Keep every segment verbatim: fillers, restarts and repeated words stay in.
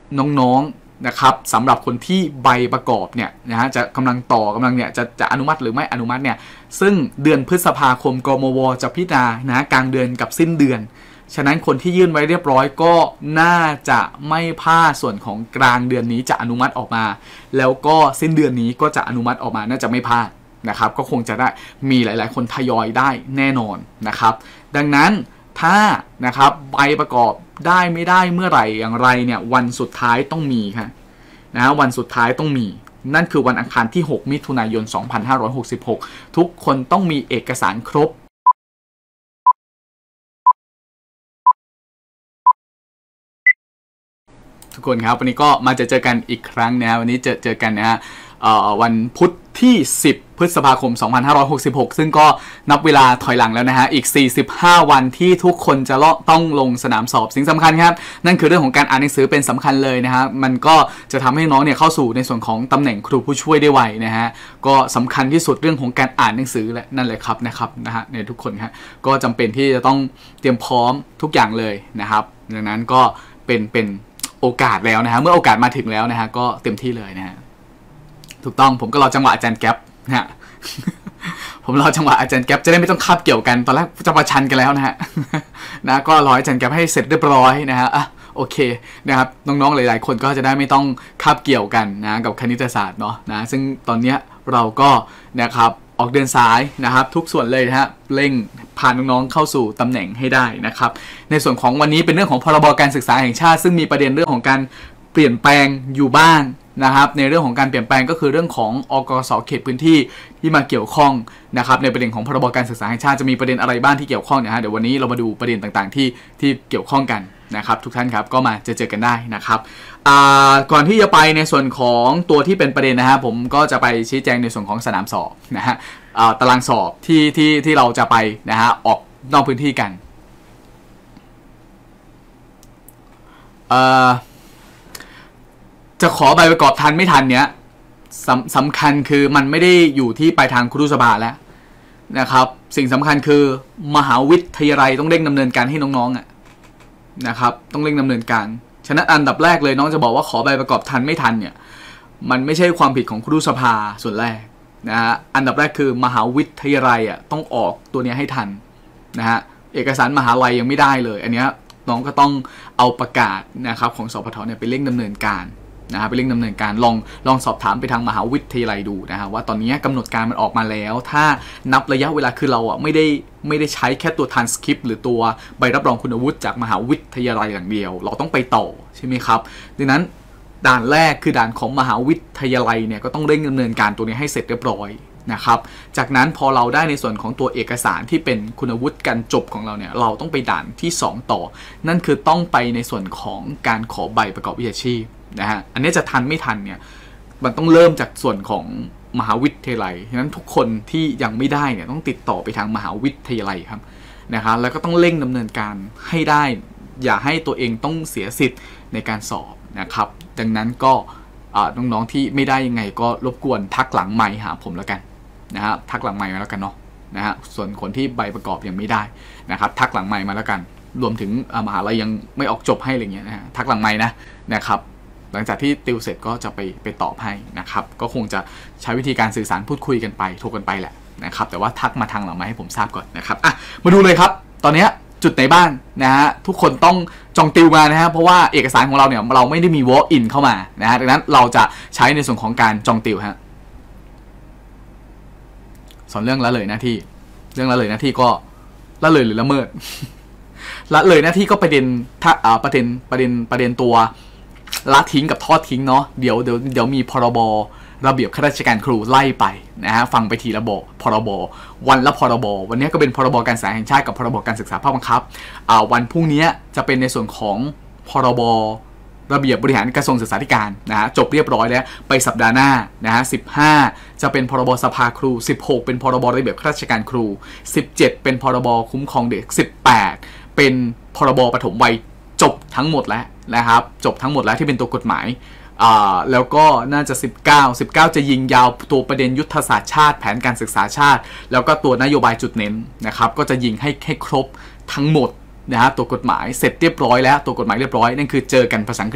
น้องๆนะครับสำหรับคนที่ใบประกอบเนี่ยนะฮะจะกำลังต่อกำลังเนี่ยจะจะอนุมัติหรือไม่อนุมัติเนี่ยซึ่งเดือนพฤษภาคมกมวจะพิจารณานะกลางเดือนกับสิ้นเดือนฉะนั้นคนที่ยื่นไว้เรียบร้อยก็น่าจะไม่พลาดส่วนของกลางเดือนนี้จะอนุมัติออกมาแล้วก็สิ้นเดือนนี้ก็จะอนุมัติออกมาน่าจะไม่พลาดนะครับก็คงจะได้มีหลายๆคนทยอยได้แน่นอนนะครับดังนั้นถ้านะครับใบประกอบได้ไม่ได้เมื่อไหร่อย่างไรเนี่ยวันสุดท้ายต้องมีครับนะวันสุดท้ายต้องมีนั่นคือวันอังคารที่หกมิถุนายนสองพันห้าร้อยหกสิบหกทุกคนต้องมีเอกสารครบทุกคนครับวันนี้ก็มาจะเจอกันอีกครั้งนะวันนี้เจอเจอกันนะฮะวันพุธที่สิบพฤษภาคมสองพันห้าร้อยหกสิบหกซึ่งก็นับเวลาถอยหลังแล้วนะฮะอีกสี่สิบห้าวันที่ทุกคนจะต้องลงสนามสอบสิ่งสำคัญครับนั่นคือเรื่องของการอ่านหนังสือเป็นสำคัญเลยนะฮะมันก็จะทำให้น้องเนี่ยเข้าสู่ในส่วนของตำแหน่งครูผู้ช่วยได้ไวนะฮะก็สำคัญที่สุดเรื่องของการอ่านหนังสือแหละนั่นเลยครับนะครับนะฮะในทุกคนครับก็จำเป็นที่จะต้องเตรียมพร้อมทุกอย่างเลยนะครับดังนั้นก็เป็นเป็นโอกาสแล้วนะฮะเมื่อโอกาสมาถึงแล้วนะฮะก็เต็มที่เลยนะฮะถูกต้องผมก็รอจังหวะอาจารย์แก๊ปนะฮะ ผมรอจังหวะอาจารย์แก๊ปจะได้ไม่ต้องคาบเกี่ยวกันตอนแรกจะประชันกันแล้วนะฮะ นะก็รออาจารย์แก๊ปให้เสร็จเรียบร้อยนะฮะอ่ะโอเคนะครับน้องๆหลายๆคนก็จะได้ไม่ต้องคาบเกี่ยวกันนะกับคณิตศาสตร์เนาะนะซึ่งตอนนี้เราก็นะครับออกเดินสายนะครับทุกส่วนเลยนะฮะเร่งพาน้องๆเข้าสู่ตำแหน่งให้ได้นะครับในส่วนของวันนี้เป็นเรื่องของพรบการศึกษาแห่งชาติซึ่งมีประเด็นเรื่องของการเปลี่ยนแปลงอยู่บ้างนะครับในเรื่องของการเปลี่ยนแปลงก็คือเรื่องของอกสเขตพื้นที่ที่มาเกี่ยวข้องนะครับในประเด็นของพรบการศึกษาแห่งชาติจะมีประเด็นอะไรบ้างที่เกี่ยวข้องนะฮะเดี๋ยววันนี้เรามาดูประเด็นต่างๆที่ที่เกี่ยวข้องกันนะครับทุกท่านครับก็มาเจอเจอกันได้นะครับก่อนที่จะไปในส่วนของตัวที่เป็นประเด็นนะฮะผมก็จะไปชี้แจงในส่วนของสนามสอบนะฮะตารางสอบที่ที่ที่เราจะไปนะฮะออกนอกพื้นที่กันจะขอใบประกอบทันไม่ทันเนี้ยสำสำคัญคือมันไม่ได้อยู่ที่ปลายทางครุสภาแล้วนะครับสิ่งสำคัญคือมหาวิทยาลัยต้องเร่งดำเนินการให้น้องๆอ่ะนะครับต้องเร่งดำเนินการฉะนั้นอันดับแรกเลยน้องจะบอกว่าขอใบประกอบทันไม่ทันเนี่ยมันไม่ใช่ความผิดของครุสภาส่วนแรกนะฮะอันดับแรกคือมหาวิทยาลัยอ่ะต้องออกตัวนี้ให้ทันนะฮะเอกสารมหาลัยยังไม่ได้เลยอันนี้น้องก็ต้องเอาประกาศนะครับของสพทเนี่ยไปเร่งดำเนินการนะฮะไปเร่งดำเนินการลองลองสอบถามไปทางมหาวิทยาลัยดูนะฮะว่าตอนนี้กำหนดการมันออกมาแล้วถ้านับระยะเวลาคือเราอ่ะไม่ได้ไม่ได้ใช้แค่ตัวทรานสคริปต์หรือตัวใบรับรองคุณวุฒิจากมหาวิทยาลัยอย่างเดียวเราต้องไปต่อใช่ไหมครับดังนั้นด่านแรกคือด่านของมหาวิทยาลัยเนี่ยก็ต้องเร่งดำเนินการตัวนี้ให้เสร็จเรียบร้อยนะครับจากนั้นพอเราได้ในส่วนของตัวเอกสารที่เป็นคุณวุฒิการจบของเราเนี่ยเราต้องไปด่านที่สองต่อนั่นคือต้องไปในส่วนของการขอใบประกอบวิชาชีพนะฮะอันนี้จะทันไม่ทันเนี่ยมันต้องเริ่มจากส่วนของมหาวิทยาลัยฉะนั้นทุกคนที่ยังไม่ได้เนี่ยต้องติดต่อไปทางมหาวิทยาลัยครับนะครับแล้วก็ต้องเร่งดำเนินการให้ได้อย่าให้ตัวเองต้องเสียสิทธิ์ในการสอบนะครับดังนั้นก็น้องๆที่ไม่ได้ยังไงก็รบกวนทักหลังไมค์หาผมแล้วกันนะฮะทักหลังไมค์มาแล้วกันเนาะนะฮะส่วนคนที่ใบประกอบยังไม่ได้นะครับทักหลังไมค์มาแล้วกันรวมถึงมหาลัยยังไม่ออกจบให้อะไรเงี้ยนะฮะทักหลังไมค์นะนะครับหลังจากที่ติวเสร็จก็จะไปไปตอบให้นะครับก็คงจะใช้วิธีการสื่อสารพูดคุยกันไปโทรกันไปแหละนะครับแต่ว่าทักมาทางหลังไมค์ให้ผมทราบก่อนนะครับอ่ะมาดูเลยครับตอนนี้จุดไหนบ้างนะฮะทุกคนต้องจองติวมานะฮะเพราะว่าเอกสารของเราเนี่ยเราไม่ได้มี walk in เข้ามานะฮะดังนั้นเราจะใช้ในส่วนของการจองติวฮะสอนเรื่องละเลยหน้าที่เรื่องละเลยหน้าที่ก็ละเลยหรือละเมิด ละเลยหน้าที่ก็ประเด็นถ้าอ่าประเด็นประเด็นประเด็นตัวละทิ้งกับทอดทิ้งเนาะเดี๋ยวเดี๋ยวเดี๋ยวมีพรบระเบียบข้าราชการครูไล่ไปนะฮะฟังไปทีละบพรบวันละพรบวันนี้ก็เป็นพรบการศึกษาแห่งชาติกับพรบการศึกษาภาคบังคับอ่าวันพรุ่งนี้จะเป็นในส่วนของพรบระเบียบบริหารกระทรวงศึกษาธิการนะฮะจบเรียบร้อยแล้วไปสัปดาห์หน้านะฮะสิบห้าจะเป็นพรบสภาครูสิบหกเป็นพรบระเบียบข้าราชการครูสิบเจ็ดเป็นพรบคุ้มครองเด็กสิบแปดเป็นพรบปฐมวัยจบทั้งหมดแล้วนะครับจบทั้งหมดแล้วที่เป็นตัวกฎหมายอ่าแล้วก็น่าจะสิบเก้า สิบเก้าจะยิงยาวตัวประเด็นยุทธศาสตร์ชาติแผนการศึกษาชาติแล้วก็ตัวนโยบายจุดเน้นนะครับก็จะยิงให้ให้ครบทั้งหมดนะฮะตัวกฎหมายเสร็จเรียบร้อยแล้วตัวกฎหมายเรียบร้อยนั่นคือเจอกันภาษาอังกฤษ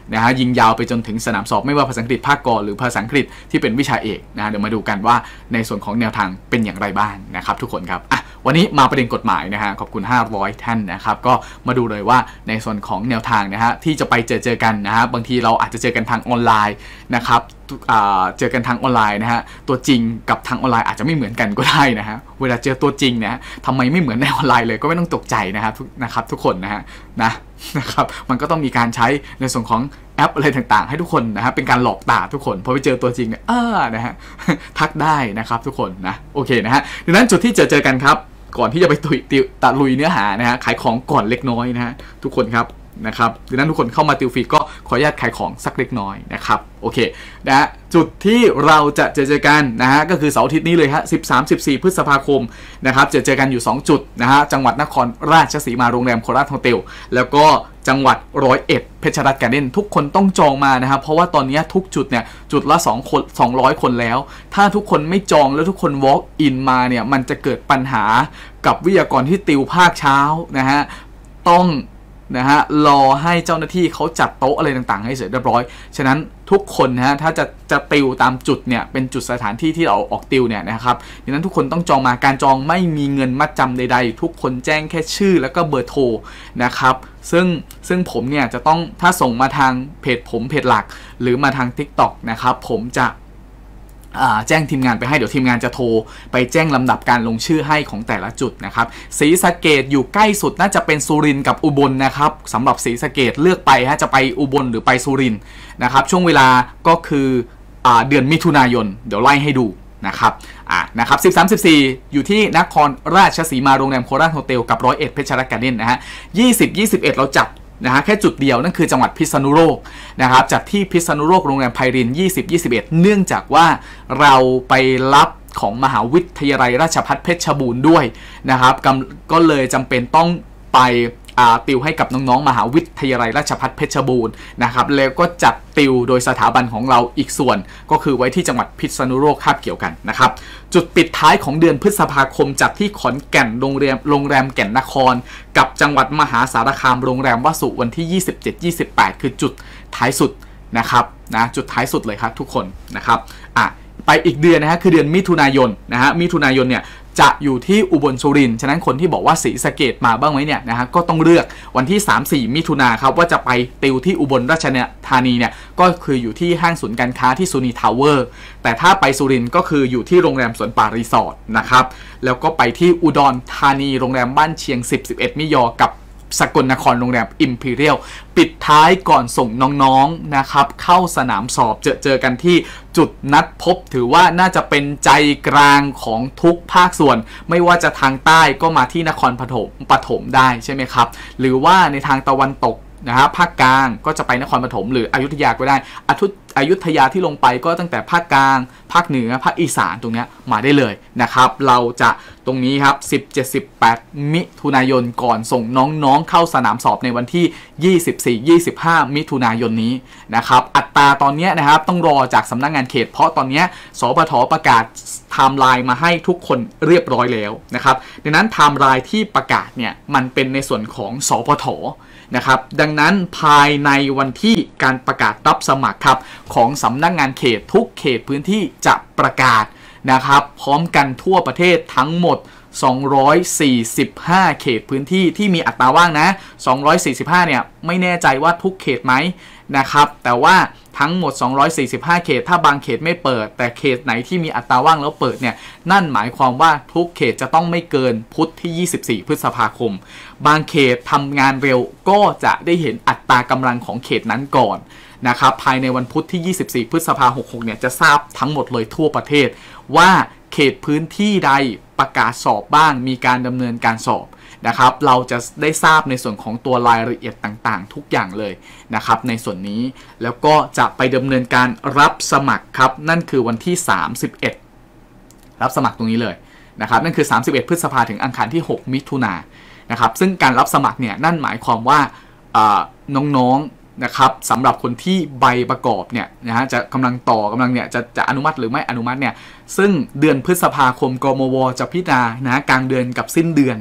นะฮะยิงยาวไปจนถึงสนามสอบไม่ว่าภาษาอังกฤษภาคกหรือภาษาอังกฤษที่เป็นวิชาเอกนะเดี๋ยวมาดูกันว่าในส่วนของแนวทางเป็นอย่างไรบ้างนะครับทุกคนครับอ่ะวันนี้มาประเด็นกฎหมายนะฮะขอบคุณห้าร้อยท่านนะครับก็มาดูเลยว่าในส่วนของแนวทางนะฮะที่จะไปเจอเจอกันนะฮะบางทีเราอาจจะเจอกันทางออนไลน์นะครับเจอกันทางออนไลน์นะฮะตัวจริงกับทางออนไลน์อาจจะไม่เหมือนกันก็ได้นะฮะเวลาเจอตัวจริงเนี่ยทำไมไม่เหมือนในออนไลน์เลยก็ไม่ต้องตกใจนะครับนะครับทุกคนนะฮะนะนะครับมันก็ต้องมีการใช้ในส่วนของแอปอะไรต่างๆให้ทุกคนนะฮะเป็นการหลอกตาทุกคนพอไปเจอตัวจริงเนี่ยเออนะฮะทักได้นะครับทุกคนนะโอเคนะฮะดังนั้นจุดที่เจอเจอกันครับก่อนที่จะไปตุยติวตะลุยเนื้อหานะฮะขายของก่อนเล็กน้อยนะฮะทุกคนครับนะครับดังนั้นทุกคนเข้ามาติวฟรีก็ขออนุญาตขายของสักเล็กน้อยนะครับโอเคนะฮะจุดที่เราจะเจอเจอกันนะฮะก็คือเสาร์อาทิตย์นี้เลยฮะสิบสาม สิบสี่พฤษภาคมนะครับเจอเจอกันอยู่สองจุดนะฮะจังหวัดนครราชสีมาโรงแรมโคราชโฮเทลแล้วก็จังหวัดร้อยเอ็ดเพชรรัตน์การ์เด้นทุกคนต้องจองมานะครับเพราะว่าตอนนี้ทุกจุดเนี่ยจุดละสองคนสองร้อยคนแล้วถ้าทุกคนไม่จองแล้วทุกคน walk in มาเนี่ยมันจะเกิดปัญหากับวิทยากรที่ติวภาคเช้านะฮะต้องนะฮะรอให้เจ้าหน้าที่เขาจัดโต๊ะอะไรต่างๆให้เสร็จเรียบร้อยฉะนั้นทุกคนนะฮะถ้าจะจะติวตามจุดเนี่ยเป็นจุดสถานที่ที่เราออกติวเนี่ยนะครับดังนั้นทุกคนต้องจองมาการจองไม่มีเงินมัดจำใดๆทุกคนแจ้งแค่ชื่อแล้วก็เบอร์โทรนะครับซึ่งซึ่งผมเนี่ยจะต้องถ้าส่งมาทางเพจผมเพจหลักหรือมาทาง ทิกต็อก นะครับผมจะแจ้งทีมงานไปให้เดี๋ยวทีมงานจะโทรไปแจ้งลำดับการลงชื่อให้ของแต่ละจุดนะครับศรีสะเกษอยู่ใกล้สุดน่าจะเป็นสุรินทร์กับอุบลนะครับสำหรับศรีสะเกษเลือกไปฮะจะไปอุบลหรือไปสุรินทร์นะครับช่วงเวลาก็คือเดือนมิถุนายนเดี๋ยวไล่ให้ดูนะครับอ่านะครับสิบสาม สิบสี่อยู่ที่นครราชสีมาโรงแรมโคราชโฮเทลกับร้อยเอ็ดเพชรรัตน์การ์เด้นนะฮะยี่สิบ ยี่สิบเอ็ดเราจัดนะฮะแค่จุดเดียวนั่นคือจังหวัดพิษณุโลกนะครับจากที่พิษณุโลกโรงแรมไพรินยี่สิบ ยี่สิบเอ็ดเนื่องจากว่าเราไปรับของมหาวิทยาลัยราชภัฏเพชรบูรณ์ด้วยนะครับก็เลยจำเป็นต้องไปติวให้กับน้องๆมหาวิทยาลัยราชภัฏเพชรบูรณ์นะครับแล้วก็จัดติวโดยสถาบันของเราอีกส่วนก็คือไว้ที่จังหวัดพิษณุโลกคาบเกี่ยวกันนะครับจุดปิดท้ายของเดือนพฤษภาคมจัดที่ขอนแก่นโรงแรมโรงแรมแก่นนครกับจังหวัดมหาสารคามโรงแรมวสุวันที่ยี่สิบเจ็ด ยี่สิบแปดคือจุดท้ายสุดนะครับนะจุดท้ายสุดเลยครับทุกคนนะครับอ่ะไปอีกเดือนนะฮะคือเดือนมิถุนายนนะฮะมิถุนายนเนี่ยจะอยู่ที่อุบลสุรินทร์ฉะนั้นคนที่บอกว่าศรีสะเกษมาบ้างไหมเนี่ยนะฮะก็ต้องเลือกวันที่ สาม สี่ มิถุนาครับว่าจะไปติวที่อุบลราชธานีเนี่ยก็คืออยู่ที่ห้างศูนย์การค้าที่ซูนีทาวเวอร์แต่ถ้าไปสุรินทร์ก็คืออยู่ที่โรงแรมสวนป่ารีสอร์ทนะครับแล้วก็ไปที่อุดรธานีโรงแรมบ้านเชียงสิบ สิบเอ็ดมิยอกับสกลนครโรงแรม Imperial ปิดท้ายก่อนส่งน้องๆนะครับเข้าสนามสอบเจอเจอกันที่จุดนัดพบถือว่าน่าจะเป็นใจกลางของทุกภาคส่วนไม่ว่าจะทางใต้ก็มาที่นครปฐมปฐมได้ใช่ไหมครับหรือว่าในทางตะวันตกนะฮะภาคกลางก็จะไปนครปฐมหรืออยุธยาก็ได้อทุอยุธยาที่ลงไปก็ตั้งแต่ภาคกลางภาคเหนือภาคอีสานตรงนี้มาได้เลยนะครับเราจะตรงนี้ครับสิบเจ็ด สิบแปดมิถุนายนก่อนส่งน้องๆเข้าสนามสอบในวันที่ยี่สิบสี่ ยี่สิบห้ามิถุนายนนี้นะครับอัตราตอนนี้นะครับต้องรอจากสำนักงานเขตเพราะตอนนี้สปท.ประกาศไทม์ไลน์มาให้ทุกคนเรียบร้อยแล้วนะครับดังนั้นไทม์ไลน์ที่ประกาศเนี่ยมันเป็นในส่วนของสปท.นะครับดังนั้นภายในวันที่การประกาศรับสมัครครับของสำนักงานเขตทุกเขตพื้นที่จะประกาศนะครับพร้อมกันทั่วประเทศทั้งหมดสองร้อยสี่สิบห้าเขตพื้นที่ที่มีอัตราว่างนะสองร้อยสี่สิบห้าเนี่ยไม่แน่ใจว่าทุกเขตไหมนะครับแต่ว่าทั้งหมดสองร้อยสี่สิบห้าเขตถ้าบางเขตไม่เปิดแต่เขตไหนที่มีอัตราว่างแล้วเปิดเนี่ยนั่นหมายความว่าทุกเขตจะต้องไม่เกินพุธที่ยี่สิบสี่พฤษภาคมบางเขตทำงานเร็วก็จะได้เห็นอัตรากำลังของเขตนั้นก่อนนะครับภายในวันพุธที่ยี่สิบสี่พฤษภาคมหกสิบหกเนี่ยจะทราบทั้งหมดเลยทั่วประเทศว่าเขตพื้นที่ใดประกาศสอบบ้างมีการดำเนินการสอบนะครับเราจะได้ทราบในส่วนของตัวรายละเอียดต่างๆทุกอย่างเลยนะครับในส่วนนี้แล้วก็จะไปดำเนินการรับสมัครครับนั่นคือวันที่สามสิบเอ็ดรับสมัครตรงนี้เลยนะครับนั่นคือสามสิบเอ็ดพฤษภาถึงอังคารที่หกมิถุนายนนะครับซึ่งการรับสมัครเนี่ยนั่นหมายความว่าน้องๆนะครับสำหรับคนที่ใบประกอบเนี่ยนะฮะจะกำลังต่อกำลังเนี่ยจะจะอนุมัติหรือไม่อนุมัติเนี่ยซึ่งเดือนพฤษภาคมกมวจะพิจารณานะกลางเดือนกับสิ้นเดือน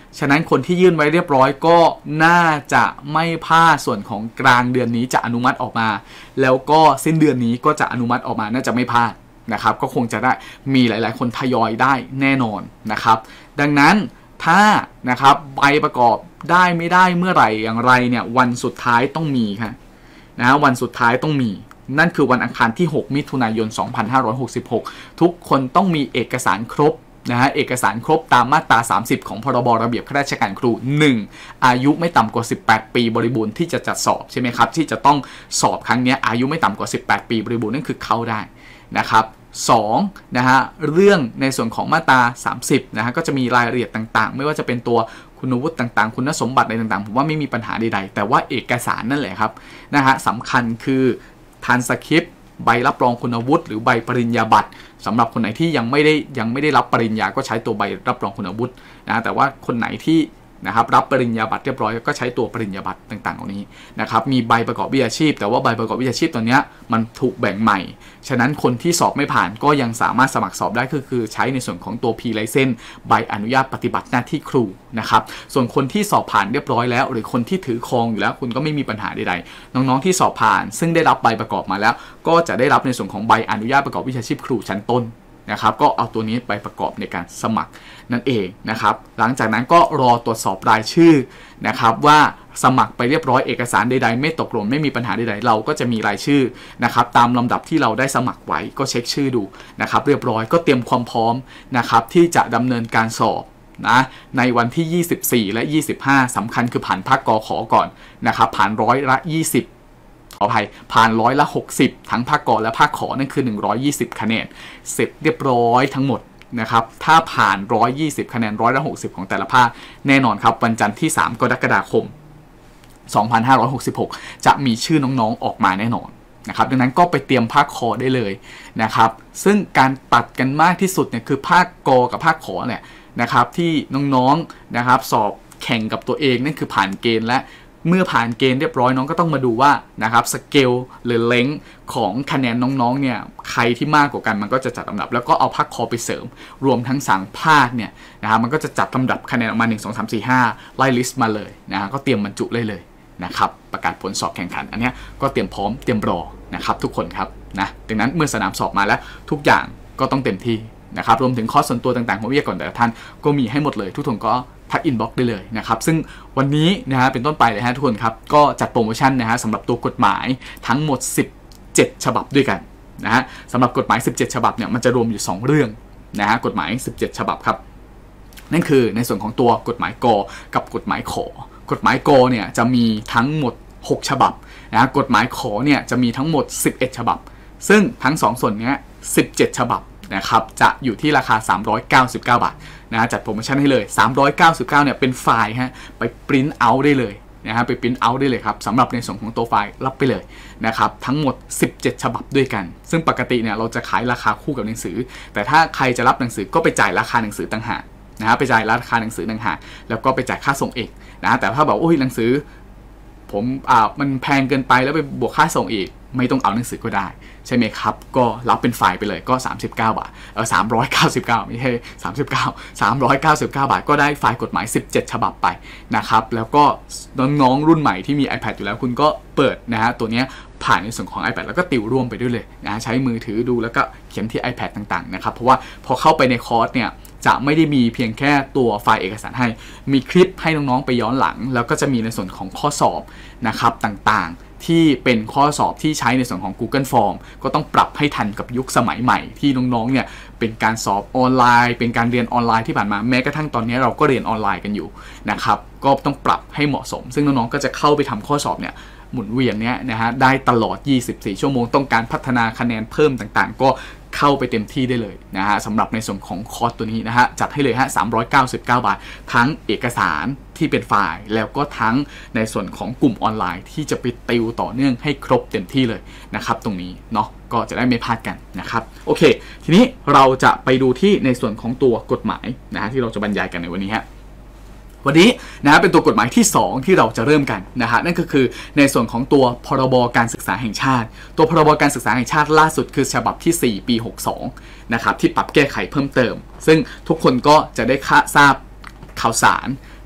ฉะนั้นคนที่ยื่นไว้เรียบร้อยก็น่าจะไม่พลาดส่วนของกลางเดือนนี้จะอนุมัติออกมาแล้วก็สิ้นเดือนนี้ก็จะอนุมัติออกมาน่าจะไม่พลาดนะครับก็คงจะได้มีหลายๆคนทยอยได้แน่นอนนะครับดังนั้นถ้านะครับใบประกอบได้ไม่ได้เมื่อไหร่อย่างไรเนี่ยวันสุดท้ายต้องมีครับนะวันสุดท้ายต้องมีนั่นคือวันอังคารที่หกมิถุนายนสองพันห้าร้อยหกสิบหกทุกคนต้องมีเอกสารครบนะฮะเอกสารครบตามมาตราสามสิบของพรบระเบียบข้าราชการครู หนึ่ง อายุไม่ต่ำกว่าสิบแปดปีบริบูรณ์ที่จะจัดสอบใช่ไหมครับที่จะต้องสอบครั้งนี้อายุไม่ต่ำกว่าสิบแปดปีบริบูรณ์นั่นคือเข้าได้นะครับสองนะฮะเรื่องในส่วนของมาตราสามสิบนะฮะก็จะมีรายละเอียดต่างๆไม่ว่าจะเป็นตัวคุณวุฒิต่างๆคุณสมบัติอะไรต่างๆผมว่าไม่มีปัญหาใดๆแต่ว่าเอกสารนั่นแหละครับนะฮะสำคัญคือทรานสคริปต์ใบรับรองคุณวุฒิหรือใบปริญญาบัตรสำหรับคนไหนที่ยังไม่ได้ยังไม่ได้รับปริญญาก็ใช้ตัวใบรับรองคุณวุฒินะแต่ว่าคนไหนที่นะครับรับปริญญาบัตรเรียบร้อยก็ใช้ตัวปริญญาบัตรต่างๆเหล่านี้นะครับมีใบประกอบวิชาชีพแต่ว่าใบประกอบวิชาชีพตัวนี้มันถูกแบ่งใหม่ฉะนั้นคนที่สอบไม่ผ่านก็ยังสามารถสมัครสอบได้คือคือใช้ในส่วนของตัว P license ใบอนุญาตปฏิบัติหน้าที่ครูนะครับส่วนคนที่สอบผ่านเรียบร้อยแล้วหรือคนที่ถือครองอยู่แล้วคุณก็ไม่มีปัญหาใดๆน้องๆที่สอบผ่านซึ่งได้รับใบประกอบมาแล้วก็จะได้รับในส่วนของใบอนุญาตประกอบวิชาชีพครูชั้นต้นนะครับก็เอาตัวนี้ไปประกอบในการสมัครนั่นเองนะครับหลังจากนั้นก็รอตรวจสอบรายชื่อนะครับว่าสมัครไปเรียบร้อยเอกสารใดๆไม่ตกหล่นไม่มีปัญหาใดๆเราก็จะมีรายชื่อนะครับตามลำดับที่เราได้สมัครไว้ก็เช็คชื่อดูนะครับเรียบร้อยก็เตรียมความพร้อมนะครับที่จะดำเนินการสอบนะในวันที่ยี่สิบสี่และยี่สิบห้าสำคัญคือผ่านภาคกขก่อนนะครับผ่านร้อยละยี่สิบขออภัยผ่านร้อยละหกสิบทั้งภาคกและภาคขนั่นคือหนึ่งร้อยยี่สิบคะแนนเสร็จเรียบร้อยทั้งหมดนะครับถ้าผ่านหนึ่งร้อยยี่สิบคะแนนร้อยละหกสิบของแต่ละภาคแน่นอนครับวันจันทร์ที่สามกรกฎาคมสองพันห้าร้อยหกสิบหกจะมีชื่อน้องๆออกมาแน่นอนนะครับดังนั้นก็ไปเตรียมภาคคอได้เลยนะครับซึ่งการตัดกันมากที่สุดเนี่ยคือภาคกกับภาคขอเนี่ยนะครับที่น้องๆนะครับสอบแข่งกับตัวเองนั่นคือผ่านเกณฑ์และเมื่อผ่านเกณฑ์เรียบร้อยน้องก็ต้องมาดูว่านะครับสเกลหรือเลงค์ของคะแนนน้องๆเนี่ยใครที่มากกว่ากันมันก็จะจัดลำดับแล้วก็เอาภาคคอไปเสริมรวมทั้งสามภาคเนี่ยนะครับมันก็จะจัดลำดับคะแนนออกมาหนึ่ง สอง สาม สี่ ห้าไล่ลิสต์มาเลยนะฮะก็เตรียมบรรจุเลยเลยนะครับประกาศผลสอบแข่งขันอันนี้ก็เตรียมพร้อมเตรียมรอนะครับทุกคนครับนะดังนั้นเมื่อสนามสอบมาแล้วทุกอย่างก็ต้องเต็มที่นะครับรวมถึงคอร์สส่วนตัวต่างๆของวิทยากรแต่ละท่านก็มีให้หมดเลยทุกคนก็ทักอินบ็อกซ์ได้เลยนะครับซึ่งวันนี้นะฮะเป็นต้นไปเลยฮะทุกคนครับก็จัดโปรโมชั่นนะฮะสำหรับตัวกฎหมายทั้งหมดสิบเจ็ดฉบับด้วยกันนะฮะสำหรับกฎหมายสิบเจ็ดฉบับเนี่ยมันจะรวมอยู่สองเรื่องนะฮะกฎหมายสิบเจ็ดฉบับครับนั่นคือในส่วนของตัวกฎหมายกกับกฎหมายขอกฎหมายกเนี่ยจะมีทั้งหมดหกฉบับนะกฎหมายขอเนี่ยจะมีทั้งหมดสิบเอ็ดฉบับซึ่งทั้งสองส่วนนี้สิบเจ็ดฉบับนะครับจะอยู่ที่ราคาสามร้อยเก้าสิบเก้าบาทนะจัดโปรโมชั่นให้เลยสามร้อยเก้าสิบเก้าเนี่ยเป็นไฟล์ฮะไปปริ้นเอาท์ได้เลยนะฮะไปปริ้นเอาท์ได้เลยครับสำหรับในส่วนของตัวไฟล์รับไปเลยนะครับทั้งหมดสิบเจ็ดฉบับด้วยกันซึ่งปกติเนี่ยเราจะขายราคาคู่กับหนังสือแต่ถ้าใครจะรับหนังสือก็ไปจ่ายราคาหนังสือต่างหากนะฮะไปจ่ายราคาหนังสือต่างหากแล้วก็ไปจ่ายค่าส่งเองนะแต่ถ้าบอกโอ้ยหนังสือผมอ่ามันแพงเกินไปแล้วไปบวกค่าส่งอีกไม่ต้องเอาหนังสือก็ได้ใช่ไหมครับก็รับเป็นไฟล์ไปเลยก็สามสิบเก้าบาทเออสามร้อยเก้าสิบเก้าไม่ใช่สามสิบเก้า สามร้อยเก้าสิบเก้าบาทก็ได้ไฟล์กฎหมายสิบเจ็ดฉบับไปนะครับแล้วก็น้องๆรุ่นใหม่ที่มี iPad อยู่แล้วคุณก็เปิดนะฮะตัวนี้ผ่านในส่วนของ iPad แล้วก็ติวร่วมไปด้วยเลยนะใช้มือถือดูแล้วก็เขียนที่ iPad ต่างๆนะครับเพราะว่าพอเข้าไปในคอร์สเนี่ยจะไม่ได้มีเพียงแค่ตัวไฟล์เอกสารให้มีคลิปให้น้องๆไปย้อนหลังแล้วก็จะมีในส่วนของข้อสอบนะครับต่างๆที่เป็นข้อสอบที่ใช้ในส่วนของ Google Form ก็ต้องปรับให้ทันกับยุคสมัยใหม่ที่น้องๆเนี่ยเป็นการสอบออนไลน์เป็นการเรียนออนไลน์ที่ผ่านมาแม้กระทั่งตอนนี้เราก็เรียนออนไลน์กันอยู่นะครับก็ต้องปรับให้เหมาะสมซึ่งน้องๆก็จะเข้าไปทำข้อสอบเนี่ยหมุนเวียนเนี้ยนะฮะได้ตลอดยี่สิบสี่ชั่วโมงต้องการพัฒนาคะแนนเพิ่มต่างๆก็เข้าไปเต็มที่ได้เลยนะฮะสำหรับในส่วนของคอร์สตัวนี้นะฮะจัดให้เลยฮะสามร้อยเก้าสิบเก้าบาททั้งเอกสารที่เป็นไฟล์แล้วก็ทั้งในส่วนของกลุ่มออนไลน์ที่จะไปติวต่อเนื่องให้ครบเต็มที่เลยนะครับตรงนี้เนาะก็จะได้ไม่พลาดกันนะครับโอเคทีนี้เราจะไปดูที่ในส่วนของตัวกฎหมายนะฮะที่เราจะบรรยายกันในวันนี้ฮะวันนี้นะเป็นตัวกฎหมายที่สองที่เราจะเริ่มกันนะฮะนั่นก็คือในส่วนของตัวพรบการศึกษาแห่งชาติตัวพรบการศึกษาแห่งชาติล่าสุดคือฉบับที่สี่ปีหกสิบสองนะครับที่ปรับแก้ไขเพิ่มเติมซึ่งทุกคนก็จะได้ทราบข่าวสาร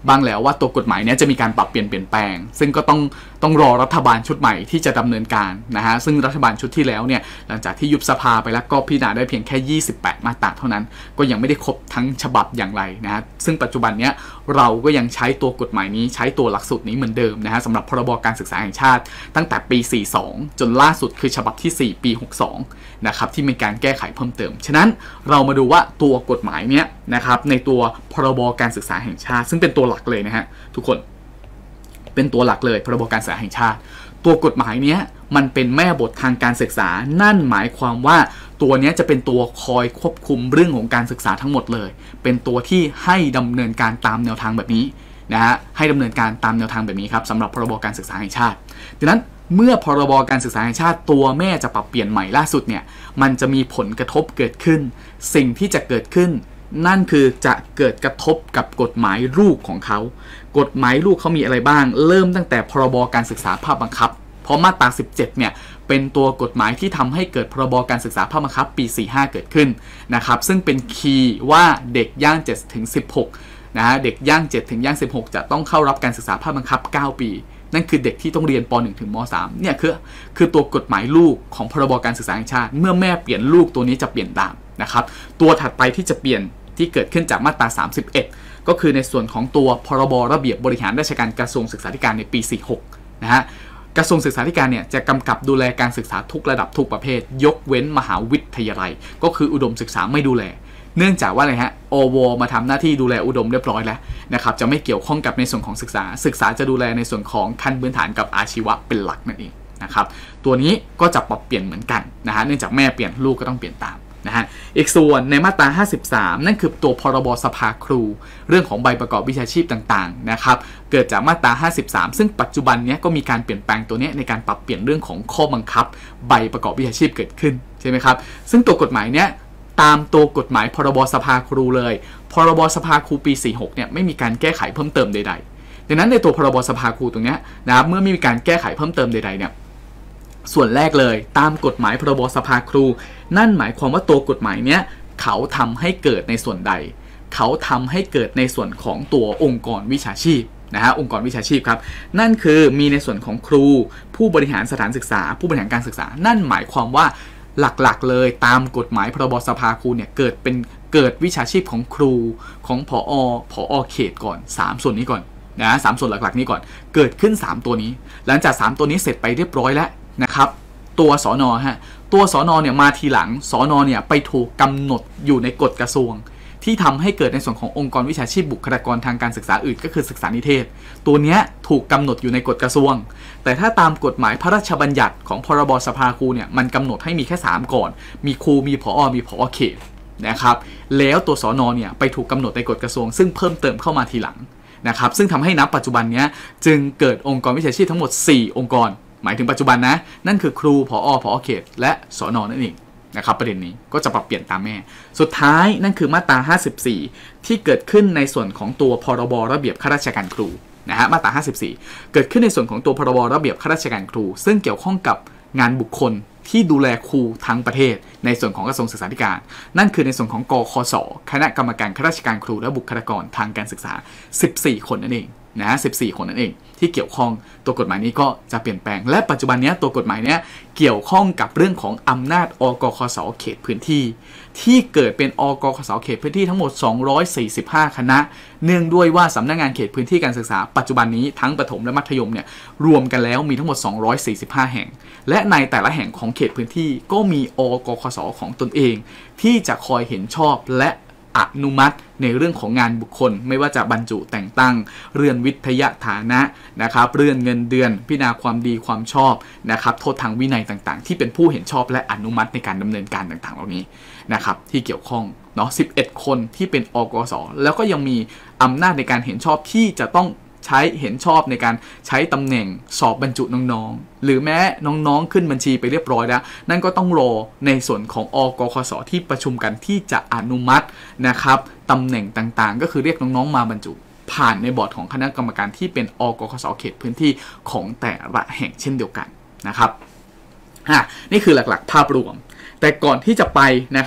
บ้างแล้วว่าตัวกฎหมายนี้จะมีการปรับเปลี่ยนเปลี่ยนแปลงซึ่งก็ต้องต้องรอรัฐบาลชุดใหม่ที่จะดำเนินการนะฮะซึ่งรัฐบาลชุดที่แล้วเนี่ยหลังจากที่ยุบสภาไปแล้วก็พิจารณาได้เพียงแค่ยี่สิบแปดมาตราเท่านั้นก็ยังไม่ได้ครบทั้งฉบับอย่างไรนะฮะซึ่งปัจจุบันเนี้ยเราก็ยังใช้ตัวกฎหมายนี้ใช้ตัวหลักสูตรนี้เหมือนเดิมนะฮะสำหรับพรบการศึกษาแห่งชาติตั้งแต่ปีสี่สิบสองจนล่าสุดคือฉบับที่สี่ปีหกสิบสองนะครับที่มีการแก้ไขเพิ่มเติมฉะนั้นเรามาดูว่าตัวกฎหมายเนี้ยนะครับในตัวพรบการศึกษาแห่งชาติซึ่งเป็นตัวหลักเลยนะฮะทุกคนเป็นตัวหลักเลยพรบการศึกษาแห่งชาติตัวกฎหมายเนี้ยมันเป็นแม่บททางการศึกษานั่นหมายความว่าตัวนี้จะเป็นตัวคอยควบคุมเรื่องของการศึกษาทั้งหมดเลยเป็นตัวที่ให้ดำเนินการตามแนวทางแบบนี้นะฮะให้ดำเนินการตามแนวทางแบบนี้ครับสำหรับพรบการศึกษาแห่งชาติดังนั้นเมื่อพรบการศึกษาแห่งชาติตัวแม่จะปรับเปลี่ยนใหม่ล่าสุดเนี่ยมันจะมีผลกระทบเกิดขึ้นสิ่งที่จะเกิดขึ้นนั่นคือจะเกิดกระทบกับกฎหมายลูกของเขากฎหมายลูกเขามีอะไรบ้างเริ่มตั้งแต่พรบการศึกษาภาคบังคับเพราะมาตราสิบเจ็ดเนี่ยเป็นตัวกฎหมายที่ทำให้เกิดพรบการศึกษาภาคบังคับปีสี่สิบห้าเกิดขึ้นนะครับซึ่งเป็นคีย์ว่าเด็กย่างเจ็ดถึงสิบหกนะฮะเด็กย่างเจ็ดถึงย่างสิบหกจะต้องเข้ารับการศึกษาภาคบังคับเก้าปีนั่นคือเด็กที่ต้องเรียนป หนึ่ง ถึงม สาม เนี่ยคือคือตัวกฎหมายลูกของพรบการศึกษาแห่งชาติเมื่อแม่เปลี่ยนลูกตัวนี้จะเปลี่ยนตามนะครับตัวถัดไปที่จะเปลี่ยนที่เกิดขึ้นจากมาตราสามสิบเอ็ดก็คือในส่วนของตัวพรบระเบียบบริหารราชการกระทรวงศึกษาธิการในปีสี่สิบหกนะฮะกระทรวงศึกษาธิการเนี่ยจะกำกับดูแลการศึกษาทุกระดับทุกประเภทยกเว้นมหาวิทยาลัยก็คืออุดมศึกษาไม่ดูแลเนื่องจากว่าอะไรฮะอวมาทำหน้าที่ดูแลอุดมเรียบร้อยแล้วนะครับจะไม่เกี่ยวข้องกับในส่วนของศึกษาศึกษาจะดูแลในส่วนของขั้นพื้นฐานกับอาชีวะเป็นหลักนั่นเองนะครับตัวนี้ก็จะปรับเปลี่ยนเหมือนกันนะฮะเนื่องจากแม่เปลี่ยนลูกก็ต้องเปลี่ยนตามนะฮะอีกส่วนในมาตราห้าสิบสามนั่นคือตัวพรบสภาครูเรื่องของใบประกอบวิชาชีพต่างๆนะครับเกิดจากมาตราห้าสิบสามซึ่งปัจจุบันนี้ก็มีการเปลี่ยนแปลงตัวนี้ในการปรับเปลี่ยนเรื่องของข้อบังคับใบประกอบวิชาชีพเกิดขึ้นใช่ไหมครับซึ่งตัวกฎหมายเนี้ยตามตัวกฎหมายพรบสภาครูเลยพรบสภาครูปีสี่สิบหกเนี่ยไม่มีการแก้ไขเพิ่มเติมใดๆดังนั้นในตัวพรบสภาครูตรงนี้นะครับเมื่อไม่มีการแก้ไขเพิ่มเติมใดๆเนี่ยส่วนแรกเลยตามกฎหมายพรบสภาครูนั่นหมายความว่าตัวกฎหมายเนี้ยเขาทำให้เกิดในส่วนใดเขาทำให้เกิดในส่วนของตัวองค์กรวิชาชีพนะฮะองค์กรวิชาชีพครับนั่นคือมีในส่วนของครูผู้บริหารสถานศึกษาผู้บริหารการศึกษานั่นหมายความว่าหลักๆเลยตามกฎหมายพรบสภาครูเนี่ยเกิดเป็นเกิดวิชาชีพของครูของผอผอเขตก่อนสามส่วนนี้ก่อนนะสามส่วนหลักๆนี้ก่อนเกิดขึ้นสามตัวนี้หลังจากสามตัวนี้เสร็จไปเรียบร้อยแล้วนะครับตัวสนฮะตัวสนเนี่ยมาทีหลังสนเนี่ยไปถูกกำหนดอยู่ในกฎกระทรวงที่ทำให้เกิดในส่วนขององค์กรวิชาชีพบุคลากรทางการศึกษาอื่นก็คือศึกษานิเทศตัวนี้ถูกกำหนดอยู่ในกฎกระทรวงแต่ถ้าตามกฎหมายพระราชบัญญัติของพรบสภาครูเนี่ยมันกำหนดให้มีแค่สามก่อนมีครูมีผอมีผอเขตนะครับแล้วตัวสนเนี่ยไปถูกกำหนดในกฎกระทรวงซึ่งเพิ่มเติมเข้ามาทีหลังนะครับซึ่งทำให้ณปัจจุบันนี้จึงเกิดองค์กรวิชาชีพทั้งหมดสี่องค์กรหมายถึงปัจจุบันนะนั่นคือครูผอผอเขตและสนนั่นเองนะครับประเด็นนี้ก็จะปรับเปลี่ยนตามแม่สุดท้ายนั่นคือมาตราห้าสิบสี่ที่เกิดขึ้นในส่วนของตัวพรบระเบียบข้าราชการครูนะฮะมาตราห้าสิบสี่เกิดขึ้นในส่วนของตัวพรบระเบียบข้าราชการครูซึ่งเกี่ยวข้องกับงานบุคคลที่ดูแลครูทั้งประเทศในส่วนของกระทรวงศึกษาธิการนั่นคือในส่วนของกคสคณะกรรมการข้าราชการครูและบุคลากรทางการศึกษาสิบสี่คนนั่นเองนะฮะสิบสี่คนนั่นเองที่เกี่ยวข้องตัวกฎหมายนี้ก็จะเปลี่ยนแปลงและปัจจุบันนี้ตัวกฎหมายนี้เกี่ยวข้องกับเรื่องของอำนาจอกคสเขตพื้นที่ที่เกิดเป็นอกคสเขตพื้นที่ทั้งหมดสองร้อยสี่สิบห้าคณะเนื่องด้วยว่าสำนักงานเขตพื้นที่การศึกษาปัจจุบันนี้ทั้งประถมและมัธยมเนี่ยรวมกันแล้วมีทั้งหมดสองร้อยสี่สิบห้าแห่งและในแต่ละแห่งของเขตพื้นที่ก็มีอกคสของตนเองที่จะคอยเห็นชอบและอนุมัติในเรื่องของงานบุคคลไม่ว่าจะบรรจุแต่งตั้งเรื่องวิทยาฐานะนะครับเรื่องเงินเดือนพิจารณาความดีความชอบนะครับโทษทางวินัยต่างๆที่เป็นผู้เห็นชอบและอนุมัติในการดำเนินการต่างๆเหล่านี้นะครับที่เกี่ยวข้องเนาะสิบเอ็ดคนที่เป็นอกสแล้วก็ยังมีอำนาจในการเห็นชอบที่จะต้องใช้เห็นชอบในการใช้ตำแหน่งสอบบรรจุน้องๆหรือแม้น้องๆขึ้นบัญชีไปเรียบร้อยแล้วนั่นก็ต้องรอในส่วนของอกคสที่ประชุมกันที่จะอนุมัตินะครับตำแหน่งต่างๆก็คือเรียกน้องๆมาบรรจุผ่านในบอร์ดของคณะกรรมการที่เป็นอกคสเขตพื้นที่ของแต่ละแห่งเช่นเดียวกันนะครับนี่คือหลักๆภาพรวมแต่ก่อนที่จะไปนะครับ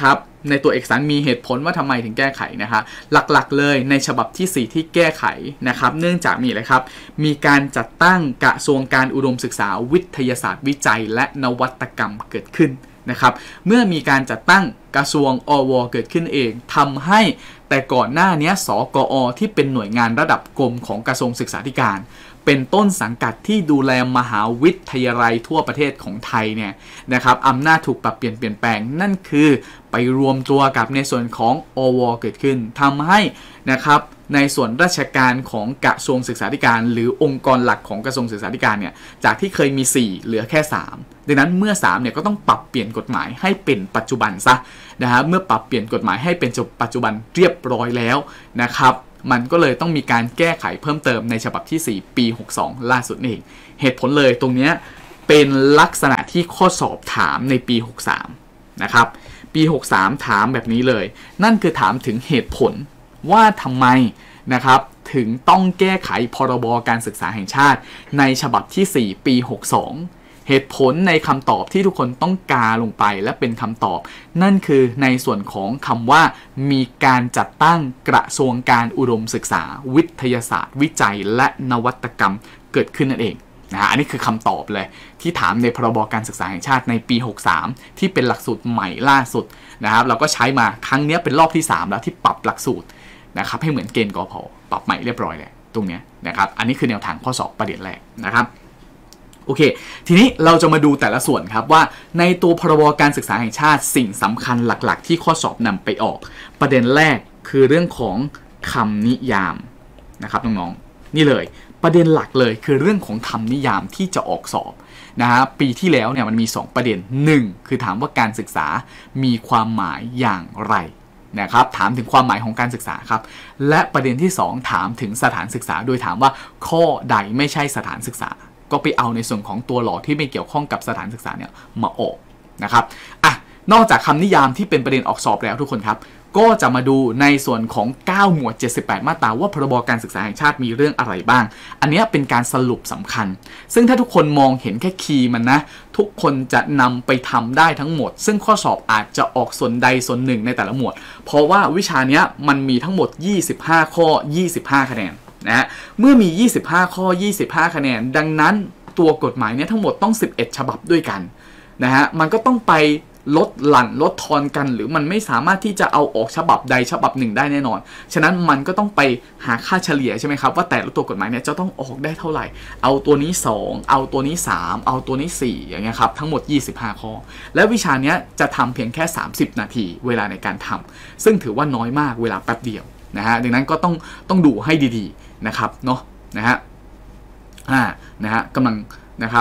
ในตัวเอกสารมีเหตุผลว่าทำไมถึงแก้ไขนะคะหลักๆเลยในฉบับที่สี่ที่แก้ไขนะครับเนื่องจากมีอะไรครับมีการจัดตั้งกระทรวงการอุดมศึกษาวิทยาศาสตร์วิจัยและนวัตกรรมเกิดขึ้นนะครับเมื่อมีการจัดตั้งกระทรวงอวเกิดขึ้นเองทำให้แต่ก่อนหน้านี้สกอที่เป็นหน่วยงานระดับกรมของกระทรวงศึกษาธิการเป็นต้นสังกัดที่ดูแลมหาวิทยาลัยทั่วประเทศของไทยเนี่ยนะครับอำนาจถูกปรับเปลี่ยนเปลี่ยนแปลงนั่นคือไปรวมตัวกับในส่วนของอวเกิดขึ้นทำให้นะครับในส่วนราชการของกระทรวงศึกษาธิการหรือองค์กรหลักของกระทรวงศึกษาธิการเนี่ยจากที่เคยมีสี่เหลือแค่สามดังนั้นเมื่อสามเนี่ยก็ต้องปรับเปลี่ยนกฎหมายให้เป็นปัจจุบันซะนะฮะเมื่อปรับเปลี่ยนกฎหมายให้เป็นปัจจุบันเรียบร้อยแล้วนะครับมันก็เลยต้องมีการแก้ไขเพิ่มเติมในฉบับที่สี่ปีหกสิบสองล่าสุดนี่เหตุผลเลยตรงนี้เป็นลักษณะที่ข้อสอบถามในปีหกสิบสามนะครับปีหกสิบสามถามแบบนี้เลยนั่นคือถามถึงเหตุผลว่าทำไมนะครับถึงต้องแก้ไขพรบการศึกษาแห่งชาติในฉบับที่สี่ปีหกสิบสองเหตุผลในคำตอบที่ทุกคนต้องกาลงไปและเป็นคำตอบนั่นคือในส่วนของคำว่ามีการจัดตั้งกระทรวงการอุดมศึกษาวิทยาศาสตร์วิจัยและนวัตกรรมเกิดขึ้นนั่นเองนะฮะอันนี้คือคำตอบเลยที่ถามในพรบการศึกษาแห่งชาติในปีหกสิบสามที่เป็นหลักสูตรใหม่ล่าสุดนะครับเราก็ใช้มาครั้งนี้เป็นรอบที่สามแล้วที่ปรับหลักสูตรนะครับให้เหมือนเกณฑ์กพ.ปรับใหม่เรียบร้อยแล้วตรงนี้นะครับอันนี้คือแนวทางข้อสอบประเด็นแรกนะครับโอเคทีนี้เราจะมาดูแต่ละส่วนครับว่าในตัวพรบการศึกษาแห่งชาติสิ่งสำคัญหลักๆที่ข้อสอบนำไปออกประเด็นแรกคือเรื่องของคำนิยามนะครับน้องๆนี่เลยประเด็นหลักเลยคือเรื่องของคำนิยามที่จะออกสอบนะฮะปีที่แล้วเนี่ยมันมีสองประเด็นหนึ่งคือถามว่าการศึกษามีความหมายอย่างไรนะครับถามถึงความหมายของการศึกษาครับและประเด็นที่สองถามถึงสถานศึกษาโดยถามว่าข้อใดไม่ใช่สถานศึกษาก็ไปเอาในส่วนของตัวหล่อที่ไม่เกี่ยวข้องกับสถานศึกษาเนี่ยมาออกนะครับอ่ะนอกจากคำนิยามที่เป็นประเด็นออกสอบแล้วทุกคนครับก็จะมาดูในส่วนของเก้าหมวดเจ็ดสิบแปดมาตราว่าพรบการศึกษาแห่งชาติมีเรื่องอะไรบ้างอันนี้เป็นการสรุปสำคัญซึ่งถ้าทุกคนมองเห็นแค่คีย์มันนะทุกคนจะนำไปทำได้ทั้งหมดซึ่งข้อสอบอาจจะออกส่วนใดส่วนหนึ่งในแต่ละหมวดเพราะว่าวิชานี้มันมีทั้งหมดยี่สิบห้าข้อยี่สิบห้าคะแนนนะเมื่อมียี่สิบห้าข้อยี่สิบห้าคะแนนดังนั้นตัวกฎหมายเนี่ยทั้งหมดต้องสิบเอ็ดฉบับด้วยกันนะฮะมันก็ต้องไปลดหลั่นลดทอนกันหรือมันไม่สามารถที่จะเอาออกฉบับใดฉบับหนึ่งได้แน่นอนฉะนั้นมันก็ต้องไปหาค่าเฉลี่ยใช่ไหมครับว่าแต่ละตัวกฎหมายเนี่ยจะต้องออกได้เท่าไหร่เอาตัวนี้สองเอาตัวนี้สามเอาตัวนี้สี่อย่างเงี้ยครับทั้งหมดยี่สิบห้าข้อและวิชาเนี้ยจะทำเพียงแค่สามสิบนาทีเวลาในการทำซึ่งถือว่าน้อยมากเวลาแป๊บเดียวนะฮะดังนั้นก็ต้องต้องดูให้ดีๆนะครับเนาะนะฮะอ่านะฮะกำลังนะครับ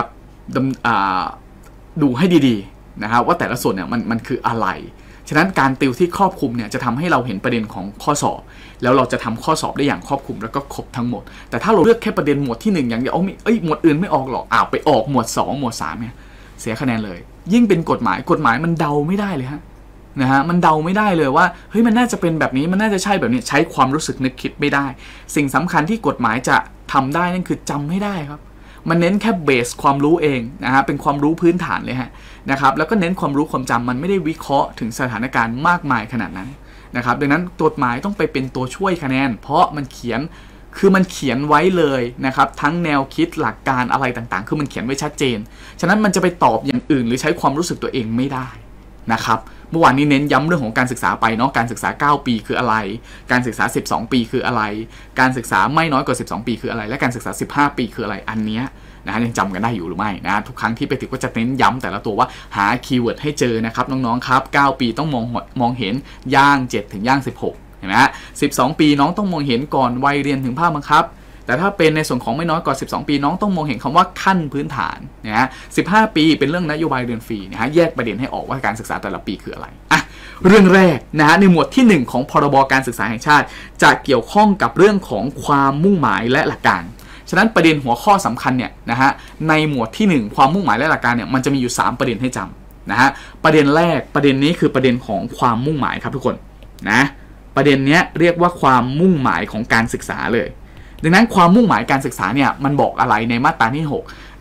ดูให้ดีๆนะครับว่าแต่ละส่วนเนี่ยมันมันคืออะไรฉะนั้นการติวที่ครอบคลุมเนี่ยจะทำให้เราเห็นประเด็นของข้อสอบแล้วเราจะทำข้อสอบได้อย่างครอบคลุมแล้วก็ครบทั้งหมดแต่ถ้าเราเลือกแค่ประเด็นหมวดที่หนึ่งอย่างเดียวเอาไม่เอ้ยหมวดอื่นไม่ออกหรอกอ้าวไปออกหมวดสองหมวดสามเนี่ยเสียคะแนนเลยยิ่งเป็นกฎหมายกฎหมายมันเดาไม่ได้เลยฮะนะฮะมันเดาไม่ได้เลยว่าเฮ้ยมันน่าจะเป็นแบบนี้มันน่าจะใช่แบบนี้ใช้ความรู้สึกนึกคิดไม่ได้สิ่งสำคัญที่กฎหมายจะทำได้นั่นคือจำให้ได้ครับมันเน้นแค่เบสความรู้เองนะฮะเป็นความรู้พื้นฐานเลยฮะนะครับแล้วก็เน้นความรู้ความจำมันไม่ได้วิเคราะห์ถึงสถานการณ์มากมายขนาดนั้นนะครับดังนั้นกฎหมายต้องไปเป็นตัวช่วยคะแนนเพราะมันเขียนคือมันเขียนไว้เลยนะครับทั้งแนวคิดหลักการอะไรต่างๆคือมันเขียนไว้ชัดเจนฉะนั้นมันจะไปตอบอย่างอื่นหรือใช้ความรู้สึกตัวเองไม่ได้นะครับเมื่อวานนี้เน้นย้ำเรื่องของการศึกษาไปเนาะการศึกษาเก้าปีคืออะไรการศึกษาสิบสองปีคืออะไรการศึกษาไม่น้อยกว่าสิบสองปีคืออะไรและการศึกษาสิบห้าปีคืออะไรอันเนี้ยนะยังจำกันได้อยู่หรือไม่นะทุกครั้งที่ไปติดก็จะเน้นย้ำแต่ละตัวว่าหาคีย์เวิร์ดให้เจอนะครับน้องๆครับเก้าปีต้องมองมองเห็นย่างเจ็ดถึงย่างสิบหกเห็นไหมฮะสิบสองปีน้องต้องมองเห็นก่อนวัยเรียนถึงภาคบังคับแต่ถ้าเป็นในส่วนของไม่น้อยกว่าสิบสองปีน้องต้องมองเห็นคำว่าขั้นพื้นฐานนะฮะสิบห้าปีเป็นเรื่องนโยบายเรียนฟรีนะฮะแยกประเด็นให้ออกว่าการศึกษาแต่ละปีคืออะไรอ่ะเรื่องแรกนะฮะในหมวดที่หนึ่งของพรบการศึกษาแห่งชาติจะเกี่ยวข้องกับเรื่องของความมุ่งหมายและหลักการฉะนั้นประเด็นหัวข้อสำคัญเนี่ยนะฮะในหมวดที่หนึ่งความมุ่งหมายและหลักการเนี่ยมันจะมีอยู่สามประเด็นให้จำนะฮะประเด็นแรกประเด็นนี้คือประเด็นของความมุ่งหมายครับทุกคนนะประเด็นนี้เรียกว่าความมุ่งหมายของการศึกษาเลยดังนั้นความมุ่งหมายการศึกษาเนี่ยมันบอกอะไรในมาตราที่หก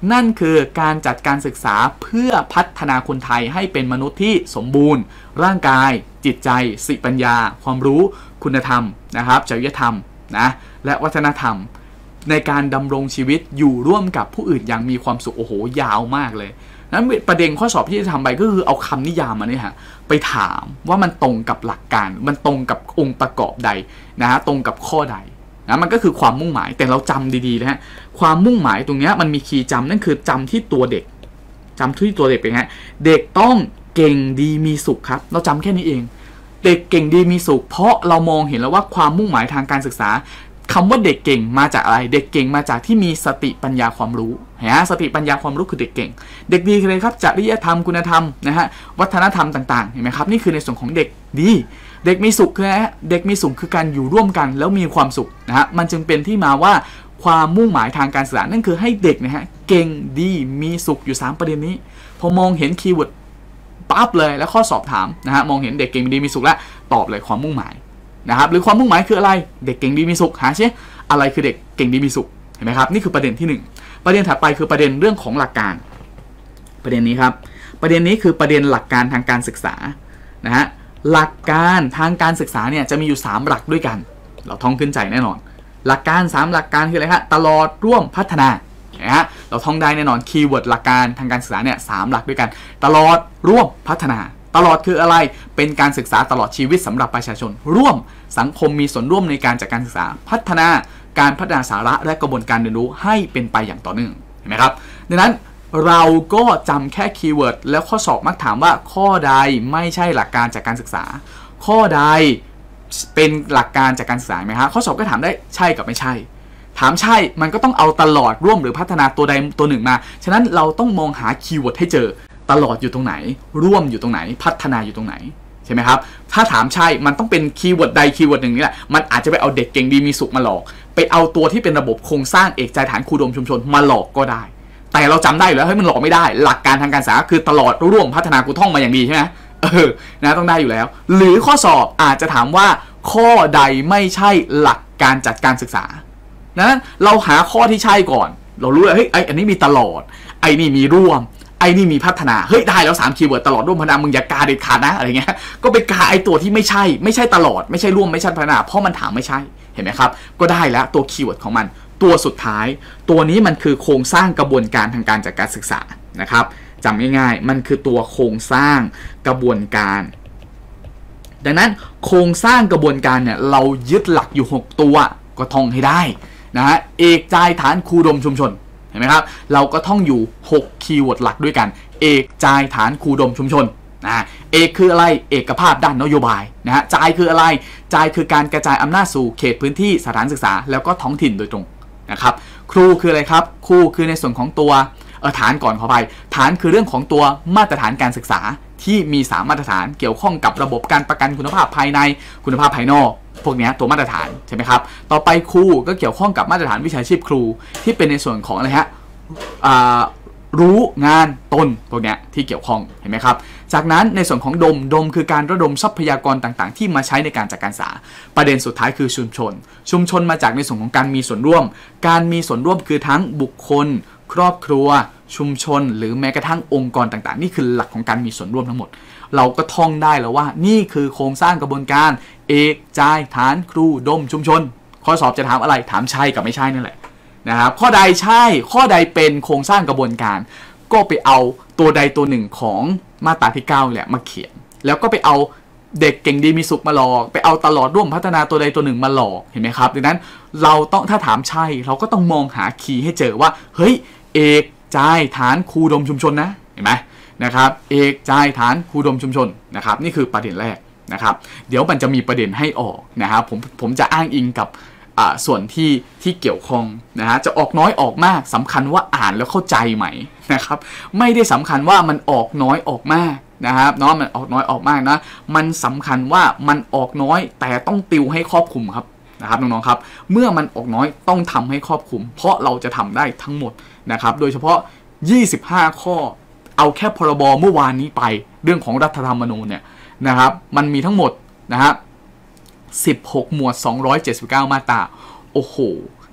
นั่นคือการจัดการศึกษาเพื่อพัฒนาคนไทยให้เป็นมนุษย์ที่สมบูรณ์ร่างกายจิตใจสติปัญญาความรู้คุณธรรมนะครับจริยธรรมนะและวัฒนธรรมในการดำรงชีวิตอยู่ร่วมกับผู้อื่นอย่างมีความสุขโอ้โหยาวมากเลยนั้นประเด็นข้อสอบที่จะทำไปก็คือเอาคำนิยามมาเนี่ยฮะไปถามว่ามันตรงกับหลักการมันตรงกับองค์ประกอบใดนะฮะตรงกับข้อใดนะมันก็คือความมุ่งหมายแต่เราจำดีๆนะฮะความมุ่งหมายตรงนี้มันมีคีย์จำนั่นคือจำที่ตัวเด็กจำที่ตัวเด็กเป็นไงเด็กต้องเก่งดีมีสุขครับเราจำแค่นี้เองเด็กเก่งดีมีสุขเพราะเรามองเห็นแล้วว่าความมุ่งหมายทางการศึกษาคำว่าเด็กเก่งมาจากอะไรเด็กเก่งมาจากที่มีสติปัญญาความรู้ฮะสติปัญญาความรู้คือเด็กเก่งเด็กดีคืออะไรครับจริยธรรมคุณธรรมนะฮะวัฒนธรรมต่างๆเห็นไหมครับนี่คือในส่วนของเด็กดีเด็กมีสุขคืออะไรเด็กมีสุขคือการอยู่ร่วมกันแล้วมีความสุขนะฮะมันจึงเป็นที่มาว่าความมุ่งหมายทางการศึกษานั่นคือให้เด็กนะฮะเก่งดีมีสุขอยู่สามประเด็นนี้พอมองเห็นคีย์เวิร์ดปั๊บเลยแล้วข้อสอบถามนะฮะมองเห็นเด็กเก่งดีมีสุขแล้วตอบเลยความมุ่งหมายนะครับหรือความมุ่งหมายคืออะไรเด็กเก่งดีมีสุขหาใช่อะไรคือเด็กเก่งดีมีสุขเห็นไหมครับนี่คือประเด็นที่หนึ่งประเด็นถัดไปคือประเด็นเรื่องของหลักการประเด็นนี้ครับประเด็นนี้คือประเด็นหลักการทางการศึกษานะฮะหลักการทางการศึกษาเนี่ยจะมีอยู่สามหลักด้วยกันเราท่องขึ้นใจแน่นอนหลักการสามหลักการคืออะไรฮะตลอดร่วมพัฒนานะฮะเราท่องได้แน่นอนคีย์เวิร์ดหลักการทางการศึกษาเนี่ยสามหลักด้วยกันตลอดร่วมพัฒนาตลอดคืออะไรเป็นการศึกษาตลอดชีวิตสำหรับประชาชนร่วมสังคมมีส่วนร่วมในการจัดการศึกษาพัฒนาการพัฒนาสาระและกระบวนการเรียนรู้ให้เป็นไปอย่างต่อเนื่องเห็นไหมครับดังนั้นเราก็จำแค่คีย์เวิร์ดแล้วข้อสอบมักถามว่าข้อใดไม่ใช่หลักการจากการศึกษาข้อใดเป็นหลักการจากการศึกษาไหมฮะข้อสอบก็ถามได้ใช่กับไม่ใช่ถามใช่มันก็ต้องเอาตลอดร่วมหรือพัฒนาตัวใดตัวหนึ่งมาฉะนั้นเราต้องมองหาคีย์เวิร์ดให้เจอตลอดอยู่ตรงไหนร่วมอยู่ตรงไหนพัฒนาอยู่ตรงไหนใช่ไหมครับถ้าถามใช่มันต้องเป็นคีย์เวิร์ดใดคีย์เวิร์ดหนึ่งนี่แหละมันอาจจะไปเอาเด็กเก่งดีมีสุขมาหลอกไปเอาตัวที่เป็นระบบโครงสร้างเอกใจฐานครูดมชุมชนมาหลอกก็ได้แต่เราจำได้อยู่แล้วเฮ้ยมันหลอกไม่ได้หลักการทางการศึกษาคือตลอดร่วมพัฒนากูท่องมาอย่างดีใช่ไหมเออนะต้องได้อยู่แล้วหรือข้อสอบอาจจะถามว่าข้อใดไม่ใช่หลักการจัดการศึกษานั้นเราหาข้อที่ใช่ก่อนเรารู้เลยเฮ้ยไออันนี้มีตลอดไอ้นี่มีร่วมไอ้นี่มีพัฒนาเฮ้ยได้แล้วสามคีย์เวิร์ดตลอดร่วมพัฒนามึงอย่ากาเด็ดขาดนะอะไรเงี้ยก็ไปกาไอ้ตัวที่ไม่ใช่ไม่ใช่ตลอดไม่ใช่ร่วมไม่ใช่พัฒนาเพราะมันถามไม่ใช่เห็นไหมครับก็ได้แล้วตัวคีย์เวิร์ดของมันตัวสุดท้ายตัวนี้มันคือโครงสร้างกระบวนการทางการจัดการศึกษานะครับจำง่ายๆมันคือตัวโครงสร้างกระบวนการดังนั้นโครงสร้างกระบวนการเนี่ยเรายึดหลักอยู่หกตัวก็ท่องให้ได้นะฮะเอกใจฐานครูดมชุมชนเห็นไหมครับเราก็ท่องอยู่หกคีย์เวิร์ดหลักด้วยกันเอกใจฐานครูดมชุมชนนะเอกคืออะไรเอกภาพด้านนโยบายนะฮะใจคืออะไรใจคือการกระจายอำนาจสู่เขตพื้นที่สถานศึกษาแล้วก็ท้องถิ่นโดยตรงนะครับครูคืออะไรครับครูคือในส่วนของตัวเออฐานก่อนขอไปฐานคือเรื่องของตัวมาตรฐานการศึกษาที่มีสามมาตรฐานเกี่ยวข้องกับระบบการประกันคุณภาพภายในคุณภาพภายนอกพวกนี้ตัวมาตรฐานใช่ไหมครับต่อไปครูก็เกี่ยวข้องกับมาตรฐานวิชาชีพครูที่เป็นในส่วนของอะไรฮะรู้งานตนพวกนี้ที่เกี่ยวข้องเห็นไหมครับจากนั้นในส่วนของดมดมคือการระดมทรัพยากรต่างๆที่มาใช้ในการจัดการศึกษาประเด็นสุดท้ายคือชุมชนชุมชนมาจากในส่วนของการมีส่วนร่วมการมีส่วนร่วมคือทั้งบุคคลครอบครัวชุมชนหรือแม้กระทั่งองค์กรต่างๆนี่คือหลักของการมีส่วนร่วมทั้งหมดเราก็ท่องได้แล้วว่านี่คือโครงสร้างกระบวนการเอกใจฐานครูดมชุมชนข้อสอบจะถามอะไรถามใช่กับไม่ใช่นั่นแหละนะครับข้อใดใช่ข้อใดเป็นโครงสร้างกระบวนการก็ไปเอาตัวใดตัวหนึ่งของมาตราที่เก้าแหละมาเขียนแล้วก็ไปเอาเด็กเก่งดีมีสุขมาหลอกไปเอาตลอดร่วมพัฒนาตัวใดตัวหนึ่งมาหลอกเห็นไหมครับดังนั้นเราต้องถ้าถามใช่เราก็ต้องมองหาคีย์ให้เจอว่าเฮ้ยเอกใจฐานครูดมชุมชนนะเห็นไหมนะครับเอกใจฐานครูดมชุมชนนะครับนี่คือประเด็นแรกนะครับเดี๋ยวมันจะมีประเด็นให้ออกนะครับผมผมจะอ้างอิงกับส่วนที่ที่เกี่ยวข้องนะฮะจะออกน้อยออกมากสำคัญว่าอ่านแล้วเข้าใจไหมนะครับไม่ได้สำคัญว่ามันออกน้อยออกมากนะครับเนาะมันออกน้อยออกมากนะมันสำคัญว่ามันออกน้อยแต่ต้องติวให้ครอบคลุมครับนะครับน้องๆครับเมื่อมันออกน้อยต้องทำให้ครอบคลุมเพราะเราจะทำได้ทั้งหมดนะครับโดยเฉพาะยี่สิบห้าข้อเอาแค่พรบเมื่อวานนี้ไปเรื่องของรัฐธรรมนูญเนี่ยนะครับมันมีทั้งหมดนะครับสิบหกหมวดสองร้อยเจ็ดสิบเก้ามาตราโอ้โห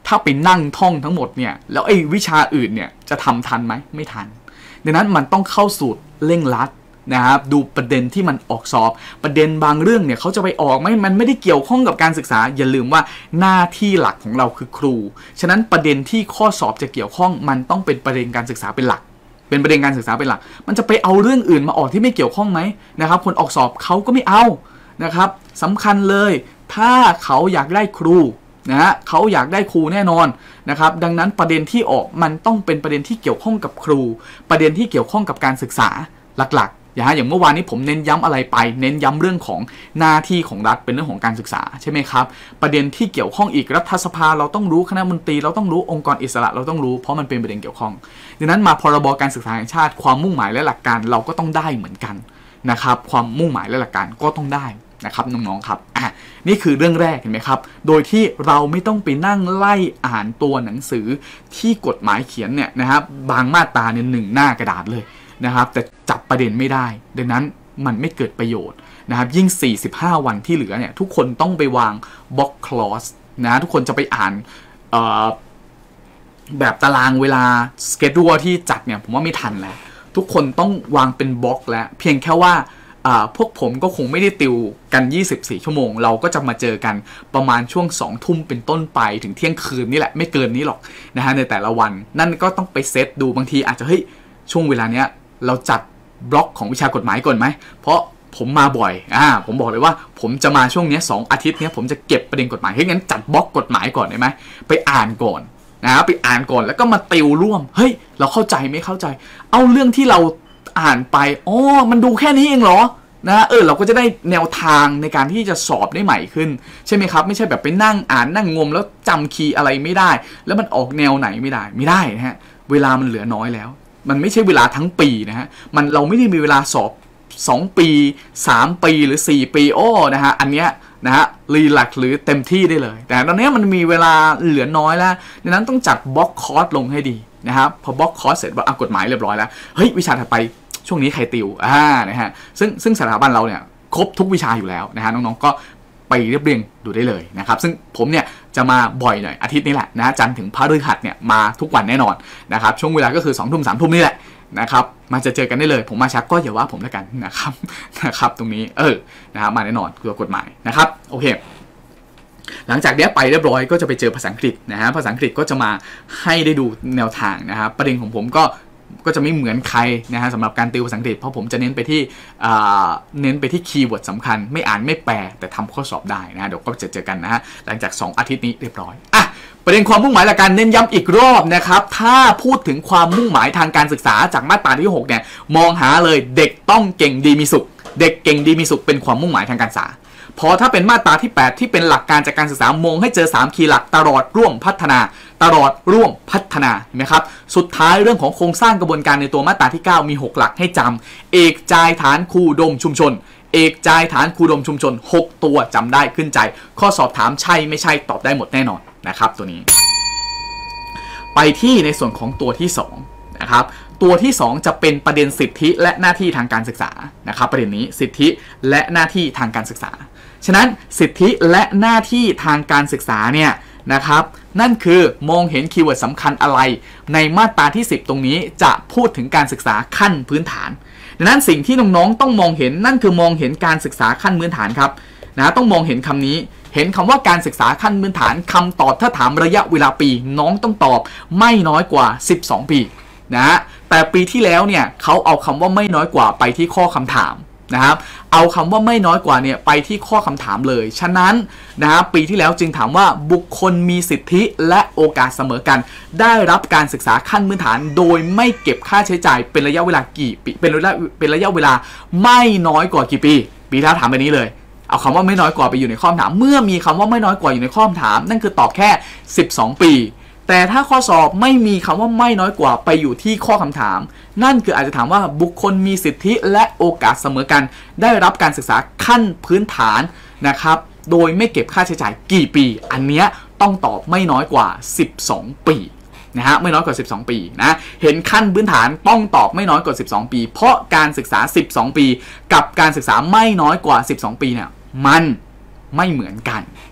ถ้าไปนั่งท่องทั้งหมดเนี่ยแล้วไอ้วิชาอื่นเนี่ยจะทำทันไหมไม่ทันดังนั้นมันต้องเข้าสูตรเร่งรัดนะครับดูประเด็นที่มันออกสอบประเด็นบางเรื่องเนี่ยเขาจะไปออกไหมมันไม่ได้เกี่ยวข้องกับการศึกษาอย่าลืมว่าหน้าที่หลักของเราคือครูฉะนั้นประเด็นที่ข้อสอบจะเกี่ยวข้องมันต้องเป็นประเด็นการศึกษาเป็นหลักเป็นประเด็นการศึกษาเป็นหลักมันจะไปเอาเรื่องอื่นมาออกที่ไม่เกี่ยวข้องไหมนะครับคนออกสอบเขาก็ไม่เอานะครับสำคัญเลยถ้าเขาอยากได้ครูนะฮะเขาอยากได้ครูแน่นอนนะครับดังนั้นประเด็นที่ออกมันต้องเป็นประเด็นที่เกี่ยวข้องกับครูประเด็นที่เกี่ยวข้องกับการศึกษาหลักๆอย่างอย่างเมื่อวานนี้ผมเน้นย้ำอะไรไปเน้นย้ำเรื่องของหน้าที่ของรัฐเป็นเรื่องของการศึกษาใช่ไหมครับประเด็นที่เกี่ยวข้องอีกรัฐสภาเราต้องรู้คณะมนตรีเราต้องรู้องค์กรอิสระเราต้องรู้เพราะมันเป็นประเด็นเกี่ยวข้องดังนั้นมาพรบการศึกษาแห่งชาติความมุ่งหมายและหลักการเราก็ต้องได้เหมือนกันนะครับความมุ่งหมายและหลักการก็ต้องได้นะครับน้องๆครับอ่ะนี่คือเรื่องแรกเห็นไหมครับโดยที่เราไม่ต้องไปนั่งไล่อ่านตัวหนังสือที่กฎหมายเขียนเนี่ยนะครับบางมาตราเนี่ยหนึ่งหน้ากระดาษเลยนะครับแต่จับประเด็นไม่ได้ดังนั้นมันไม่เกิดประโยชน์นะครับยิ่งสี่สิบห้าวันที่เหลือเนี่ยทุกคนต้องไปวางบล็อกคลอสนะทุกคนจะไปอ่านเอ่อแบบตารางเวลาสเกจดูที่จัดเนี่ยผมว่าไม่ทันแล้วทุกคนต้องวางเป็นบล็อกแล้วเพียงแค่ว่าพวกผมก็คงไม่ได้ติวกันยี่สิบสี่ชั่วโมงเราก็จะมาเจอกันประมาณช่วงสองทุ่มเป็นต้นไปถึงเที่ยงคืนนี่แหละไม่เกินนี้หรอกนะฮะในแต่ละวันนั่นก็ต้องไปเซตดูบางทีอาจจะเฮ้ยช่วงเวลาเนี้ยเราจัดบล็อกของวิชากฎหมายก่อนไหมเพราะผมมาบ่อยอ่าผมบอกเลยว่าผมจะมาช่วงนี้สองอาทิตย์นี้ผมจะเก็บประเด็นกฎหมายให้งั้นจัดบล็อกกฎหมายก่อนได้ไหมไปอ่านก่อนนะไปอ่านก่อนแล้วก็มาติวร่วมเฮ้ยเราเข้าใจไม่เข้าใจเอาเรื่องที่เราอ่านไปอ๋อมันดูแค่นี้เองเหรอนะเออเราก็จะได้แนวทางในการที่จะสอบได้ใหม่ขึ้นใช่ไหมครับไม่ใช่แบบไปนั่งอ่านนั่งงมแล้วจำคีย์อะไรไม่ได้แล้วมันออกแนวไหนไม่ได้ไม่ได้นะฮะเวลามันเหลือน้อยแล้วมันไม่ใช่เวลาทั้งปีนะฮะมันเราไม่ได้มีเวลาสอบสองปีสามปีหรือสี่ปีโอ้นะฮะอันเนี้ยนะฮะรีแลกซ์หรือเต็มที่ได้เลยแต่ตอนนี้มันมีเวลาเหลือน้อยแล้วดังนั้นต้องจัดบล็อกคอร์สลงให้ดีนะครับพอบล็อกคอร์สเสร็จว่าเอากฎหมายเรียบร้อยแล้วเฮ้ยวิชาถัดไปช่วงนี้ใครติวอ่านะฮะซึ่งซึ่งสถาบันเราเนี่ยครบทุกวิชาอยู่แล้วนะฮะน้องๆก็ไปเรียบเรียงดูได้เลยนะครับซึ่งผมเนี่ยจะมาบ่อยหน่อยอาทิตย์นี้แหละนะจันทร์ถึงพฤหัสเนี่ยมาทุกวันแน่นอนนะครับช่วงเวลาก็คือสองทุ่มสามทุ่มนี่แหละนะครับมาจะเจอกันได้เลยผมมาชักก็อย่าว่าผมแล้วกันนะครับนะครับตรงนี้เออนะครับมาแน่นอนตัวกฎหมายนะครับโอเคหลังจากนี้ไปเรียบร้อยก็จะไปเจอภาษาอังกฤษนะฮะภาษาอังกฤษก็จะมาให้ได้ดูแนวทางนะครับประเด็นของผมก็ก็จะไม่เหมือนใครนะฮะสำหรับการติวภาษาอังกฤษเพราะผมจะเน้นไปที่เน้นไปที่คีย์เวิร์ดสำคัญไม่อ่านไม่แปลแต่ทำข้อสอบได้นะเดี๋ยวก็จะเจอกันนะฮะหลังจากสองอาทิตย์นี้เรียบร้อยอ่ะประเด็นความมุ่งหมายหลักการเน้นย้ำอีกรอบนะครับถ้าพูดถึงความมุ่งหมายทางการศึกษาจากมาตราที่หกเนี่ยมองหาเลยเด็กต้องเก่งดีมีสุขเด็กเก่งดีมีสุขเป็นความมุ่งหมายทางการศึกษาพอถ้าเป็นมาตราที่แปดที่เป็นหลักการจากการศึกษามองให้เจอสามคีย์หลักตลอดร่วมพัฒนาตลอดร่วมพัฒนาเห็นไหมครับสุดท้ายเรื่องของโครงสร้างกระบวนการในตัวมาตราที่เก้ามีหกหลักให้จำเอกจายฐานครูดมชุมชนเอกจายฐานครูดมชุมชนหกตัวจำได้ขึ้นใจข้อสอบถามใช่ไม่ใช่ตอบได้หมดแน่นอนนะครับตัวนี้ไปที่ในส่วนของตัวที่สองนะครับตัวที่สองจะเป็นประเด็นสิทธิและหน้าที่ทางการศึกษานะครับประเด็นนี้สิทธิและหน้าที่ทางการศึกษาฉะนั้นสิทธิและหน้าที่ทางการศึกษาเนี่ยนะครับนั่นคือมองเห็นคีย์เวิร์ดสำคัญอะไรในมาตราที่สิบตรงนี้จะพูดถึงการศึกษาขั้นพื้นฐานดังนั้นสิ่งที่น้องๆต้องมองเห็นนั่นคือมองเห็นการศึกษาขั้นพื้นฐานครับนะต้องมองเห็นคำนี้เห็นคำว่าการศึกษาขั้นพื้นฐานคำตอบถ้าถามระยะเวลาปีน้องต้องตอบไม่น้อยกว่าสิบสองปีนะฮะแต่ปีที่แล้วเนี่ยเขาเอาคำว่าไม่น้อยกว่าไปที่ข้อคำถามนะครับเอาคำว่าไม่น้อยกว่าเนี่ยไปที่ข้อคำถามเลยฉะนั้นนะครับปีที่แล้วจึงถามว่าบุคคลมีสิทธิและโอกาสเสมอกันได้รับการศึกษาขั้นพื้นฐานโดยไม่เก็บค่าใช้จ่ายเป็นระยะเวลากี่ปีเป็นระยะเป็นระยะเวลาไม่น้อยกว่ากี่ปีปีที่แล้วถามแบบนี้เลยเอาคำว่าไม่น้อยกว่าไปอยู่ในข้อคำถามเมื่อมีคำว่าไม่น้อยกว่าอยู่ในข้อคำถามนั่นคือตอบแค่สิบสองปีแต่ถ้าข้อสอบไม่มีคำว่าไม่น้อยกว่าไปอยู่ที่ข้อคำถามนั่นคืออาจจะถามว่าบุคคลมีสิทธิและโอกาสเสมอกันได้รับการศึกษาขั้นพื้นฐานนะครับโดยไม่เก็บค่าใช้จ่ายกี่ปีอันเนี้ยต้องตอบไม่น้อยกว่าสิบสองปีนะฮะไม่น้อยกว่าสิบสองปีนะเห็นขั้นพื้นฐานต้องตอบไม่น้อยกว่าสิบสองปีเพราะการศึกษาสิบสองปีกับการศึกษาไม่น้อยกว่าสิบสองปีเนี่ยมันไม่เหมือนกัน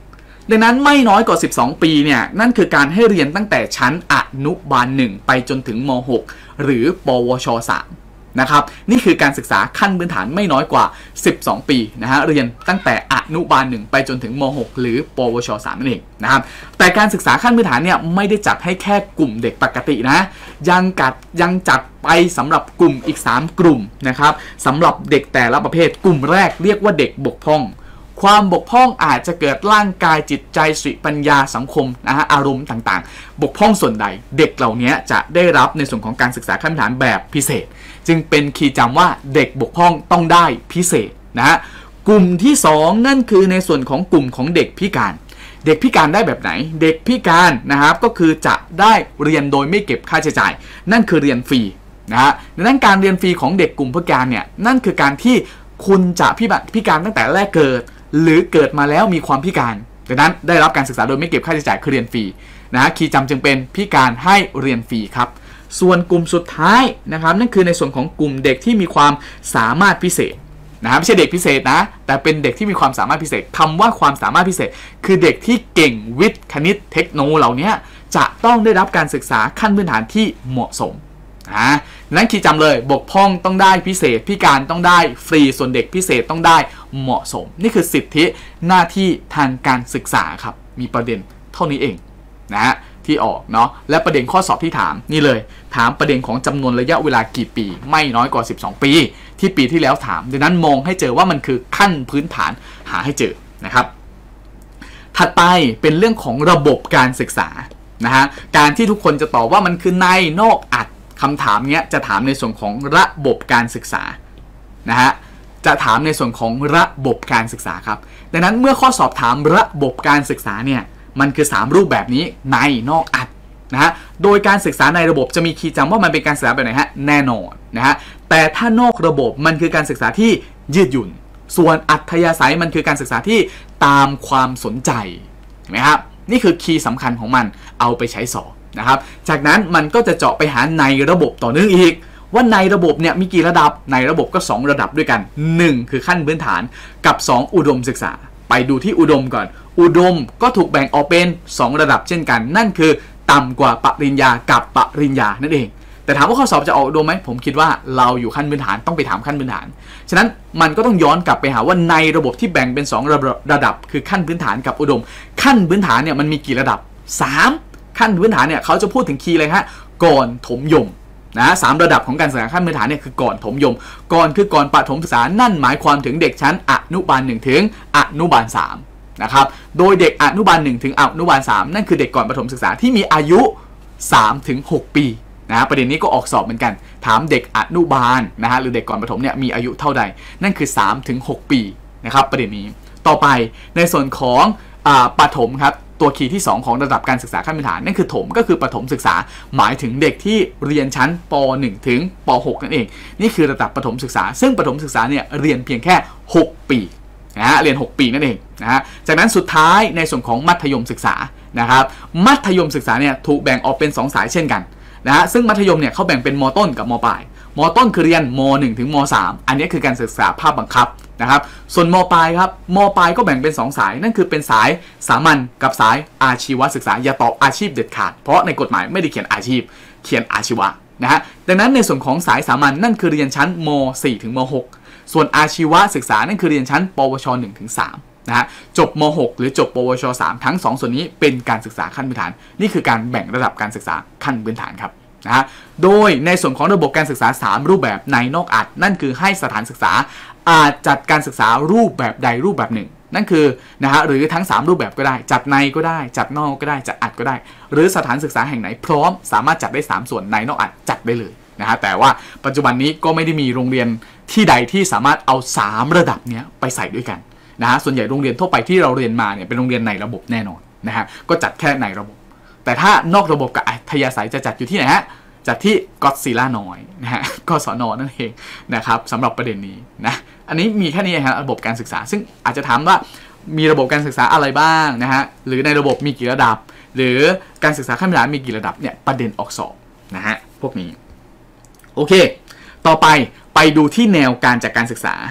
ดังนั้นไม่น้อยกว่าสิบสองปีเนี่ยนั่นคือการให้เรียนตั้งแต่ชั้นอนุบาลหนึ่งไปจนถึงม หก หรือปวช สามนะครับนี่คือการศึกษาขั้นพื้นฐานไม่น้อยกว่าสิบสองปีนะฮะเรียนตั้งแต่อนุบาลหนึ่งไปจนถึงม หก หรือปวช สามนั่นเองนะครับแต่การศึกษาขั้นพื้นฐานเนี่ยไม่ได้จัดให้แค่กลุ่มเด็กปกตินะยังกัดยังจัดไปสำหรับกลุ่มอีกสามกลุ่มนะครับสำหรับเด็กแต่ละประเภทกลุ่มแรกเรียกว่าเด็กบกพร่องความบกพร่องอาจจะเกิดร่างกายจิตใจสติปัญญาสังคมนะฮะอารมณ์ต่างๆบกพร่องส่วนใดเด็กเหล่านี้จะได้รับในส่วนของการศึกษาขั้นพื้นฐานแบบพิเศษจึงเป็นคีย์จำว่าเด็กบกพร่องต้องได้พิเศษนะฮะกลุ่มที่สองนั่นคือในส่วนของกลุ่มของเด็กพิการเด็กพิการได้แบบไหนเด็กพิการนะครับก็คือจะได้เรียนโดยไม่เก็บค่าใช้จ่ายนั่นคือเรียนฟรีนะฮะดังนั้นการเรียนฟรีของเด็กกลุ่มพิการเนี่ยนั่นคือการที่คุณจะพิการตั้งแต่แรกเกิดหรือเกิดมาแล้วมีความพิการดังนั้นได้รับการศึกษาโดยไม่เก็บค่าใช้จ่ายคือเรียนฟรีนะฮะคีย์จำจึงเป็นพิการให้เรียนฟรีครับส่วนกลุ่มสุดท้ายนะครับนั่นคือในส่วนของกลุ่มเด็กที่มีความสามารถพิเศษนะไม่ใช่เด็กพิเศษนะแต่เป็นเด็กที่มีความสามารถพิเศษคำว่าความสามารถพิเศษคือเด็กที่เก่งวิทย์คณิตเทคโนเหล่านี้จะต้องได้รับการศึกษาขั้นพื้นฐานที่เหมาะสมนะนั้นคีย์จำเลยบกพร่องต้องได้พิเศษพิการต้องได้ฟรีส่วนเด็กพิเศษต้องได้เหมาะสมนี่คือสิทธิหน้าที่ทางการศึกษาครับมีประเด็นเท่านี้เองนะฮะที่ออกเนาะและประเด็นข้อสอบที่ถามนี่เลยถามประเด็นของจำนวนระยะเวลากี่ปีไม่น้อยกว่าสิบสองปีที่ปีที่แล้วถามดังนั้นมองให้เจอว่ามันคือขั้นพื้นฐานหาให้เจอนะครับถัดไปเป็นเรื่องของระบบการศึกษานะฮะการที่ทุกคนจะตอบว่ามันคือในนอกอัดคำถามเนี้ยจะถามในส่วนของระบบการศึกษานะฮะจะถามในส่วนของระบบการศึกษาครับดังนั้นเมื่อข้อสอบถามระบบการศึกษาเนี่ยมันคือสามรูปแบบนี้ในนอกอัดนะฮะโดยการศึกษาในระบบจะมีคีย์จำว่ามันเป็นการศึกษาแบบไหนฮะแน่นอนนะฮะแต่ถ้านอกระบบมันคือการศึกษาที่ยืดหยุ่นส่วนอัธยาศัยมันคือการศึกษาที่ตามความสนใจเห็นไหมครับนี่คือคีย์สำคัญของมันเอาไปใช้สอบนะครับจากนั้นมันก็จะเจาะไปหาในระบบต่อเนื่องอีกว่าในระบบเนี่ยมีกี่ระดับในระบบก็สองระดับด้วยกันหนึ่งคือขั้นพื้นฐานกับสองอุดมศึกษาไปดูที่อุดมก่อนอุดมก็ถูกแบ่งออกเป็นสองระดับเช่นกันนั่นคือต่ำกว่าปริญญากับปริญญานั่นเองแต่ถามว่าข้อสอบจะออกอุดมไหมผมคิดว่าเราอยู่ขั้นพื้นฐานต้องไปถามขั้นพื้นฐานฉะนั้นมันก็ต้องย้อนกลับไปหาว่าในระบบที่แบ่งเป็นสองระดับคือขั้นพื้นฐานกับอุดมขั้นพื้นฐานเนี่ยมันมีกี่ระดับสามขั้นพื้นฐานเนี่ยเขาจะพูดถึงคีย์อะไรฮะก่อนถมยมนะสามระดับของการศึกษาขั้นพื้นฐานเนี่ยคือก่อนถมยมก่อนคือก่อนประถมศึกษานั่นหมายความถึงเด็กชั้นอนุบาลหนึ่งถึงอนุบาลสามนะครับโดยเด็กอนุบาลหนึ่งถึงอนุบาลสามนั่นคือเด็กก่อนประถมศึกษาที่มีอายุ สามถึงหก ปีนะประเด็นนี้ก็ออกสอบเหมือนกันถามเด็กอนุบาลนะฮะหรือเด็กก่อนประถมเนี่ยมีอายุเท่าใดนั่นคือ สามถึงหก ปีนะครับประเด็นนี้ต่อไปในส่วนของอ่าประถมครับตัวคีย์ที่สองของระดับการศึกษาขั้นพื้นฐานนั่นคือถมก็คือประถมศึกษาหมายถึงเด็กที่เรียนชั้นป หนึ่ง ถึงป หก นั่นเองนี่คือระดับประถมศึกษาซึ่งประถมศึกษาเนี่ยเรียนเพียงแค่หกปีนะฮะเรียนหกปีนั่นเองนะฮะจากนั้นสุดท้ายในส่วนของมัธยมศึกษานะครับมัธยมศึกษาเนี่ยถูกแบ่งออกเป็นสองสายเช่นกันนะฮะซึ่งมัธยมเนี่ยเขาแบ่งเป็นม.ต้นกับม.ปลายม.ต้นคือเรียนม.หนึ่ง ถึงม.สาม อันนี้คือการศึกษาภาคบังคับนะครับส่วนม.ปลายครับม.ปลายก็แบ่งเป็นสองสายนั่นคือเป็นสายสามัญกับสายอาชีวศึกษาอย่าตอบอาชีพเด็ดขาดเพราะในกฎหมายไม่ได้เขียนอาชีพเขียนอาชีวะนะฮะดังนั้นในส่วนของสายสามัญนั่นคือเรียนชั้นม.สี่ ถึงม.หก ส่วนอาชีวศึกษานั่นคือเรียนชั้นปวช หนึ่ง ถึง สามนะฮะจบม.หก หรือจบปวช สาม ทั้งสองส่วนนี้เป็นการศึกษาขั้นพื้นฐานนี่คือการแบ่งระดับการศึกษาขั้นพื้นฐานครับนะฮะโดยในส่วนของระบบการศึกษาสามรูปแบบในนอกอัดนั่นคือให้สถานศึกษาอาจจัดการศึกษารูปแบบใดรูปแบบหนึ่งนั่นคือนะฮะหรือทั้งสามรูปแบบก็ได้จัดในก็ได้จัดนอกก็ได้จัดอัดก็ได้หรือสถานศึกษาแห่งไหนพร้อมสามารถจัดได้สามส่วนในนอกอัดจัดได้เลยนะฮะแต่ว่าปัจจุบันนี้ก็ไม่ได้มีโรงเรียนที่ใดที่สามารถเอาสามระดับนี้ไปใส่ด้วยกันนะฮะส่วนใหญ่โรงเรียนทั่วไปที่เราเรียนมาเนี่ยเป็นโรงเรียนในระบบแน่นอนนะฮะก็จัดแค่ในระบบแต่ถ้านอกระบบกับอัธยาศัยจะจัดอยู่ที่ไหนฮะจัดที่ก็อดซิลล่าน้อยนะฮะกสนนั่นเองนะครับสำหรับประเด็นนี้นะอันนี้มีแค่นี้ฮะระบบการศึกษาซึ่งอาจจะถามว่ามีระบบการศึกษาอะไรบ้างนะฮะหรือในระบบมีกี่ระดับหรือการศึกษาขั้นพื้นฐานมีกี่ระดับเนี่ยประเด็นออกสอบนะฮะพวกนี้โอเคต่อไปไปดูที่แนวการจัดการศึกษา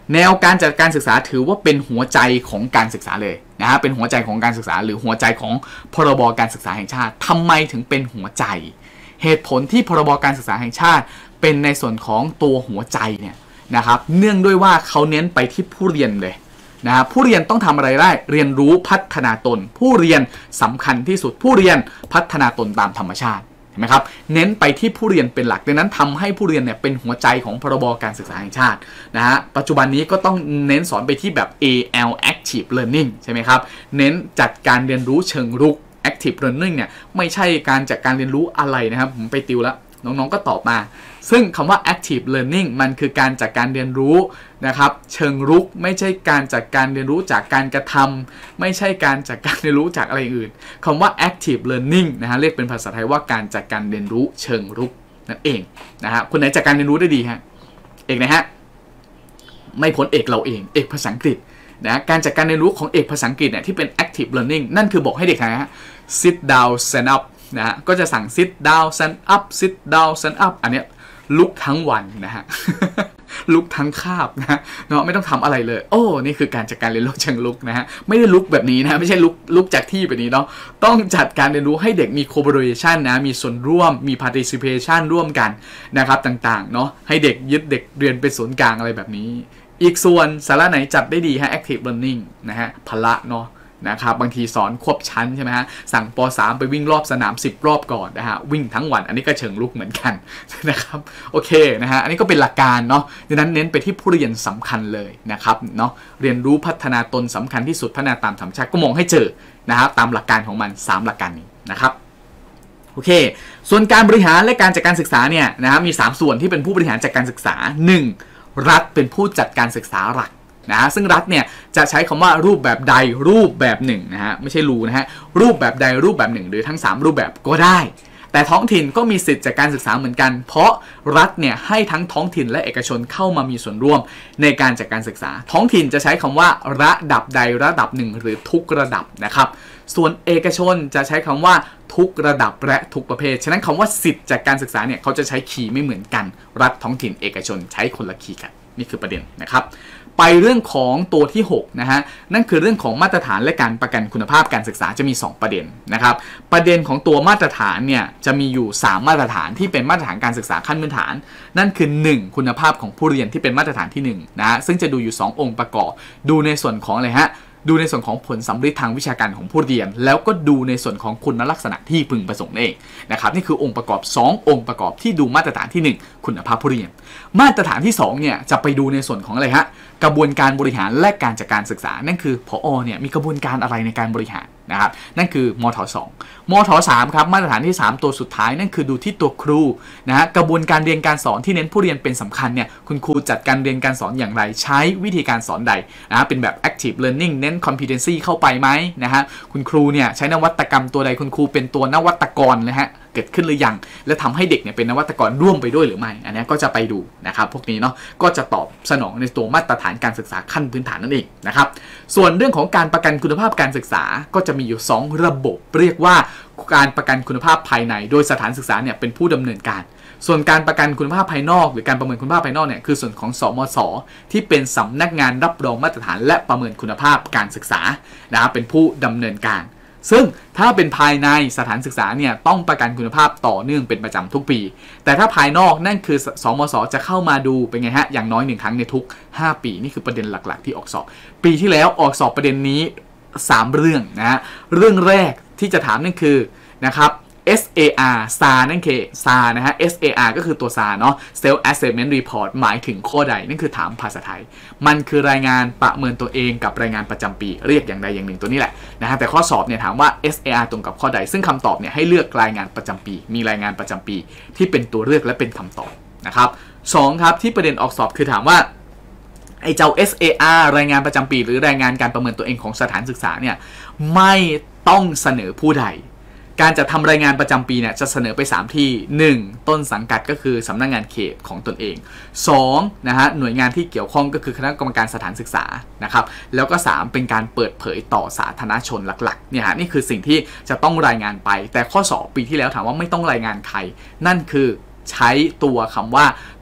แนวการจัดการศึกษาถือว่าเป็นหัวใจของการศึกษาเลยนะฮะเป็นหัวใจของการศึกษาหรือหัวใจของพรบการศึกษาแห่งชาติทำไมถึงเป็นหัวใจเหตุผลที่พรบการศึกษาแห่งชาติเป็นในส่วนของตัวหัวใจเนี่ยนะครับเนื่องด้วยว่าเขาเน้นไปที่ผู้เรียนเลยนะฮะผู้เรียนต้องทำอะไรได้เรียนรู้พัฒนาตนผู้เรียนสำคัญที่สุดผู้เรียนพัฒนาตนตามธรรมชาติเห็นไหมครับเน้นไปที่ผู้เรียนเป็นหลักดังนั้นทำให้ผู้เรียนเนี่ยเป็นหัวใจของพรบการศึกษาแห่งชาตินะฮะปัจจุบันนี้ก็ต้องเน้นสอนไปที่แบบ เอ แอล Active Learning ใช่ไหมครับเน้นจัดการเรียนรู้เชิงรุก Active Learning เนี่ยไม่ใช่การจัดการเรียนรู้อะไรนะครับผมไปติวแล้วน้องๆก็ตอบมาซึ่งคำว่า active learning มันคือการจัดการเรียนรู้นะครับเชิงรุกไม่ใช่การจัดการเรียนรู้จากการกระทำไม่ใช่การจัดการเรียนรู้จากอะไรอื่นคำว่า active learning นะฮะเรียกเป็นภาษาไทยว่าการจัดการเรียนรู้เชิงรุกนั่นเองนะฮะคนไหนจัดการเรียนรู้ได้ดีฮะเอกนะฮะไม่พ้นเอกเราเองเอกภาษาอังกฤษนะการจัดการเรียนรู้ของเอกภาษาอังกฤษเนี่ยที่เป็น active learning นั่นคือบอกให้เด็กนะฮะ sit down stand up นะฮะก็จะสั่ง sit down stand up sit down stand up อันเนี้ยลุกทั้งวันนะฮะ ลุกทั้งคาบนะเนาะไม่ต้องทำอะไรเลยโอ้นี่คือการจัดการเรียนรู้เชิงลุกนะฮะไม่ได้ลุกแบบนี้นะไม่ใช่ลุกลุกจากที่แบบนี้เนาะต้องจัดการเรียนรู้ให้เด็กมี collaboration นะมีส่วนร่วมมี participation ร่วมกันนะครับต่างๆเนาะให้เด็กยึดเด็กเรียนเป็นศูนย์กลางอะไรแบบนี้อีกส่วนสาระไหนจัดได้ดีฮะ active learning นะฮะพละเนาะนะครับบางทีสอนควบชั้นใช่ไหมฮะสั่งป สาม ไปวิ่งรอบสนามสิบรอบก่อนนะฮะวิ่งทั้งวันอันนี้ก็เชิงลุกเหมือนกันนะครับโอเคนะฮะอันนี้ก็เป็นหลักการเนาะดังนั้นเน้นไปที่ผู้เรียนสำคัญเลยนะครับเนาะเรียนรู้พัฒนาตนสำคัญที่สุดพัฒนาตามธรรมชาติก็มองให้เจอนะครับตามหลักการของมันสามหลักการนี้นะครับโอเคส่วนการบริหารและการจัดการศึกษาเนี่ยนะครับมีสามส่วนที่เป็นผู้บริหารจัดการศึกษาหนึ่งรัฐเป็นผู้จัดการศึกษาหลักนะซึ่งรัฐเนี่ยจะใช้คำว่ารูปแบบใดรูปแบบหนึ่งนะฮะไม่ใช่รูนะฮะรูปแบบใดรูปแบบหนึ่งหรือทั้งสามรูปแบบก็ได้แต่ท้องถิ่นก็มีสิทธิ์จากการศึกษาเหมือนกันเพราะรัฐเนี่ยให้ทั้งท้องถิ่นและเอกชนเข้ามามีส่วนร่วมในการจัดการศึกษาท้องถิ่นจะใช้คำว่าระดับใดระดับหนึ่งหรือทุกระดับนะครับส่วนเอกชนจะใช้คำว่าทุกระดับและทุกประเภทฉะนั้นคำว่าสิทธิ์จากการศึกษาเนี่ยเขาจะใช้คีย์ไม่เหมือนกันรัฐท้องถิ่นเอกชนใช้คนละคีย์กันนี่คือประเด็นนะครับไปเรื่องของตัวที่หกนะฮะนั่นคือเรื่องของมาตรฐานและการประกันคุณภาพการศึกษาจะมีสองประเด็นนะครับประเด็นของตัวมาตรฐานเนี่ยจะมีอยู่สามมาตรฐานที่เป็นมาตรฐานการศึกษาขั้นพื้นฐานนั่นคือหนึ่งคุณภาพของผู้เรียนที่เป็นมาตรฐานที่หนึ่งนะฮะซึ่งจะดูอยู่สององค์ประกอบดูในส่วนของอะไรฮะดูในส่วนของผลสัมฤทธิ์ทางวิชาการของผู้เรียนแล้วก็ดูในส่วนของคุณลักษณะที่พึงประสงค์เองนะครับนี่คือองค์ประกอบสององค์ประกอบที่ดูมาตรฐานที่หนึ่งคุณภาพผู้เรียนมาตรฐานที่สองเนี่ยจะไปดูในส่วนของอะไรฮะกระบวนการบริหารและการจัดการศึกษานั่นคือผอ.เนี่ยมีกระบวนการอะไรในการบริหารนะครับนั่นคือมท.สองมท.สามครับมาตรฐานที่สามตัวสุดท้ายนั่นคือดูที่ตัวครูนะฮะกระบวนการเรียนการสอนที่เน้นผู้เรียนเป็นสำคัญเนี่ยคุณครูจัดการเรียนการสอนอย่างไรใช้วิธีการสอนใดนะเป็นแบบ active learning เน้น competency เข้าไปไหมนะฮะคุณครูเนี่ยใช้นวัตกรรมตัวใดคุณครูเป็นตัวนวัตกรนะฮะเกิดขึ้นหรือยังและทำให้เด็กเนี่ยเป็นนวัตกรร่วมไปด้วยหรือไม่อันนี้ก็จะไปดูนะครับพวกนี้เนาะก็จะตอบสนองในตัวมาตรฐานการศึกษาขั้นพื้นฐานนั่นเองนะครับส่วนเรื่องของการประกันคุณภาพการศึกษาก็จะมีอยู่สองระบบเรียกว่าการประกันคุณภาพภายในโดยสถานศึกษาเนี่ยเป็นผู้ดำเนินการส่วนการประกันคุณภาพภายนอกหรือการประเมินคุณภาพภายนอกเนี่ยคือส่วนของสมศ.ที่เป็นสำนักงานรับรองมาตรฐานและประเมินคุณภาพการศึกษานะครับเป็นผู้ดำเนินการซึ่งถ้าเป็นภายในสถานศึกษาเนี่ยต้องประกันคุณภาพต่อเนื่องเป็นประจำทุกปีแต่ถ้าภายนอกนั่นคือสมศ.จะเข้ามาดูเป็นไงฮะอย่างน้อยหนึ่งครั้งในทุกห้าปีนี่คือประเด็นหลักๆที่ออกสอบปีที่แล้วออกสอบประเด็นนี้สามเรื่องนะฮะเรื่องแรกที่จะถามนั่นคือนะครับ เอส เอ อาร์ ซา นั่นคือ ซา นะฮะ เอส เอ อาร์ ก็คือตัว ซา เนาะ Self Assessment Report หมายถึงข้อใดนั่นคือถามภาษาไทยมันคือรายงานประเมินตัวเองกับรายงานประจำปีเรียกอย่างใดอย่างหนึ่งตัวนี้แหละนะฮะแต่ข้อสอบเนี่ยถามว่า เอส เอ อาร์ ตรงกับข้อใดซึ่งคำตอบเนี่ยให้เลือกรายงานประจำปีมีรายงานประจำปีที่เป็นตัวเลือกและเป็นคำตอบนะครับสองครับที่ประเด็นออกสอบคือถามว่าไอ้เจ้า เอส เอ อาร์ รายงานประจำปีหรือรายงานการประเมินตัวเองของสถานศึกษาเนี่ยไม่ต้องเสนอผู้ใดการจะทำรายงานประจำปีเนี่ยจะเสนอไปสามที่หนึ่งต้นสังกัดก็คือสำนักงานเขตของตนเองสองนะฮะหน่วยงานที่เกี่ยวข้องก็คือคณะกรรมการสถานศึกษานะครับแล้วก็สามเป็นการเปิดเผยต่อสาธารณชนหลักๆเนี่ยฮะนี่คือสิ่งที่จะต้องรายงานไปแต่ข้อสอบปีที่แล้วถามว่าไม่ต้องรายงานใครนั่นคือใช้ตัวคำว่า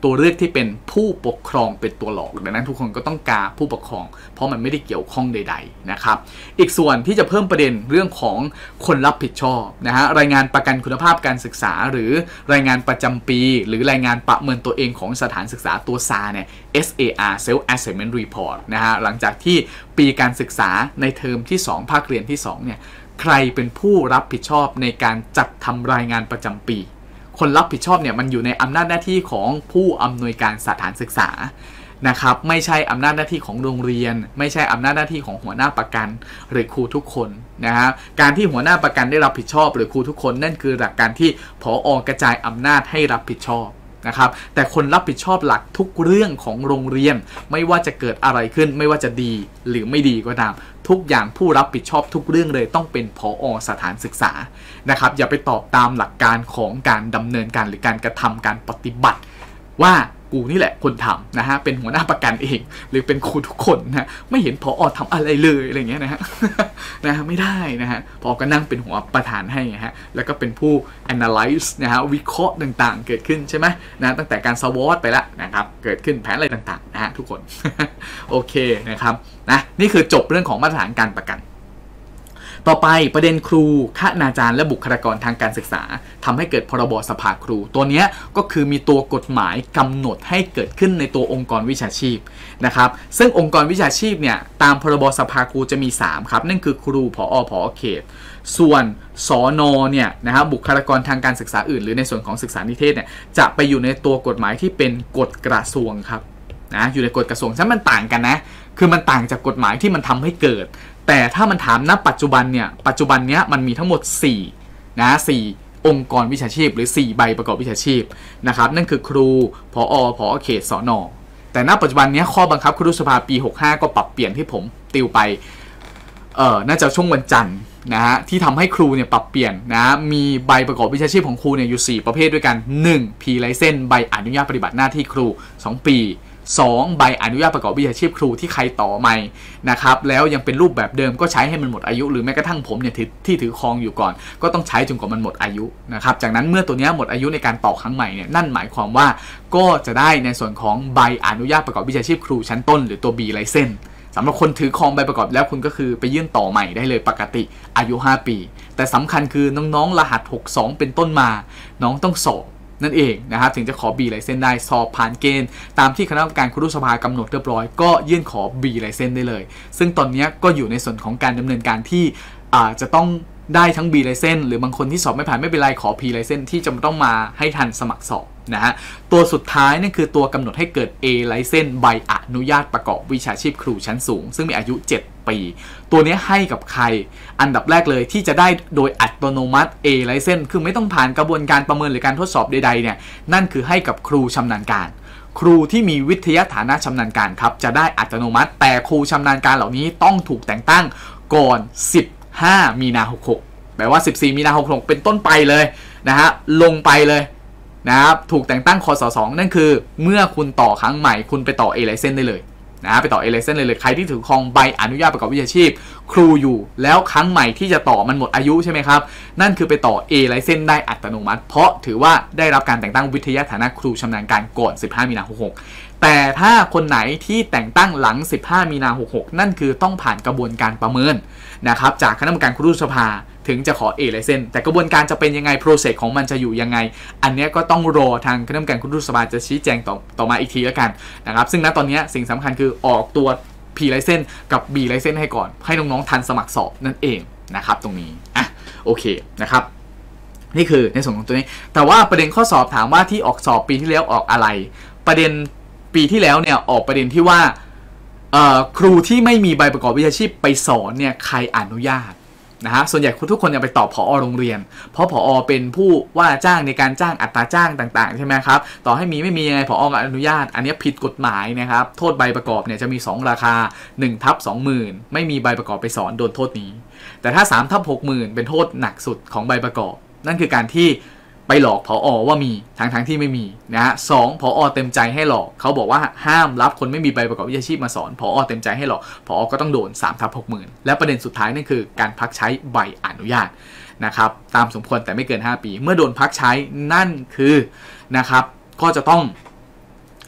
ตัวเลือกที่เป็นผู้ปกครองเป็นตัวหลอกดังนั้นทุกคนก็ต้องกาผู้ปกครองเพราะมันไม่ได้เกี่ยวข้องใดๆนะครับอีกส่วนที่จะเพิ่มประเด็นเรื่องของคนรับผิดชอบนะฮะรายงานประกันคุณภาพการศึกษาหรือรายงานประจำปีหรือรายงานประเมินตัวเองของสถานศึกษาตัว เอส เอ เนี่ย เอส เอ อาร์ Self Assessment Report นะฮะหลังจากที่ปีการศึกษาในเทอมที่สองภาคเรียนที่สองเนี่ยใครเป็นผู้รับผิดชอบในการจัดทำรายงานประจำปีคนรับผิดชอบเนี่ยมันอยู่ในอำนาจหน้าที่ของผู้อำนวยการสถานศึกษานะครับไม่ใช่อำนาจหน้าที่ของโรงเรียนไม่ใช่อำนาจหน้าที่ของหัวหน้าประกันหรือครูทุกคนนะฮะการที่หัวหน้าประกันได้รับผิดชอบหรือครูทุกคนนั่นคือหลักการที่ผอ.กระจายอำนาจให้รับผิดชอบนะครับแต่คนรับผิดชอบหลักทุกเรื่องของโรงเรียนไม่ว่าจะเกิดอะไรขึ้นไม่ว่าจะดีหรือไม่ดีก็ตามทุกอย่างผู้รับผิดชอบทุกเรื่องเลยต้องเป็นผอ.สถานศึกษานะครับอย่าไปตอบตามหลักการของการดำเนินการหรือการกระทำการปฏิบัติว่ากูนี่แหละคนทำนะฮะเป็นหัวหน้าประกันเองหรือเป็นครูทุกคนนะไม่เห็นผอ.ทำอะไรเลยอะไรเงี้ยนะฮะ นะฮะไม่ได้นะฮะผอ.ก็นั่งเป็นหัวประธานให้ฮะแล้วก็เป็นผู้ analyze นะฮะวิเคราะห์ต่างๆเกิดขึ้นใช่ไหมนะตั้งแต่การ สวอต ไปแล้วนะครับเกิดขึ้นแผนอะไรต่างๆนะฮะทุกคน โอเคนะครับนะนี่คือจบเรื่องของมาตรฐานการประกันต่อไปประเด็นครูคณาจารย์และบุคลากรทางการศึกษาทำให้เกิดพรบสภาครูตัวนี้ก็คือมีตัวกฎหมายกำหนดให้เกิดขึ้นในตัวองค์กรวิชาชีพนะครับซึ่งองค์กรวิชาชีพเนี่ยตามพรบสภาครูจะมีสามครับนั่นคือครูผอ.ผอ.เขตส่วนสน.เนี่ยนะครับบุคลากรทางการศึกษาอื่นหรือในส่วนของศึกษานิเทศเนี่ยจะไปอยู่ในตัวกฎหมายที่เป็นกฎกระทรวงครับนะอยู่ในกฎกระทรวงฉะนั้นมันต่างกันนะคือมันต่างจากกฎหมายที่มันทำให้เกิดแต่ถ้ามันถามณปัจจุบันเนี่ยปัจจุบันเนี้ยมันมีทั้งหมดสี่นะสี่องค์กรวิชาชีพหรือสี่ใบประกอบวิชาชีพนะครับนั่นคือครูผอ.ผอ.เขตสน.แต่ณปัจจุบันนี้ข้อบังคับครุสภาปีหกสิบห้าก็ปรับเปลี่ยนที่ผมติวไปเอ่อน่าจะช่วงวันจันทร์นะฮะที่ทำให้ครูเนี่ยปรับเปลี่ยนนะมีใบประกอบวิชาชีพของครูเนี่ยอยู่สี่ประเภทด้วยกันหนึ่ง P License ใบอนุญาตปฏิบัติหน้าที่ครูสองปีสองใบอนุญาตประกอบวิชาชีพครูที่ใครต่อใหม่นะครับแล้วยังเป็นรูปแบบเดิมก็ใช้ให้มันหมดอายุหรือแม้กระทั่งผมเนี่ยที่ถือครองอยู่ก่อนก็ต้องใช้จนกว่ามันหมดอายุนะครับจากนั้นเมื่อตัวนี้หมดอายุในการต่อครั้งใหม่เนี่ยนั่นหมายความว่าก็จะได้ในส่วนของใบอนุญาตประกอบวิชาชีพครูชั้นต้นหรือตัว B License สำหรับคนถือครองใบประกอบแล้วคุณก็คือไปยื่นต่อใหม่ได้เลยปกติอายุห้าปีแต่สำคัญคือน้องๆรหัสหกสิบสองเป็นต้นมาน้องต้องสอบนั่นเองนะครับถึงจะขอ B License ได้สอบผ่านเกณฑ์ตามที่คณะกรรมการครุสภากำหนดเรียบร้อยก็ยื่นขอ B License ได้เลยซึ่งตอนนี้ก็อยู่ในส่วนของการดำเนินการที่อาจจะต้องได้ทั้ง B License หรือบางคนที่สอบไม่ผ่านไม่เป็นไรขอ P License ที่จะต้องมาให้ทันสมัครสอบนะฮะตัวสุดท้ายนั่นคือตัวกำหนดให้เกิด A License ใบอนุญาตประกอบวิชาชีพครูชั้นสูงซึ่งมีอายุเจ็ดปีตัวนี้ให้กับใครอันดับแรกเลยที่จะได้โดยอัตโนมัติ A License คือไม่ต้องผ่านกระบวนการประเมินหรือการทดสอบใดๆเนี่ยนั่นคือให้กับครูชำนาญการครูที่มีวิทยาฐานะชำนาญการครับจะได้อัตโนมัติแต่ครูชำนาญการเหล่านี้ต้องถูกแต่งตั้งก่อนสิบห้ามีนาหกสิบหกแปลว่าสิบสี่มีนาหกสิบหกเป็นต้นไปเลยนะฮะลงไปเลยนะครับถูกแต่งตั้งคสสองนั่นคือเมื่อคุณต่อครั้งใหม่คุณไปต่อ A License ได้เลยนะไปต่อ A License เลยเลยใครที่ถือครองใบอนุญาตประกอบวิชาชีพครูอยู่แล้วครั้งใหม่ที่จะต่อมันหมดอายุใช่ไหมครับนั่นคือไปต่อ A License ได้อัตโนมัติเพราะถือว่าได้รับการแต่งตั้งวิทยาฐานะครูชำนาญการก่อนสิบห้ามีนาหกสิบหกแต่ถ้าคนไหนที่แต่งตั้งหลังสิบห้ามีนาหกสิบหกนั่นคือต้องผ่านกระบวนการประเมินนะครับจากคณะกรรมการครุสภาถึงจะขอ A License แต่กระบวนการจะเป็นยังไง process ของมันจะอยู่ยังไงอันนี้ก็ต้องรอทางคณะกรรมการครุสภาจะชี้แจงต่อต่อมาอีกทีแล้วกันนะครับซึ่งณตอนนี้สิ่งสำคัญคือออกตัว P License กับ B License ให้ก่อนให้น้องๆทันสมัครสอบนั่นเองนะครับตรงนี้อ่ะโอเคนะครับนี่คือในส่วนของตัวนี้แต่ว่าประเด็นข้อสอบถามว่าที่ออกสอบปีที่แล้วออกอะไรประเด็นปีที่แล้วเนี่ยออกประเด็นที่ว่าครูที่ไม่มีใบประกอบวิชาชีพไปสอนเนี่ยใครอนุญาตนะฮะส่วนใหญ่ทุกคนจะไปตอบผอ.โรงเรียนเพราะผอ.เป็นผู้ว่าจ้างในการจ้างอัตราจ้างต่างๆใช่ไหมครับต่อให้มีไม่มียังไงผอ.ก็อนุญาตอันนี้ผิดกฎหมายนะครับโทษใบประกอบเนี่ยจะมีสองราคาหนึ่งทับสองหมื่นไม่มีใบประกอบไปสอนโดนโทษนี้แต่ถ้าสามทับหกหมื่นเป็นโทษหนักสุดของใบประกอบนั่นคือการที่ไปหลอกผอ.ว่ามีทั้งทั้งที่ไม่มีนะฮะสองผอ.เต็มใจให้หลอกเขาบอกว่าห้ามรับคนไม่มีใบประกอบวิชาชีพมาสอนผอ.เต็มใจให้หลอกผอ.ก็ต้องโดนสามทับหกหมื่นและประเด็นสุดท้ายนั่นคือการพักใช้ใบอนุญาตนะครับตามสมควรแต่ไม่เกินห้าปีเมื่อโดนพักใช้นั่นคือนะครับก็จะต้อง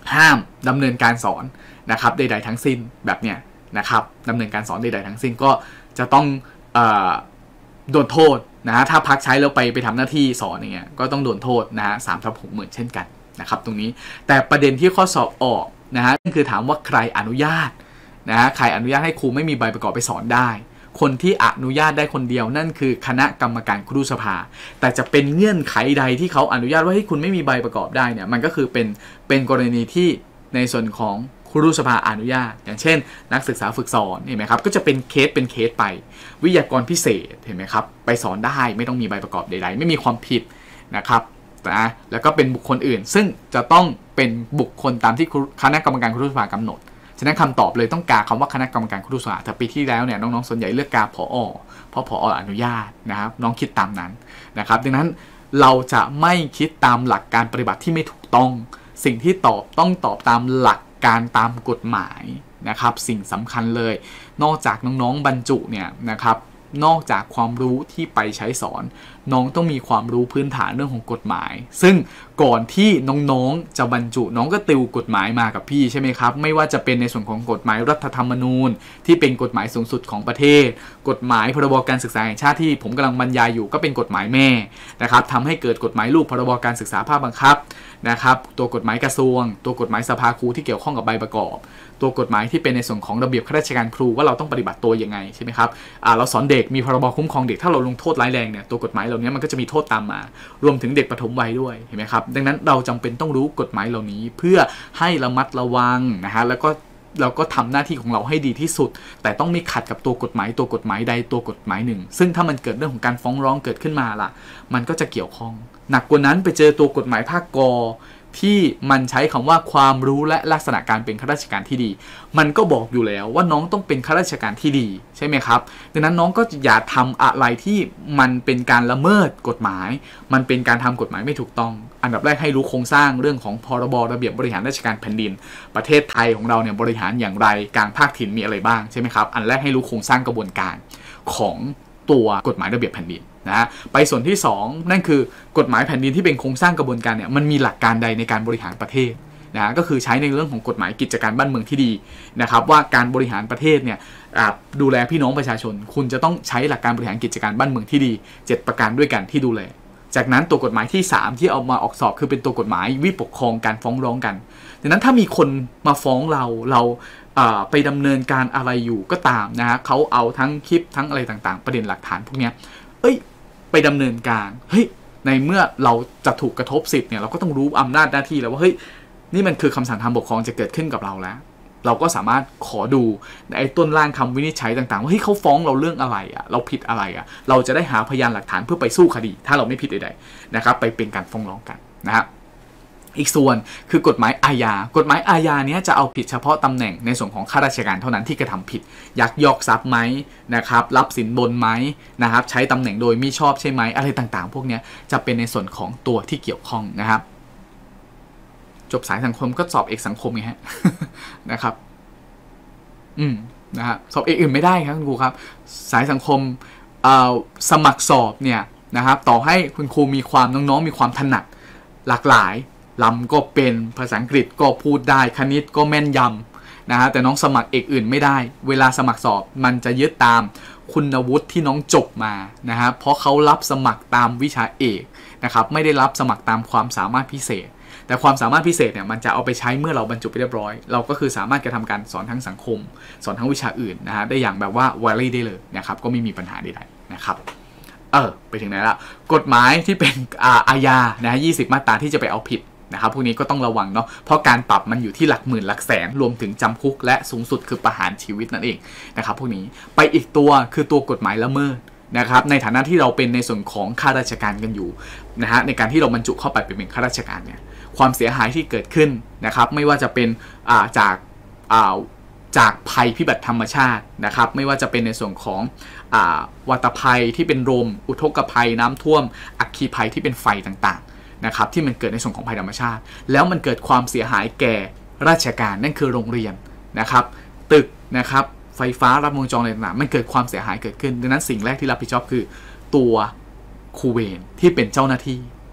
ห้ามดำเนินการสอนนะครับใดๆทั้งสิ้นแบบเนี้ยนะครับดำเนินการสอนใดๆทั้งสิ้นก็จะต้องเอ่อโดนโทษนะฮะถ้าพักใช้แล้วไปไปทำหน้าที่สอนอย่างเงี้ยก็ต้องโดนโทษนะฮะสามทับหกหมื่นเช่นกันนะครับตรงนี้แต่ประเด็นที่ข้อสอบออกนะฮะนั่นคือถามว่าใครอนุญาตนะฮะใครอนุญาตให้ครูไม่มีใบประกอบไปสอนได้คนที่อนุญาตได้คนเดียวนั่นคือคณะกรรมการครุสภาแต่จะเป็นเงื่อนไขใดที่เขาอนุญาตว่าให้คุณไม่มีใบประกอบได้เนี่ยมันก็คือเป็นเป็นกรณีที่ในส่วนของครุสภาอนุญาตอย่างเช่นนักศึกษาฝึกสอนเห็นไหมครับก็จะเป็นเคสเป็นเคสไปวิทยากรพิเศษเห็นไหมครับไปสอนได้ไม่ต้องมีใบประกอบใดๆไม่มีความผิดนะครับนะแล้วก็เป็นบุคคลอื่นซึ่งจะต้องเป็นบุคคลตามที่คณะกรรมการครุสภากำหนดฉะนั้นคำตอบเลยต้องกาคำว่าคณะกรรมการครุสภาแต่ปีที่แล้วเนี่ยน้องๆส่วนใหญ่เลือกกาผอเพราะผออนุญาตนะครับน้องคิดตามนั้นนะครับดังนั้นเราจะไม่คิดตามหลักการปฏิบัติที่ไม่ถูกต้องสิ่งที่ตอบต้องตอบตามหลักการตามกฎหมายนะครับสิ่งสำคัญเลยนอกจากน้องๆบรรจุเนี่ยนะครับนอกจากความรู้ที่ไปใช้สอนน้องต้องมีความรู้พื้นฐานเรื่องของกฎหมายซึ่งก่อนที่น้องๆจะบรรจุน้องก็ติวกฎหมายมากับพี่ใช่ไหมครับไม่ว่าจะเป็นในส่วนของกฎหมายรัฐธรรมนูญที่เป็นกฎหมายสูงสุดของประเทศกฎหมายพรบการศึกษาแห่งชาติที่ผมกำลังบรรยายอยู่ก็เป็นกฎหมายแม่นะครับทำให้เกิดกฎหมายลูกพรบการศึกษาภาคบังคับนะครับตัวกฎหมายกระทรวงตัวกฎหมายสภาครูที่เกี่ยวข้องกับใบประกอบตัวกฎหมายที่เป็นในส่วนของระเบียบข้าราชการครูว่าเราต้องปฏิบัติตัวยังไงใช่ไหมครับเราสอนเด็กมีพรบคุ้มครองเด็กถ้าเราลงโทษร้ายแรงเนี่ยตัวกฎหมายเหล่านี้มันก็จะมีโทษตามมารวมถึงเด็กปฐมวัยด้วยเห็นไหมครับดังนั้นเราจำเป็นต้องรู้กฎหมายเหล่านี้เพื่อให้ระมัดระวังนะฮะแล้วก็เราก็ทำหน้าที่ของเราให้ดีที่สุดแต่ต้องไม่ขัดกับตัวกฎหมายตัวกฎหมายใดตัวกฎหมายหนึ่งซึ่งถ้ามันเกิดเรื่องของการฟ้องร้องเกิดขึ้นมาล่ะมันก็จะเกี่ยวข้องหนักกว่านั้นไปเจอตัวกฎหมายภาคกที่มันใช้คำว่าความรู้และลักษณะการเป็นข้าราชการที่ดีมันก็บอกอยู่แล้วว่าน้องต้องเป็นข้าราชการที่ดีใช่ไหมครับดังนั้นน้องก็อย่าทำอะไรที่มันเป็นการละเมิดกฎหมายมันเป็นการทำกฎหมายไม่ถูกต้องอันดับแรกให้รู้โครงสร้างเรื่องของพรบระเบียบบริหารราชการแผ่นดินประเทศไทยของเราเนี่ยบริหารอย่างไรกลางภาคถิ่นมีอะไรบ้างใช่ไหมครับอันแรกให้รู้โครงสร้างกระบวนการของตัวกฎหมายระเบียบแผ่นดินนะไปส่วนที่สองนั่นคือกฎหมายแผ่นดินที่เป็นโครงสร้างกระบวนการเนี่ยมันมีหลักการใดในการบริหารประเทศนะก็คือใช้ในเรื่องของกฎหมายกิจการบ้านเมืองที่ดีนะครับว่าการบริหารประเทศเนี่ยดูแลพี่น้องประชาชนคุณจะต้องใช้หลักการบริหารกิจการบ้านเมืองที่ดีเจ็ดประการด้วยกันที่ดูแลจากนั้นตัวกฎหมายที่สามที่เอามาออกสอบคือเป็นตัวกฎหมายวิปกครองการฟ้องร้องกันดังนั้นถ้ามีคนมาฟ้องเราเราไปดำเนินการอะไรอยู่ก็ตามนะฮะเขาเอาทั้งคลิปทั้งอะไรต่างๆประเด็นหลักฐานพวกนี้เอ้ยไปดำเนินการเฮ้ยในเมื่อเราจะถูกกระทบสิทธิ์เนี่ยเราก็ต้องรู้อำนาจหน้าที่แล้วว่าเฮ้ยนี่มันคือคำสั่งทางปกครองจะเกิดขึ้นกับเราแล้วเราก็สามารถขอดูไอ้ต้นร่างคำวินิจฉัยต่างๆว่าเฮ้ยเขาฟ้องเราเรื่องอะไรอ่ะเราผิดอะไรอ่ะเราจะได้หาพยานหลักฐานเพื่อไปสู้คดีถ้าเราไม่ผิดใดๆนะครับไปเป็นการฟ้องร้องกันนะครับอีกส่วนคือกฎหมายอาญากฎหมายอาญาเนี้ยจะเอาผิดเฉพาะตำแหน่งในส่วนของข้าราชการเท่านั้นที่กระทำผิดยักยอกทรัพย์ไหมนะครับรับสินบนไหมนะครับใช้ตำแหน่งโดยมิชอบใช่ไหมอะไรต่างๆพวกเนี้ยจะเป็นในส่วนของตัวที่เกี่ยวข้องนะครับจบสายสังคมก็สอบเอกสังคมไงฮะ นะครับอืมนะฮะสอบเอกอื่นไม่ได้ครับคุณครูครับสายสังคมสมัครสอบเนี่ยนะครับต่อให้คุณครูมีความน้องๆมีความถนัดหลากหลายลำก็เป็นภาษาอังกฤษก็พูดได้คณิตก็แม่นยำนะฮะแต่น้องสมัครเอกอื่นไม่ได้เวลาสมัครสอบมันจะยึดตามคุณวุฒิที่น้องจบมานะฮะเพราะเขารับสมัครตามวิชาเอกนะครับไม่ได้รับสมัครตามความสามารถพิเศษแต่ความสามารถพิเศษเนี่ยมันจะเอาไปใช้เมื่อเราบรรจุไปเรียบร้อยเราก็คือสามารถกระทำการสอนทั้งสังคมสอนทั้งวิชาอื่นนะฮะได้อย่างแบบว่าวารี่ได้เลยนะครับก็ไม่มีปัญหาใดๆนะครับเออไปถึงไหนละกฎหมายที่เป็นอาญานะฮะยี่สิบมาตราที่จะไปเอาผิดนะครับพวกนี้ก็ต้องระวังเนาะเพราะการปรับมันอยู่ที่หลักหมื่นหลักแสนรวมถึงจำคุกและสูงสุดคือประหารชีวิตนั่นเองนะครับพวกนี้ไปอีกตัวคือตัวกฎหมายละเมิดนะครับในฐานะที่เราเป็นในส่วนของข้าราชการกันอยู่นะฮะในการที่เราบรรจุเข้าไปเป็นข้าราชการเนี่ยความเสียหายที่เกิดขึ้นนะครับไม่ว่าจะเป็นจากจากภัยพิบัติธรรมชาตินะครับไม่ว่าจะเป็นในส่วนของวัฏภัยที่เป็นลมอุทกภัยน้ำท่วมอัคคีภัยที่เป็นไฟต่างๆนะครับที่มันเกิดในส่วนของภัยธรรมชาติแล้วมันเกิดความเสียหายแก่ราชการนั่นคือโรงเรียนนะครับตึกนะครับไฟฟ้ารัดวงจรอะไรต่างๆมันเกิดความเสียหายเกิดขึ้นดังนั้นสิ่งแรกที่รับผิดชอบคือตัวครูเวรที่เป็นเจ้าหน้าที่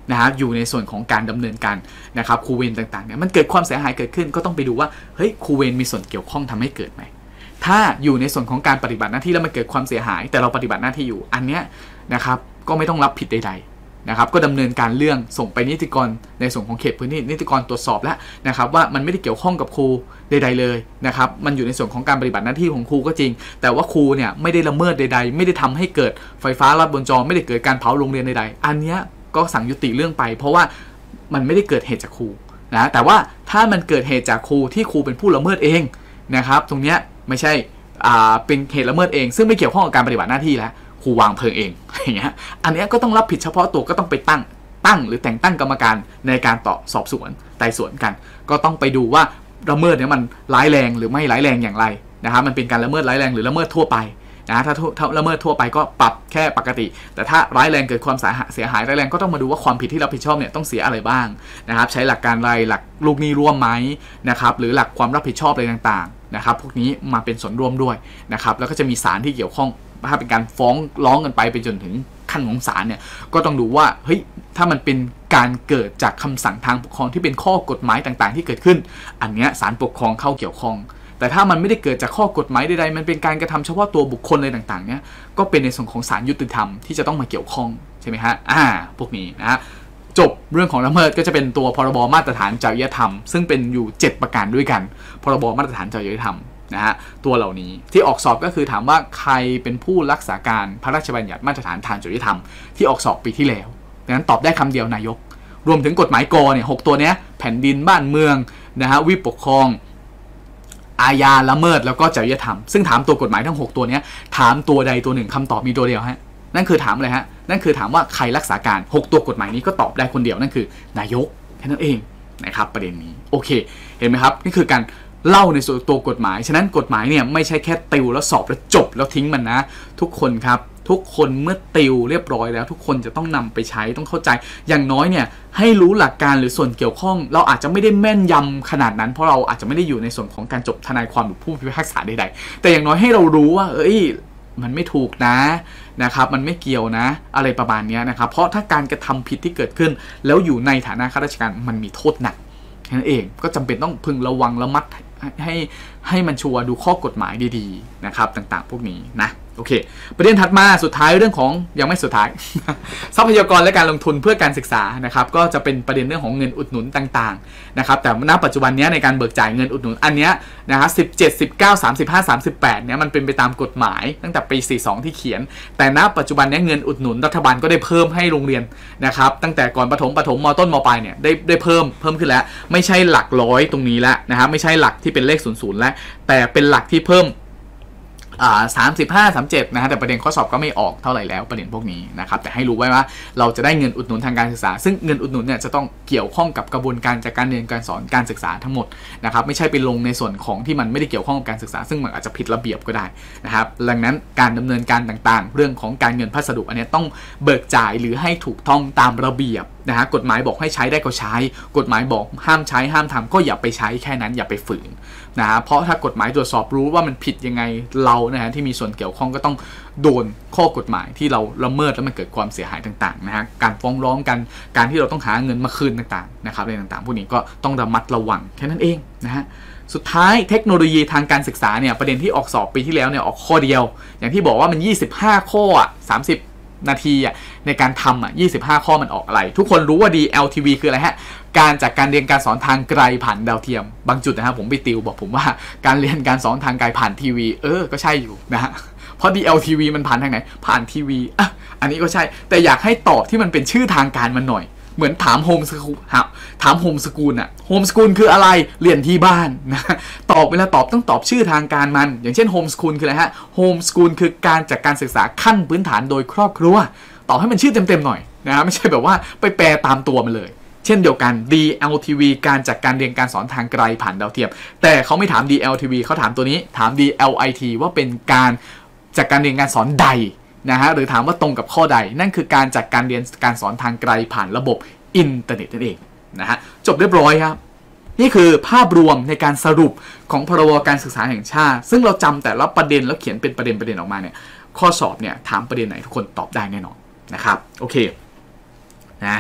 นะฮะอยู่ในส่วนของการดำเนินการนะครับครูเวรต่างๆเนี่ยมันเกิดความเสียหายเกิดขึ้นก็ต้องไปดูว่าเฮ้ยครูเวรมีส่วนเกี่ยวข้องทำให้เกิดไหมถ้าอยู่ในส่วนของการปฏิบัติหน้าที่แล้วมันเกิดความเสียหายแต่เราปฏิบัติหน้าที่อยู่อันเนี้ยนะครับก็ไม่ต้องรับผิดใดๆนะครับก็ดำเนินการเรื่องส่งไปนิติกรในส่วนของเขตพื้นที่นิติกรตรวจสอบแล้วนะครับว่ามันไม่ได้เกี่ยวข้องกับครูใดๆเลยนะครับมันอยู่ในส่วนของการปฏิบัติหน้าที่ของครูก็จริงแต่ว่าครูเนี่ยไม่ได้ละเมิดใดๆไม่ได้ทำให้เกิดไฟฟ้าลัดวงจรไม่ได้เกิดการเผาโรงเรียนใดๆอันเนี้ยก็สั่งยุติเรื่องไปเพราะว่ามันไม่ได้เกิดเหตุจากครูนะแต่ว่าถ้ามันเกิดเหตุจากครูที่ครูเป็นผู้ละเมิดเองนะครับตรงเนี้ยไม่ใช่อ่าเป็นเหตุละเมิดเองซึ่งไม่เกี่ยวข้องกับการปฏิบัติหน้าที่แล้วครูวางเพลิงเองอย่างเงี้ยอันนี้ก็ต้องรับผิดเฉพาะตัวก็ต้องไปตั้งตั้งหรือแต่งตั้งกรรมการในการต่อสอบสวนไต่สวนกันก็ต้องไปดูว่าละเมิดเนี่ยมันร้ายแรงหรือไม่ร้ายแรงอย่างไรนะครับมันเป็นการละเมิดร้ายแรงหรือละเมิดทั่วไปนะถ้าถ้าละเมิดทั่วไปก็ปรับแค่ปกติแต่ถ้าร้ายแรงเกิดความเสียหายร้ายแรงก็ต้องมาดูว่าความผิดที่รับผิดชอบเนี่ยต้องเสียอะไรบ้างนะครับใช้หลักการอะไรหลักลูกหนี้ร่วมไหมนะครับหรือหลักความรับผิดชอบอะไรต่างๆนะครับพวกนี้มาเป็นส่วนร่วมด้วยนะครับแล้วก็จะมีศาลที่เกี่ยวข้องถ้าเป็นการฟ้องร้องกันไปไปจนถึงขั้นของศาลเนี่ยก็ต้องดูว่าเฮ้ยถ้ามันเป็นการเกิดจากคำสั่งทางปกครองที่เป็นข้อกฎหมายต่างๆที่เกิดขึ้นอันเนี้ยศาลปกครองเข้าเกี่ยวข้องแต่ถ้ามันไม่ได้เกิดจากข้อกฎหมายใดๆมันเป็นการกระทำเฉพาะตัวบุคคลอะไรต่างๆเนี่ยก็เป็นในส่วนของศาลยุติธรรมที่จะต้องมาเกี่ยวข้องใช่ไหมฮะอ่าพวกนี้นะฮะจบเรื่องของละเมิดก็จะเป็นตัวพรบมาตรฐานจริยธรรมซึ่งเป็นอยู่เจ็ดประการด้วยกันพรบมาตรฐานจริยธรรมนะฮะตัวเหล่านี้ที่ออกสอบก็คือถามว่าใครเป็นผู้รักษาการพระราชบัญญัติมาตรฐานทางจริยธรรมที่ออกสอบปีที่แล้วดังนั้นตอบได้คำเดียวนายกรวมถึงกฎหมายกเนี่ยหกตัวเนี้ยแผ่นดินบ้านเมืองนะฮะวิปกครองอาญาละเมิดแล้วก็จริยธรรมซึ่งถามตัวกฎหมายทั้งหกตัวนี้ถามตัวใดตัวหนึ่งคำตอบมีตัวเดียวฮะนั่นคือถามอะไรฮะนั่นคือถามว่าใครรักษาการหกตัวกฎหมายนี้ก็ตอบได้คนเดียวนั่นคือนายกแค่นั้นเองนะครับประเด็นนี้โอเคเห็นไหมครับนี่คือการเล่าในส่วนตัวกฎหมายฉะนั้นกฎหมายเนี่ยไม่ใช่แค่ติวแล้วสอบแล้วจบแล้วทิ้งมันนะทุกคนครับทุกคนเมื่อติวเรียบร้อยแล้วทุกคนจะต้องนำไปใช้ต้องเข้าใจอย่างน้อยเนี่ยให้รู้หลักการหรือส่วนเกี่ยวข้องเราอาจจะไม่ได้แม่นยำขนาดนั้นเพราะเราอาจจะไม่ได้อยู่ในส่วนของการจบทนายความหรือผู้พิพากษาใดๆแต่อย่างน้อยให้เรารู้ว่าเอ้ยมันไม่ถูกนะนะครับมันไม่เกี่ยวนะอะไรประมาณนี้นะครับเพราะถ้าการกระทำผิดที่เกิดขึ้นแล้วอยู่ในฐานะข้าราชการมันมีโทษหนักแค่นั้นเองก็จำเป็นต้องพึงระวังระมัดให้ให้มันชัวร์ดูข้อกฎหมายดีๆนะครับต่างๆพวกนี้นะโอเคประเด็นถัดมาสุดท้ายเรื่องของยังไม่สุดท้าย ทรัพยากรและการลงทุนเพื่อการศึกษานะครับก็จะเป็นประเด็นเรื่องของเงินอุดหนุนต่างๆนะครับแต่ณปัจจุบันนี้ในการเบิกจ่ายเงินอุดหนุนอันเนี้ยนะครับสิบเจ็ด สิบเก้า สามสิบห้า สามสิบแปดเนี่ยมันเป็นไปตามกฎหมายตั้งแต่ปีสี่สิบสองที่เขียนแต่ณปัจจุบันนี้เงินอุดหนุนรัฐบาลก็ได้เพิ่มให้โรงเรียนนะครับตั้งแต่ก่อนประถมประถมมต้นมปลายเนี่ยได้ได้เพิ่มเพิ่มขึ้นแล้วไม่ใช่หลักร้อยตรงนี้แล้วนะครับไม่ใช่หลักที่เป็นเลขศูนย์ศูนย์แล้วแต่เป็นหลักที่เพิ่มอ่าสามสิบห้า สามสิบเจ็ดนะฮะแต่ประเด็นข้อสอบก็ไม่ออกเท่าไหร่แล้วประเด็นพวกนี้นะครับแต่ให้รู้ไว้ว่าเราจะได้เงินอุดหนุนทางการศึกษาซึ่งเงินอุดหนุนเนี่ยจะต้องเกี่ยวข้องกับกระบวนการจากการเรียนการสอนการศึกษาทั้งหมดนะครับไม่ใช่ไปลงในส่วนของที่มันไม่ได้เกี่ยวข้องกับการศึกษาซึ่งมันอาจจะผิดระเบียบก็ได้นะครับดังนั้นการดำเนินการต่างๆเรื่องของการเงินพัสดุอันนี้ต้องเบิกจ่ายหรือให้ถูกต้องตามระเบียบนะฮะกฎหมายบอกให้ใช้ได้ก็ใช้กฎหมายบอกห้ามใช้ห้ามทำก็อย่าไปใช้แค่นั้นอย่าไปฝืนนะฮะเพราะถ้ากฎหมายตรวจสอบรู้ว่ามันผิดยังไงเรานะฮะที่มีส่วนเกี่ยวข้องก็ต้องโดนข้อกฎหมายที่เราละเมิดแล้วมันเกิดความเสียหายต่างๆนะฮะการฟ้องร้องกันการที่เราต้องหาเงินมาคืนต่างๆนะครับอะไรต่างๆพวกนี้ก็ต้องระมัดระวังแค่นั้นเองนะฮะสุดท้ายเทคโนโลยีทางการศึกษาเนี่ยประเด็นที่ออกสอบปีที่แล้วเนี่ยออกข้อเดียวอย่างที่บอกว่ามันยี่สิบห้าข้ออ่ะสามสิบนาทีอ่ะในการทำอ่ะยี่สิบห้าข้อมันออกอะไรทุกคนรู้ว่า ดี แอล ที วี คืออะไรฮะการจากการเรียนการสอนทางไกลผ่านดาวเทียมบางจุดนะครับผมไปติวบอกผมว่าการเรียนการสอนทางไกลผ่านทีวีเออก็ใช่อยู่นะฮะเพราะ ดี แอล ที วี มันผ่านทางไหนผ่านทีวีอ่ะอันนี้ก็ใช่แต่อยากให้ตอบที่มันเป็นชื่อทางการมันหน่อยเหมือนถามโฮมสกูลถามโฮมสกูลอะโฮมสกูลคืออะไรเรียนที่บ้านนะตอบเวลาตอบต้องตอบชื่อทางการมันอย่างเช่นโฮมสกูลคืออะไรฮะโฮมสกูลคือการจัดการศึกษาขั้นพื้นฐานโดยครอบครัวตอบให้มันชื่อเต็มๆหน่อยนะไม่ใช่แบบว่าไปแปลตามตัวมันเลยเช่นเดียวกัน ดี แอล ที วี การจัดการเรียนการสอนทางไกลผ่านดาวเทียมแต่เขาไม่ถาม ดี แอล ที วี เขาถามตัวนี้ถาม ดี แอล ไอ ที ว่าเป็นการจัดการเรียนการสอนใดนะฮะหรือถามว่าตรงกับข้อใดนั่นคือการจัดการเรียนการสอนทางไกลผ่านระบบอินเทอร์เน็ตนั่นเองนะฮะจบเรียบร้อยครับนี่คือภาพรวมในการสรุปของพรบการศึกษาแห่งชาติซึ่งเราจำแต่ละประเด็นแล้วเขียนเป็นประเด็นประเด็นออกมาเนี่ยข้อสอบเนี่ยถามประเด็นไหนทุกคนตอบได้แน่นอนนะครับโอเคนะ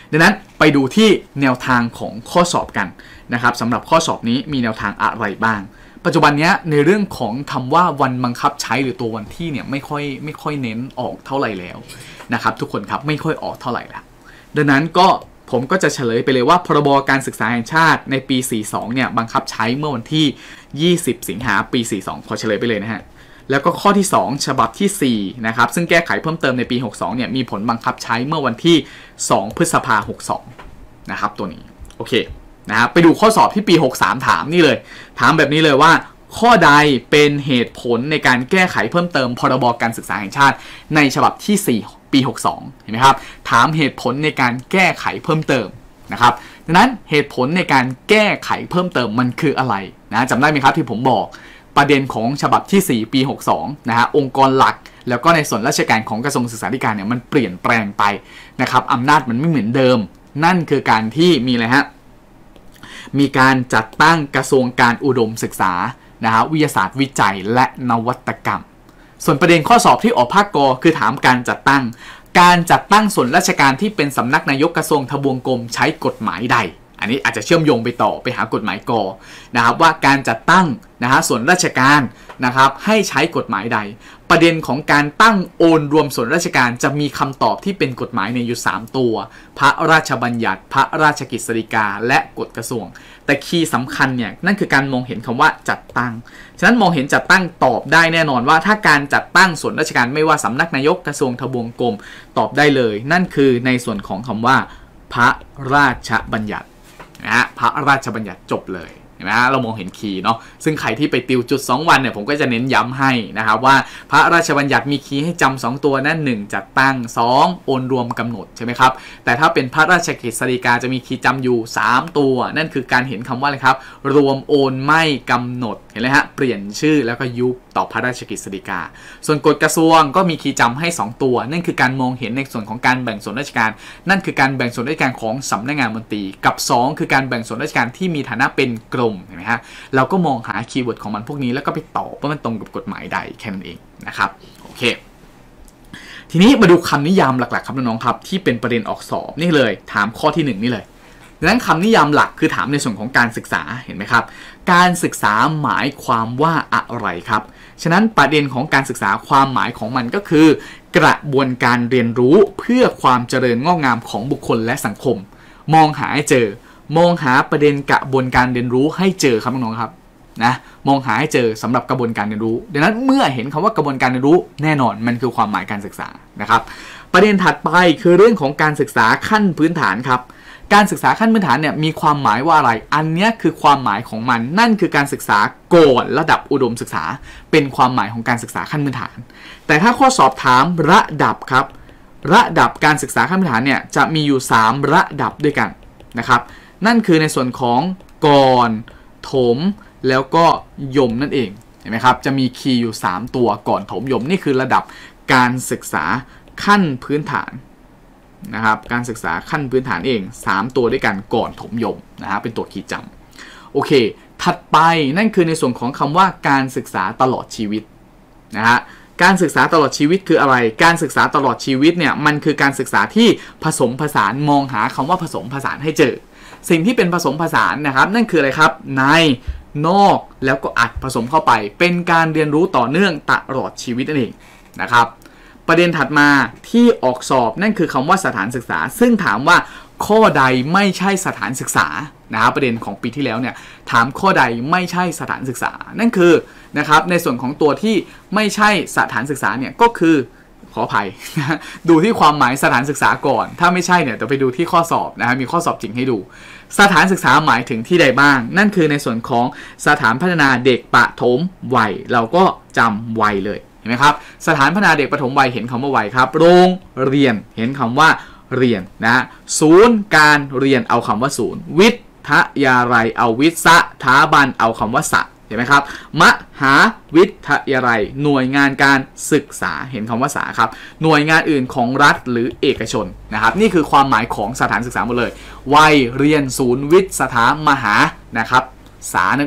ดังนั้นไปดูที่แนวทางของข้อสอบกันนะครับสำหรับข้อสอบนี้มีแนวทางอะไรบ้างปัจจุบันนี้ในเรื่องของคำว่าวันบังคับใช้หรือตัววันที่เนี่ยไม่ค่อยไม่ค่อยเน้นออกเท่าไหร่แล้วนะครับทุกคนครับไม่ค่อยออกเท่าไหร่แล้วดังนั้นก็ผมก็จะเฉลยไปเลยว่าพรบการศึกษาแห่งชาติในปีสี่สิบสองเนี่ยบังคับใช้เมื่อวันที่ยี่สิบสิงหาปีสี่สิบสองขอเฉลยไปเลยนะฮะแล้วก็ข้อที่สองฉบับที่สี่นะครับซึ่งแก้ไขเพิ่มเติมในปีหกสิบสองเนี่ยมีผลบังคับใช้เมื่อวันที่สองพฤษภาคมหกสิบสองนะครับตัวนี้โอเคนะครับไปดูข้อสอบที่ปีหกสิบสามถามนี่เลยถามแบบนี้เลยว่าข้อใดเป็นเหตุผลในการแก้ไขเพิ่มเติมพรบการศึกษาแห่งชาติในฉบับที่สี่ปีหกสิบสองเห็นไหมครับถามเหตุผลในการแก้ไขเพิ่มเติมนะครับดังนั้นเหตุผลในการแก้ไขเพิ่มเติมมันคืออะไรนะจำได้ไหมครับที่ผมบอกประเด็นของฉบับที่สี่ปีหกสิบสองนะฮะองค์กรหลักแล้วก็ในส่วนราชการของกระทรวงศึกษาธิการเนี่ยมันเปลี่ยนแปลงไปนะครับอำนาจมันไม่เหมือนเดิมนั่นคือการที่มีอะไรฮะมีการจัดตั้งกระทรวงการอุดมศึกษานะฮะวิทยาศาสตร์วิจัยและนวัตกรรมส่วนประเด็นข้อสอบที่ออกภาคกคือถามการจัดตั้งการจัดตั้งส่วนราชการที่เป็นสำนักนายกกระทรวงทบวงกรมใช้กฎหมายใดอันนี้อาจจะเชื่อมโยงไปต่อไปหากฎหมายกนะครับว่าการจัดตั้งนะฮะส่วนราชการนะครับให้ใช้กฎหมายใดประเด็นของการตั้งโอนรวมส่วนราชการจะมีคำตอบที่เป็นกฎหมายในอยู่สามตัวพระราชบัญญัติพระราชกฤษฎีกาและกฎกระทรวงแต่คีย์สำคัญเนี่ยนั่นคือการมองเห็นคำว่าจัดตั้งฉะนั้นมองเห็นจัดตั้งตอบได้แน่นอนว่าถ้าการจัดตั้งส่วนราชการไม่ว่าสำนักนายกกระทรวงทบวงกรมตอบได้เลยนั่นคือในส่วนของคำว่าพระราชบัญญัตินะฮะพระราชบัญญัติจบเลยเห็นไหมฮะเรามองเห็นคีย์เนาะซึ่งใครที่ไปติวจุดสองวันเนี่ยผมก็จะเน้นย้ำให้นะครับว่าพระราชบัญญัติมีคีย์ให้จำสองตัวนั่นหนึ่งจัดตั้งสองโอนรวมกำหนดใช่ไหมครับแต่ถ้าเป็นพระราชกฤษฎีกาจะมีคีย์จำอยู่สามตัวนั่นคือการเห็นคำว่าอะไรครับรวมโอนไม่กำหนดเห็นไหมฮะเปลี่ยนชื่อแล้วก็ยุบต่อพระราชกฤษฎีกาส่วนกฎกระทรวงก็มีคีย์จำให้สองตัวนั่นคือการมองเห็นในส่วนของการแบ่งส่วนราชการนั่นคือการแบ่งส่วนราชการของสำนักงานมนตรีกับสองคือการแบ่งส่วนราชการที่มีฐานะเป็นกรมเห็นไหมฮะเราก็มองหาคีย์เวิร์ดของมันพวกนี้แล้วก็ไปตอบว่ามันตรงกับกฎหมายใดแค่นั้นเองนะครับโอเคทีนี้มาดูคำนิยามหลักๆครับน้องๆครับที่เป็นประเด็นออกสอบนี่เลยถามข้อที่หนึ่งนี่เลยดังนั้นคำนิยามหลักคือถามในส่วนของการศึกษาเห็นไหมครับการศึกษาหมายความว่าอะไรครับฉะนั้นประเด็นของการศึกษาความหมายของมันก็คือกระบวนการเรียนรู้เพื่อความเจริญงอกงามของบุคคลและสังคมมองหาให้เจอมองหาประเด็นกระบวนการเรียนรู้ให้เจอครับน้องๆครับนะมองหาให้เจอสำหรับกระบวนการเรียนรู้ดังนั้นเมื่อเห็นคำว่ากระบวนการเรียนรู้แน่นอนมันคือความหมายการศึกษานะครับประเด็นถัดไปคือเรื่องของการศึกษาขั้นพื้นฐานครับการศึกษาขั้นพื้นฐานเนี่ยมีความหมายว่าอะไรอันนี้คือความหมายของมันนั่นคือการศึกษาก่อนระดับอุดมศึกษาเป็นความหมายของการศึกษาขั้นพื้นฐานแต่ถ้าข้อสอบถามระดับครับระดับการศึกษาขั้นพื้นฐานเนี่ยจะมีอยู่สามระดับด้วยกันนะครับนั่นคือในส่วนของก่อนถมแล้วก็ยมนั่นเองเห็นไหมครับจะมีคีย์อยู่สามตัวก่อนถมยมนี่คือระดับการศึกษาขั้นพื้นฐานนะครับการศึกษาขั้นพื้นฐานเองสามตัวด้วยกันก่อนถมยมนะฮะเป็นตัวคีย์จำโอเคถัดไปนั่นคือในส่วนของคำว่าการศึกษาตลอดชีวิตนะฮะการศึกษาตลอดชีวิตคืออะไรการศึกษาตลอดชีวิตเนี่ยมันคือการศึกษาที่ผสมผสานมองหาคำว่าผสมผสานให้เจอสิ่งที่เป็นผสมผสานนะครับนั่นคืออะไรครับในนอกแล้วก็อัดผสมเข้าไปเป็นการเรียนรู้ต่อเนื่องตลอดชีวิตนั่นเองนะครับประเด็นถัดมาที่ออกสอบนั่นคือคำว่าสถานศึกษาซึ่งถามว่าข้อใดไม่ใช่สถานศึกษานะครับประเด็นของปีที่แล้วเนี่ยถามข้อใดไม่ใช่สถานศึกษานั่นคือนะครับในส่วนของตัวที่ไม่ใช่สถานศึกษาเนี่ยก็คือขออภัยนะดูที่ความหมายสถานศึกษาก่อนถ้าไม่ใช่เนี่ยจะไปดูที่ข้อสอบนะฮะมีข้อสอบจริงให้ดูสถานศึกษาหมายถึงที่ใดบ้างนั่นคือในส่วนของสถานพัฒนาเด็กประถมวัยเราก็จำวัยเลยเห็นไหมครับสถานพัฒนาเด็กประถมวัยเห็นคำว่าวัยครับโรงเรียนเห็นคำว่าเรียนนะศูนย์การเรียนเอาคำว่าศูนย์วิทยาลัยเอาวิทย์สถาบันเอาคำว่าสะเห็นไหมครับมหาวิทยาลัยหน่วยงานการศึกษาเห็นคำว่าสาครับหน่วยงานอื่นของรัฐหรือเอกชนนะครับนี่คือความหมายของสถานศึกษาหมดเลยวัยเรียนศูนย์วิทย์สถามหานะครับสานั่นเอง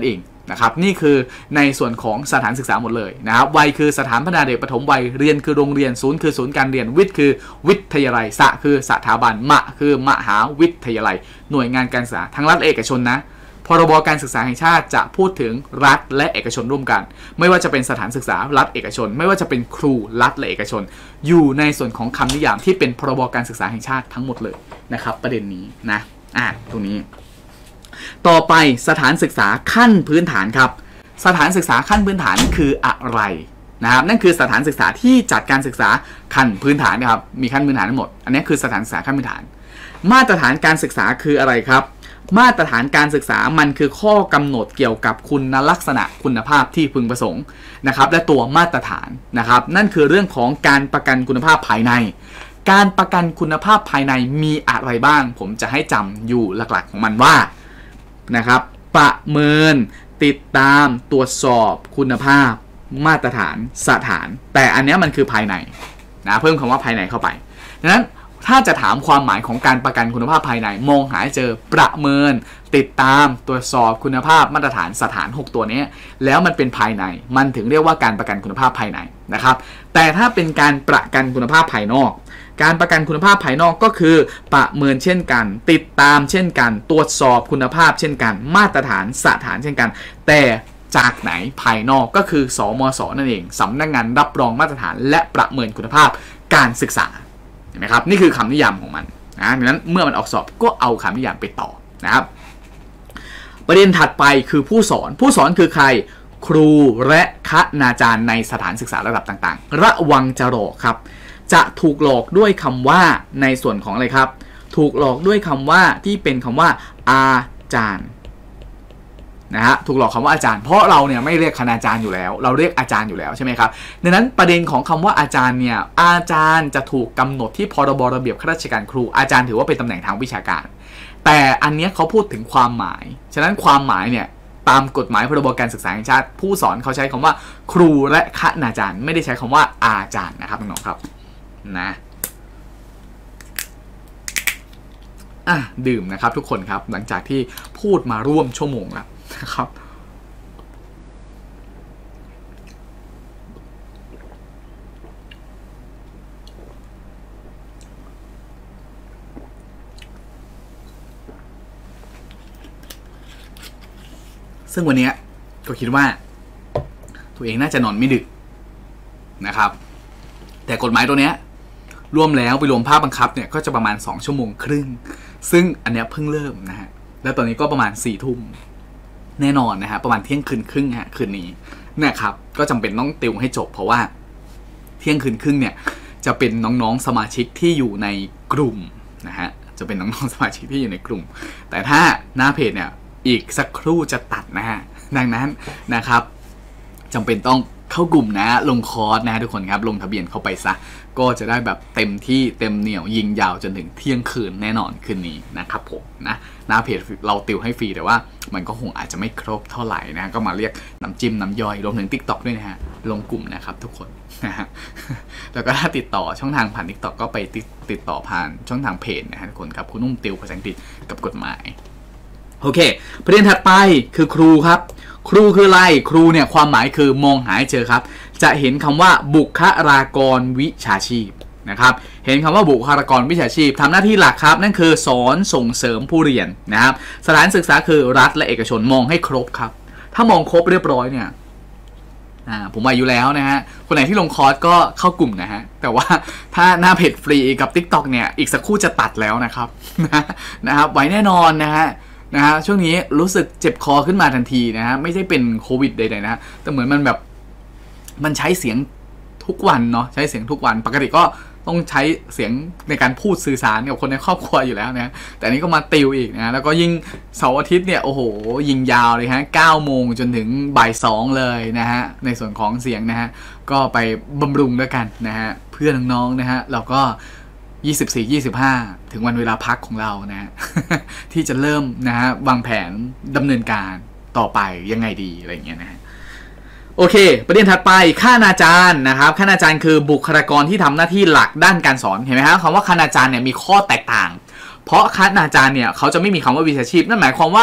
นะครับนี่คือในส่วนของสถานศึกษาหมดเลยนะครับวัยคือสถานพัฒนาเด็กปฐมวัยเรียนคือโรงเรียนศูนย์คือศูนย์การเรียนวิทย์คือวิทยาลัยสะคือสถาบันมะคือมหาวิทยาลัยหน่วยงานการศึกษาทั้งรัฐและเอกชนนะพรบการศึกษาแห่งชาติจะพูดถึงรัฐและเอกชนร่วมกันไม่ว่าจะเป็นสถานศึกษารัฐเอกชนไม่ว่าจะเป็นครูรัฐและเอกชนอยู่ในส่วนของคำนิยามที่เป็นพรบการศึกษาแห่งชาติทั้งหมดเลยนะครับประเด็นนี้นะอ่าตรงนี้ต่อไปสถานศึกษาขั้นพื้นฐานครับสถานศึกษาขั้นพื้นฐานคืออะไรนะครับนั่นคือสถานศึกษาที่จัดการศึกษาขั้นพื้นฐานนะครับมีขั้นพื้นฐานทั้งหมดอันนี้คือสถานศึกษาขั้นพื้นฐานมาตรฐานการศึกษาคืออะไรครับมาตรฐานการศึกษามันคือข้อกำหนดเกี่ยวกับคุณลักษณะคุณภาพที่พึงประสงค์นะครับและตัวมาตรฐานนะครับนั่นคือเรื่องของการประกันคุณภาพภายในการประกันคุณภาพภายในมีอะไรบ้างผมจะให้จำอยู่หลักๆของมันว่านะครับประเมินติดตามตรวจสอบคุณภาพมาตรฐานสถานแต่อันนี้มันคือภายในนะเพิ่มคำว่าภายในเข้าไปดังนั้นถ้าจะถามความหมายของการประกันคุณภาพภายในมองหาเจอประเมินติดตามตรวจสอบคุณภาพมาตรฐานสถานหกตัวนี้แล้วมันเป็นภายในมันถึงเรียกว่าการประกันคุณภาพภายในนะครับแต่ถ้าเป็นการประกันคุณภาพภายนอกการประกันคุณภาพภายนอกก็คือประเมินเช่นกันติดตามเช่นกันตรวจสอบคุณภาพเช่นกันมาตรฐานสถานเช่นกันแต่จากไหนภายนอกก็คือสมศ.นั่นเองสำนักงานรับรองมาตรฐานและประเมินคุณภาพการศึกษาเห็นไหมครับนี่คือคำนิยามของมันนะดังนั้นเมื่อมันออกสอบก็เอาคำนิยามไปต่อนะครับประเด็นถัดไปคือผู้สอนผู้สอนคือใครครูและคณาจารย์ในสถานศึกษาระดับต่างๆระวังจะหลอกครับจะถูกหลอกด้วยคำว่าในส่วนของอะไรครับถูกหลอกด้วยคำว่าที่เป็นคำว่าอาจารย์นะฮะถูกหลอกคำว่าอาจารย์เพราะเราเนี่ยไม่เรียกคณาจารย์อยู่แล้วเราเรียกอาจารย์อยู่แล้วใช่ไหมครับดังนั้นประเด็นของคำว่าอาจารย์เนี่ยอาจารย์จะถูกกำหนดที่พรบระเบียบข้าราชการครูอาจารย์ถือว่าเป็นตำแหน่งทางวิชาการแต่อันนี้เขาพูดถึงความหมายฉะนั้นความหมายเนี่ยตามกฎหมายพรบการศึกษาแห่งชาติผู้สอนเขาใช้คำว่าครูและคณาจารย์ไม่ได้ใช้คำว่าอาจารย์นะครับน้องๆครับนะอ่ะดื่มนะครับทุกคนครับหลังจากที่พูดมาร่วมชั่วโมงแล้วนะครับซึ่งวันนี้ก็คิดว่าตัวเองน่าจะนอนไม่ดึกนะครับแต่กฎหมายตัวเนี้ยรวมแล้วไปรวมภาคบังคับเนี่ยก็จะประมาณสองชั่วโมงครึ่งซึ่งอันเนี้ยเพิ่งเริ่มนะฮะแล้วตอนนี้ก็ประมาณสี่ทุ่มแน่นอนนะฮะประมาณเที่ยงคืนครึ่งฮะคืนนี้นะครับก็จำเป็นต้องติวให้จบเพราะว่าเที่ยงคืนครึ่งเนี่ยจะเป็นน้องๆสมาชิกที่อยู่ในกลุ่มนะฮะจะเป็นน้องๆสมาชิกที่อยู่ในกลุ่มแต่ถ้าหน้าเพจเนี่ยอีกสักครู่จะตัดนะฮะดังนั้นนะครับจำเป็นต้องเข้ากลุ่มนะลงคอร์สนะทุกคนครับลงทะเบียนเข้าไปซะก็จะได้แบบเต็มที่เต็มเหนี่ยวยิงยาวจนถึงเที่ยงคืนแน่นอนคืนนี้นะครับผมนะหน้าเพจเราติวให้ฟรีแต่ว่ามันก็คงอาจจะไม่ครบเท่าไหร่นะก็มาเรียกน้ำจิ้มน้ำย่อยรวมถึง ติ๊กต็อก ด้วยนะฮะลงกลุ่มนะครับทุกคนนะฮะแล้วก็ถ้าติดต่อช่องทางผ่าน ติ๊กต็อก ก็ไปติดต่อผ่านช่องทางเพจนะฮะทุกคนครับคุณนุ่มติวภาษาอังกฤษกับกฎหมายโอเคประเด็นถัดไปคือครูครับครูคืออะไรครูเนี่ยความหมายคือมองหาให้เจอครับจะเห็นคำว่าบุคลากรวิชาชีพนะครับเห็นคำว่าบุคลากรวิชาชีพทำหน้าที่หลักครับนั่นคือสอนส่งเสริมผู้เรียนนะครับสถานศึกษาคือรัฐและเอกชนมองให้ครบครับถ้ามองครบเรียบร้อยเนี่ยอ่าผมอายุแล้วนะฮะคนไหนที่ลงคอร์สก็เข้ากลุ่มนะฮะแต่ว่าถ้าหน้าเพจฟรีกับ ติ๊กต็อก เนี่ยอีกสักครู่จะตัดแล้วนะครับนะครับไว้แน่นอนนะฮะนะฮะช่วงนี้รู้สึกเจ็บคอขึ้นมาทันทีนะฮะไม่ใช่เป็นโควิดใดๆนะแต่เหมือนมันแบบมันใช้เสียงทุกวันเนาะใช้เสียงทุกวันปกติก็ต้องใช้เสียงในการพูดสื่อสารกับคนในครอบครัวอยู่แล้วนะแต่นี้ก็มาติวอีกนะแล้วก็ยิ่งเสาร์อาทิตย์เนี่ยโอ้โหยิงยาวเลยฮะเก้าโมงจนถึงบ่ายสองเลยนะฮะในส่วนของเสียงนะฮะก็ไปบำรุงด้วยกันนะฮะเพื่อนน้องๆนะฮะเราก็ยี่สิบสี่ ยี่สิบห้าถึงวันเวลาพักของเรานะที่จะเริ่มนะฮะวางแผนดำเนินการต่อไปยังไงดีอะไรอย่างเงี้ยนะฮะโอเคประเด็นถัดไปคณาจารย์นะครับคณาจารย์คือบุคลากรที่ทำหน้าที่หลักด้านการสอนเห็นไหมครับคำว่าคณาจารย์เนี่ยมีข้อแตกต่างเพราะคณาจารย์เนี่ยเขาจะไม่มีคำว่าวิชาชีพนั่นหมายความว่า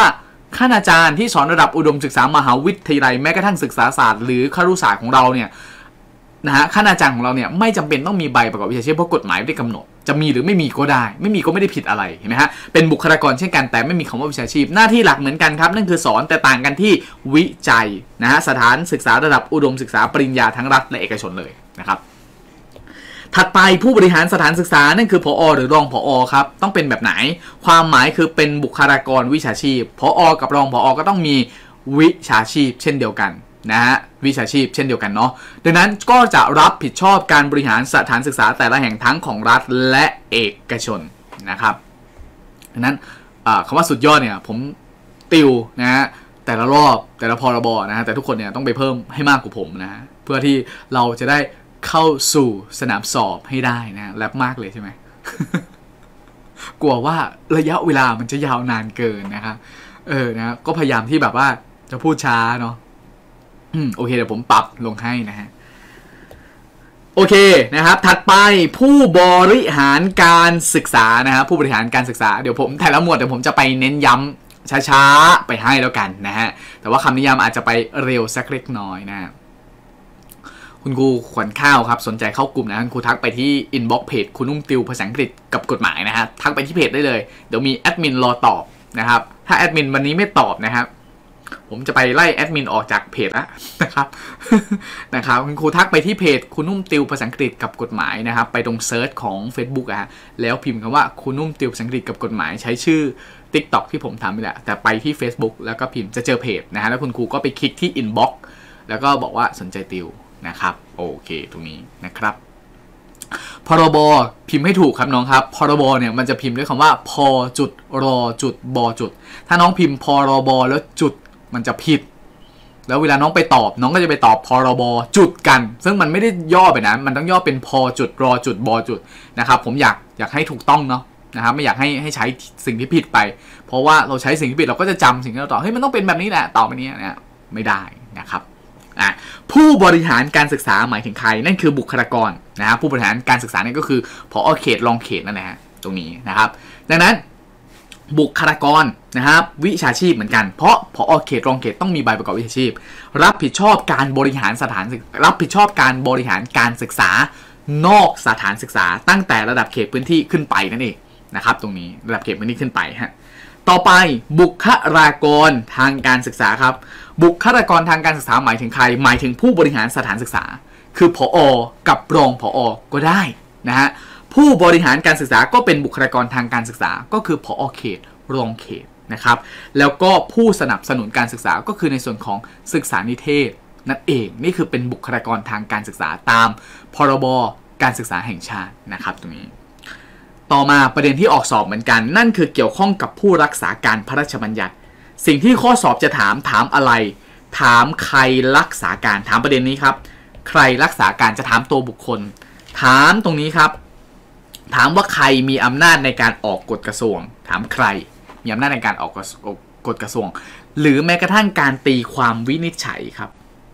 คณาจารย์ที่สอนระดับอุดมศึกษามหาวิทยาลัยแม้กระทั่งศึกษาศาสตร์หรือครุศาสตร์ของเราเนี่ยนะฮะคณาจารย์ของเราเนี่ยไม่จำเป็นต้องมีใบประกอบวิชาชีพเพราะกฎหมายไม่ได้กำหนดจะมีหรือไม่มีก็ได้ไม่มีก็ไม่ได้ผิดอะไรเห็นไหมฮะเป็นบุคลากรเช่นกันแต่ไม่มีคำว่าวิชาชีพหน้าที่หลักเหมือนกันครับนั่นคือสอนแต่ต่างกันที่วิจัยนะฮะสถานศึกษาระดับอุดมศึกษาปริญญาทั้งรัฐและเอกชนเลยนะครับถัดไปผู้บริหารสถานศึกษานั่นคือผอ.หรือรองผอ.ครับต้องเป็นแบบไหนความหมายคือเป็นบุคลากรวิชาชีพผอ.กับรองผอ.ก็ต้องมีวิชาชีพเช่นเดียวกันนะฮะวิชาชีพเช่นเดียวกันเนาะดังนั้นก็จะรับผิดชอบการบริหารสถานศึกษาแต่ละแห่งทั้งของรัฐและเอกชนนะครับดังนั้นคำว่าสุดยอดเนี่ยผมติวนะฮะแต่ละรอบแต่ละพรบนะฮะแต่ทุกคนเนี่ยต้องไปเพิ่มให้มากกว่าผมนะเพื่อที่เราจะได้เข้าสู่สนามสอบให้ได้นะแลบมากเลยใช่ไหม กลัวว่าระยะเวลามันจะยาวนานเกินนะครับเออนะก็พยายามที่แบบว่าจะพูดช้าเนาะอืมโอเคเดี๋ยวผมปรับลงให้นะฮะโอเคนะครับถัดไปผู้บริหารการศึกษานะครับผู้บริหารการศึกษาเดี๋ยวผมแต่ละหมวดเดี๋ยวผมจะไปเน้นย้ำช้าๆไปให้แล้วกันนะฮะแต่ว่าคำนิยามอาจจะไปเร็วสักเล็กน้อยนะคุณครูขวัญข้าวครับสนใจเข้ากลุ่มนะคุณครูทักไปที่อินบ็อกซ์เพจคุณนุ่มติวภาษาอังกฤษกับกฎหมายนะฮะทักไปที่เพจได้เลยเดี๋ยวมีแอดมินรอตอบนะครับถ้าแอดมินวันนี้ไม่ตอบนะครับผมจะไปไล่แอดมินออกจากเพจแล้วนะครับนะครับคุณครูทักไปที่เพจคุณนุ่มติวภาษาอังกฤษกับกฎหมายนะครับไปตรงเซิร์ชของ Facebook อะฮะแล้วพิมพ์คำว่าคุณนุ่มติวภาษาอังกฤษกับกฎหมายใช้ชื่อ TikTok ที่ผมทำไปแหละแต่ไปที่ Facebook แล้วก็พิมพ์จะเจอเพจนะฮะแล้วคุณครูก็ไปคลิกที่ Inbox แล้วก็บอกว่าสนใจติวนะครับโอเคตรงนี้นะครับพรบพิมพ์ให้ถูกครับน้องครับพรบเนี่ยมันจะพิมพ์ด้วยคำว่าพจุดรจุดบจุดถ้าน้องพิมพ์พรบแล้วจุดมันจะผิดแล้วเวลาน้องไปตอบน้องก็จะไปตอบพรบจุดกันซึ่งมันไม่ได้ย่อไปนะมันต้องย่อเป็นพจุดรจุดบจุดนะครับผมอยากอยากให้ถูกต้องเนาะนะครับไม่อยากให้ให้ใช้สิ่งที่ผิดไปเพราะว่าเราใช้สิ่งที่ผิดเราก็จะจำสิ่งที่เราตอบเฮ้ยมันต้องเป็นแบบนี้แหละต่อไปนี้นะไม่ได้นะครับอ่ะผู้บริหารการศึกษาหมายถึงใครนั่นคือบุคลากรนะฮะผู้บริหารการศึกษานี่ก็คือผอ.เขตรองเขตนั่นแหละตรงนี้นะครับดังนั้นบุคลากรนะครับวิชาชีพเหมือนกันเพราะผอ.เขตรองเขตต้องมีใบประกอบวิชาชีพรับผิดชอบการบริหารสถานรับผิดชอบการบริหารการศึกษานอกสถานศึกษาตั้งแต่ระดับเขตพื้นที่ขึ้นไปนั่นเองนะครับตรงนี้ระดับเขตพื้นที่ขึ้นไปฮะต่อไปบุคลากรทางการศึกษาครับบุคลากรทางการศึกษาหมายถึงใครหมายถึงผู้บริหารสถานศึกษาคือผอ.กับรองผอ.ก็ได้นะฮะผู้บริหารการศึกษาก็เป็นบุคลากรทางการศึกษาก็คือผอ.เขตรองเขตนะครับแล้วก็ผู้สนับสนุนการศึกษาก็คือในส่วนของศึกษานิเทศนั่นเองนี่คือเป็นบุคลากรทางการศึกษาตามพรบการศึกษาแห่งชาตินะครับตรงนี้ต่อมาประเด็นที่ออกสอบเหมือนกันนั่นคือเกี่ยวข้องกับผู้รักษาการพระราชบัญญัติสิ่งที่ข้อสอบจะถามถามอะไรถามใครรักษาการถามประเด็นนี้ครับใครรักษาการจะถามตัวบุคคลถามตรงนี้ครับถามว่าใครมีอำนาจในการออกกฎกระทรวงถามใครมีอำนาจในการออกกฎกระทรวงหรือแม้กระทั่งการตีความวินิจฉัยครับ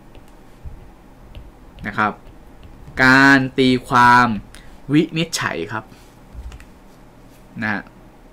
นะครับการตีความวินิจฉัยครับนะฮะ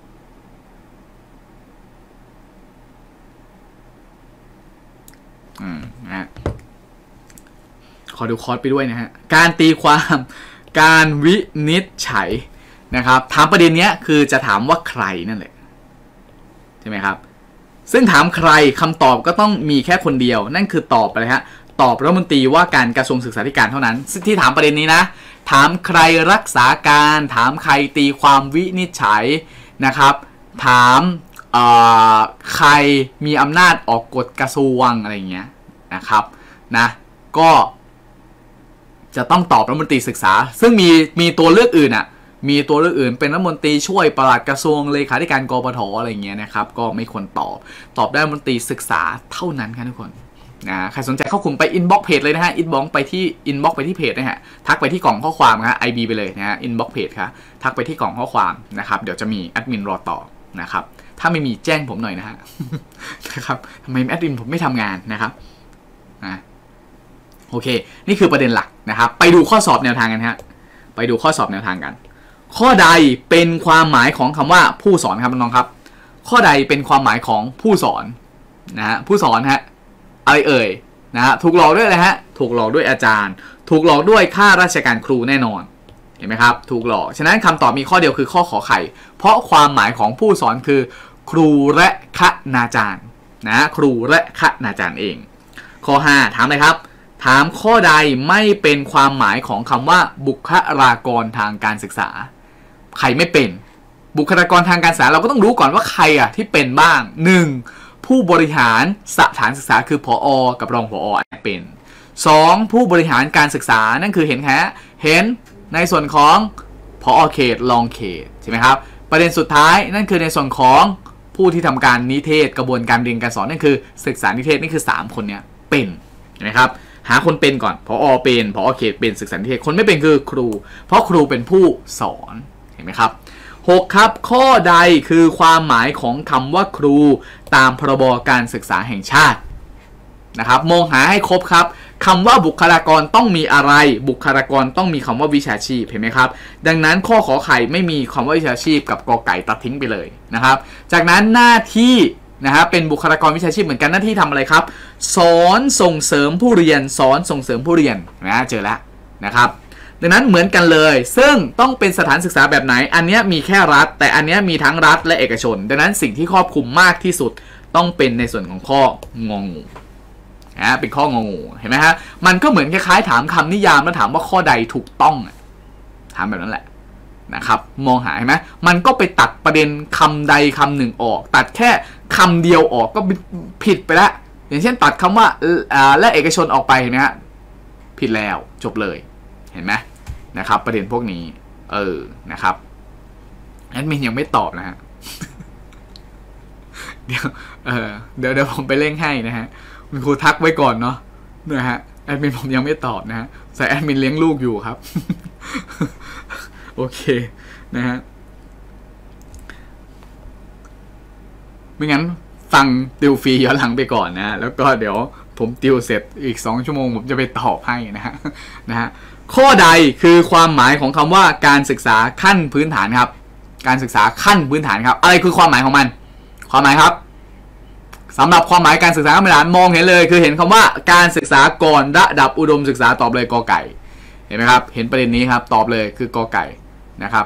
อืมนะฮะขอดูคอร์สไปด้วยนะฮะการตีความการวินิจฉัยนะครับถามประเด็นนี้คือจะถามว่าใครนั่นแหละใช่ไหมครับซึ่งถามใครคำตอบก็ต้องมีแค่คนเดียวนั่นคือตอบอะไรฮะตอบรัฐมนตรีว่าการกระทรวงศึกษาธิการเท่านั้นที่ถามประเด็นนี้นะถามใครรักษาการถามใครตีความวินิจฉัยนะครับถามใครมีอำนาจออกกฎกระทรวงอะไรเงี้ยนะครับนะก็จะต้องตอบรัฐมนตรีศึกษาซึ่งมีมีตัวเลือกอื่นอ่ะมีตัวเลือกอื่นเป็นรัฐมนตรีช่วยปลัดกระทรวงเลขาธิการกปทอะไรเงี้ยนะครับก็ไม่ควรตอบตอบได้รัฐมนตรีศึกษาเท่านั้นครับทุกคนนะใครสนใจเข้ากลุ่มไปอินบ็อกเพจเลยนะฮะอินบ็อกไปที่อินบ็อกไปที่เพจนะฮะทักไปที่กล่องข้อความนะฮะ ไอ บี ไปเลยนะฮะอินบ็อกเพจครับทักไปที่กล่องข้อความนะครับเดี๋ยวจะมีแอดมินรอตอบนะครับถ้าไม่มีแจ้งผมหน่อยนะฮะ นะครับทำไมแอดมินผมไม่ทำงานนะครับนะโอเคนี่คือประเด็นหลักนะครับไปดูข้อสอบแนวทางกันฮะไปดูข้อสอบแนวทางกันข้อใดเป็นความหมายของคำว่าผู้สอนครับน้องๆครับข้อใดเป็นความหมายของผู้สอนนะฮะผู้สอนฮะอะไรเอ่ยนะฮะถูกหลอกด้วยอะไรฮะถูกหลอกด้วยอาจารย์ถูกหลอกด้วยข้าราชการครูแน่นอนเห็นไหมครับถูกหลอกฉะนั้นคำตอบมีข้อเดียวคือข้อขอไข่เพราะความหมายของผู้สอนคือครูและคณาจารย์นะครูและคณาจารย์เองข้อห้าถามเลยครับถามข้อใดไม่เป็นความหมายของคำว่าบุคลากรทางการศึกษาใครไม่เป็นบุคลากรทางการศึกษาเราก็ต้องรู้ก่อนว่าใครอ่ะที่เป็นบ้าง หนึ่ง ผู้บริหารสถานศึกษาคือผอ.กับรองผอ.เป็น สอง ผู้บริหารการศึกษานั่นคือเห็นแค่เห็นในส่วนของผอ.เขตรองเขตใช่ไหมครับประเด็นสุดท้ายนั่นคือในส่วนของผู้ที่ทำการนิเทศกระบวนการเรียนการสอนนั่นคือศึกษานิเทศนี่คือสามคนเนี้ยเป็นเห็นไหมครับหาคนเป็นก่อนผอ.เป็นผอ.เขตเป็นศึกษานิเทศคนไม่เป็นคือครูเพราะครูเป็นผู้สอนเห็นไหมครับหกครับข้อใดคือความหมายของคำว่าครูตามพรบการศึกษาแห่งชาตินะครับมองหาให้ครบครับคำว่าบุคลากรต้องมีอะไรบุคลากรต้องมีคำว่าวิชาชีพเห็นไหมครับดังนั้นข้อขอไข่ไม่มีคำว่าวิชาชีพกับกอไก่ตัดทิ้งไปเลยนะครับจากนั้นหน้าที่นะครับเป็นบุคลากรวิชาชีพเหมือนกันหน้าที่ทำอะไรครับสอนส่งเสริมผู้เรียนสอนส่งเสริมผู้เรียนนะเจอแล้วนะครับดังนั้นเหมือนกันเลยซึ่งต้องเป็นสถานศึกษาแบบไหนอันนี้มีแค่รัฐแต่อันนี้มีทั้งรัฐและเอกชนดังนั้นสิ่งที่ครอบคลุมมากที่สุดต้องเป็นในส่วนของข้ององูนะเป็นข้ององูเห็นไหมฮะมันก็เหมือนคล้ายๆถามคำนิยามแล้วถามว่าข้อใดถูกต้องถามแบบนั้นแหละนะครับมองหาเห็นไหมมันก็ไปตัดประเด็นคำใดคำหนึ่งออกตัดแค่คำเดียวออกก็ผิดไปแล้วอย่างเช่นตัดคำว่าและเอกชนออกไปเห็นไหมฮะผิดแล้วจบเลยเห็นไหมนะครับประเด็นพวกนี้เออนะครับแอดมินยังไม่ตอบนะฮะ เดี๋ยวเออเดี๋ยวเดี๋ยวผมไปเร่งให้นะฮะคุณครูทักไว้ก่อนเนาะนะฮะแอดมินผมยังไม่ตอบนะฮะแต่แอดมินเลี้ยงลูกอยู่ครับ โอเคนะฮะไม่งั้นฟังติวฟรีย้อนหลังไปก่อนนะแล้วก็เดี๋ยวผมติวเสร็จอีกสองชั่วโมงผมจะไปตอบให้นะฮะนะฮะข้อใดคือความหมายของคำว่าการศึกษาขั้นพื้นฐานครับการศึกษาขั้นพื้นฐานครับอะไรคือความหมายของมันความหมายครับสำหรับความหมายการศึกษาขั้นพื้นฐานมองเห็นเลยคือเห็นคำว่าการศึกษาก่อนระดับอุดมศึกษาตอบเลยกอไก่เห็นไหมครับเห็นประเด็นนี้ครับตอบเลยคือกอไก่นะครับ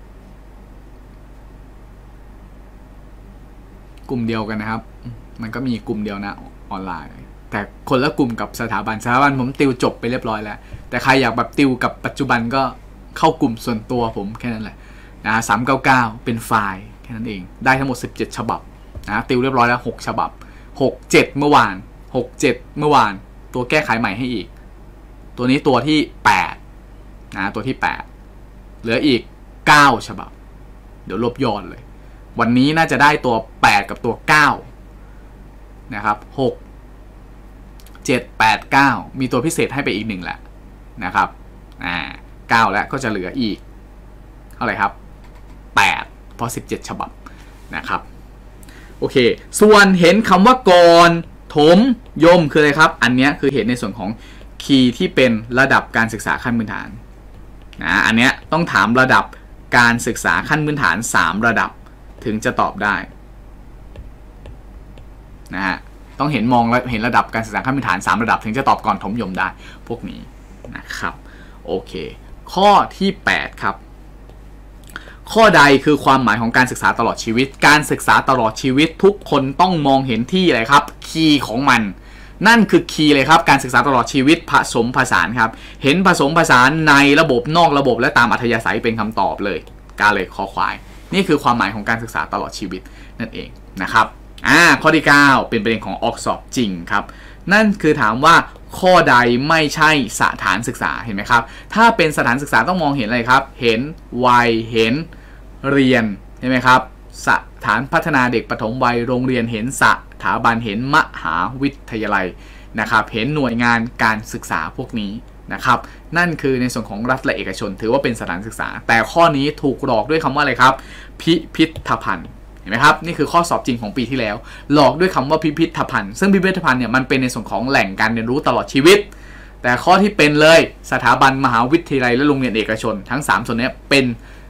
กลุ่มเดียวกันนะครับมันก็มีกลุ่มเดียวนะออนไลน์แต่คนละกลุ่มกับสถาบันสถาบันผมติวจบไปเรียบร้อยแล้วแต่ใครอยากแบบติวกับปัจจุบันก็เข้ากลุ่มส่วนตัวผมแค่นั้นแหละนะสามเก้าเก้าเป็นไฟล์แค่นั้นเองได้ทั้งหมดสิบเจ็ดฉบับนะติวเรียบร้อยแล้วหกฉบับหก เจ็ดเมื่อวานหก เจ็ดเมื่อวานตัวแก้ไขใหม่ให้อีกตัวนี้ตัวที่แปดนะตัวที่แปดเหลืออีกเก้าฉบับเดี๋ยวลบยอดเลยวันนี้น่าจะได้ตัวแปดกับตัวเก้านะครับหก เจ็ด แปด เก้ามีตัวพิเศษให้ไปอีกหนึ่งแหละนะครับอ่าเก้าแล้วก็จะเหลืออีกเท่าไหร่ครับแปดเพราะสิบเจ็ดฉบับนะครับโอเคส่วนเห็นคำว่าก่อนถมยมคืออะไรครับอันนี้คือเห็นในส่วนของคีย์ที่เป็นระดับการศึกษาขั้นพื้นฐานนะอันนี้ต้องถามระดับการศึกษาขั้นพื้นฐานสามระดับถึงจะตอบได้นะฮะต้องเห็นมองและเห็นระดับการศึกษาขั้นพื้นฐานสามระดับถึงจะตอบก่อนถมยมได้พวกนี้นะครับโอเคข้อที่แปดครับข้อใดคือความหมายของการศึกษาตลอดชีวิตการศึกษาตลอดชีวิตทุกคนต้องมองเห็นที่อะไรครับคีย์ของมันนั่นคือคีย์เลยครับการศึกษาตลอดชีวิตผสมผสานครับเห็นผสมผสานในระบบนอกระบบและตามอัธยาศัยเป็นคำตอบเลยกาเลยคอควายนี่คือความหมายของการศึกษาตลอดชีวิตนั่นเองนะครับอ่าข้อที่เก้าเป็นประเด็นของออกสอบจริงครับนั่นคือถามว่าข้อใดไม่ใช่สถานศึกษาเห็นไหมครับถ้าเป็นสถานศึกษาต้องมองเห็นอะไรครับเห็นวัยเห็นเรียนใช่ไหมครับสถานพัฒนาเด็กปฐมวัยโรงเรียนเห็นสถาบันเห็นมหาวิทยาลัยนะครับเห็นหน่วยงานการศึกษาพวกนี้นะครับนั่นคือในส่วนของรัฐและเอกชนถือว่าเป็นสถานศึกษาแต่ข้อนี้ถูกหลอกด้วยคำว่าอะไรครับพิพิธภัณฑ์เห็นไหมครับนี่คือข้อสอบจริงของปีที่แล้วหลอกด้วยคำว่าพิพิธภัณฑ์ซึ่งพิพิธภัณฑ์เนี่ยมันเป็นในส่วนของแหล่งการเรียนรู้ตลอดชีวิตแต่ข้อที่เป็นเลยสถาบันมหาวิทยาลัยและโรงเรียนเอกชนทั้งสามส่วนนี้เป็น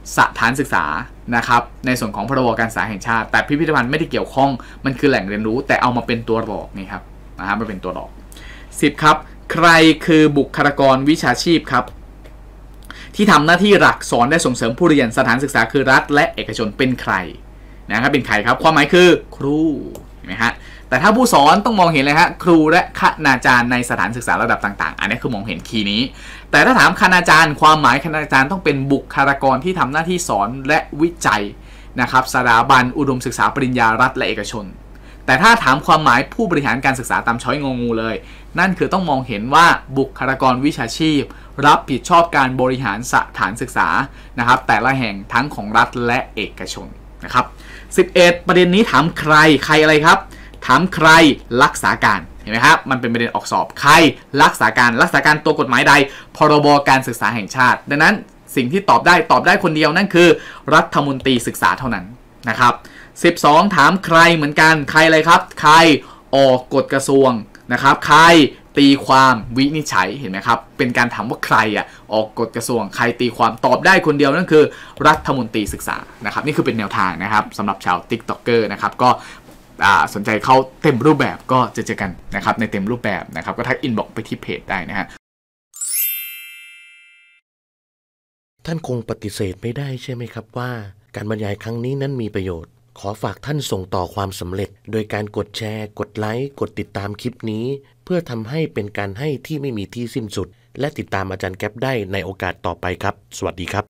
สถานศึกษานะครับในส่วนของพรบการศึกษาแห่งชาติแต่พิพิธภัณฑ์ไม่ได้เกี่ยวข้องมันคือแหล่งเรียนรู้แต่เอามาเป็นตัวหลอกนี่ครับนะฮะมาเป็นตัวหลอกสิบครับใครคือบุคลากรวิชาชีพครับที่ทำหน้าที่หลักสอนและส่งเสริมผู้เรียนสถานศึกษาคือรัฐและเอกชนเป็นใครนะครับเป็นใครครับความหมายคือครูเห็นไหมฮะแต่ถ้าผู้สอนต้องมองเห็นเลยฮะครูและคณาจารย์ในสถานศึกษาระดับต่างๆอันนี้คือมองเห็นคีย์นี้แต่ถ้าถามคณาจารย์ความหมายคณาจารย์ต้องเป็นบุคลากรที่ทำหน้าที่สอนและวิจัยนะครับสถาบันอุดมศึกษาปริญญารัฐและเอกชนแต่ถ้าถามความหมายผู้บริหารการศึกษาตามช้อยงองูเลยนั่นคือต้องมองเห็นว่าบุคลากรวิชาชีพรับผิดชอบการบริหารสถานศึกษานะครับแต่ละแห่งทั้งของรัฐและเอกชนนะครับสิบเอ็ดประเด็นนี้ถามใครใครอะไรครับถามใครรักษาการเห็นไหมครับมันเป็นประเด็นออกสอบใครรักษาการรักษาการตัวกฎหมายใดพรบการศึกษาแห่งชาติดังนั้นสิ่งที่ตอบได้ตอบได้คนเดียวนั่นคือรัฐมนตรีศึกษาเท่านั้นนะครับสิบสองถามใครเหมือนกันใครอะไรครับใครออกกฎกระทรวงนะครับใครตีความวินิจฉัยเห็นไหมครับเป็นการถามว่าใครอ่ะออกกฎกระทรวงใครตีความตอบได้คนเดียวนั่นคือรัฐมนตรีศึกษานะครับนี่คือเป็นแนวทางนะครับสำหรับชาว ติ๊กต็อกเกอร์ นะครับก็สนใจเข้าเต็มรูปแบบก็จะเจอกันนะครับในเต็มรูปแบบนะครับก็ทักอินบ็อกซ์ไปที่เพจได้นะฮะท่านคงปฏิเสธไม่ได้ใช่ไหมครับว่าการบรรยายครั้งนี้นั้นมีประโยชน์ขอฝากท่านส่งต่อความสำเร็จโดยการกดแชร์กดไลค์กดติดตามคลิปนี้เพื่อทำให้เป็นการให้ที่ไม่มีที่สิ้นสุดและติดตามอาจารย์แก๊ปได้ในโอกาสต่อไปครับสวัสดีครับ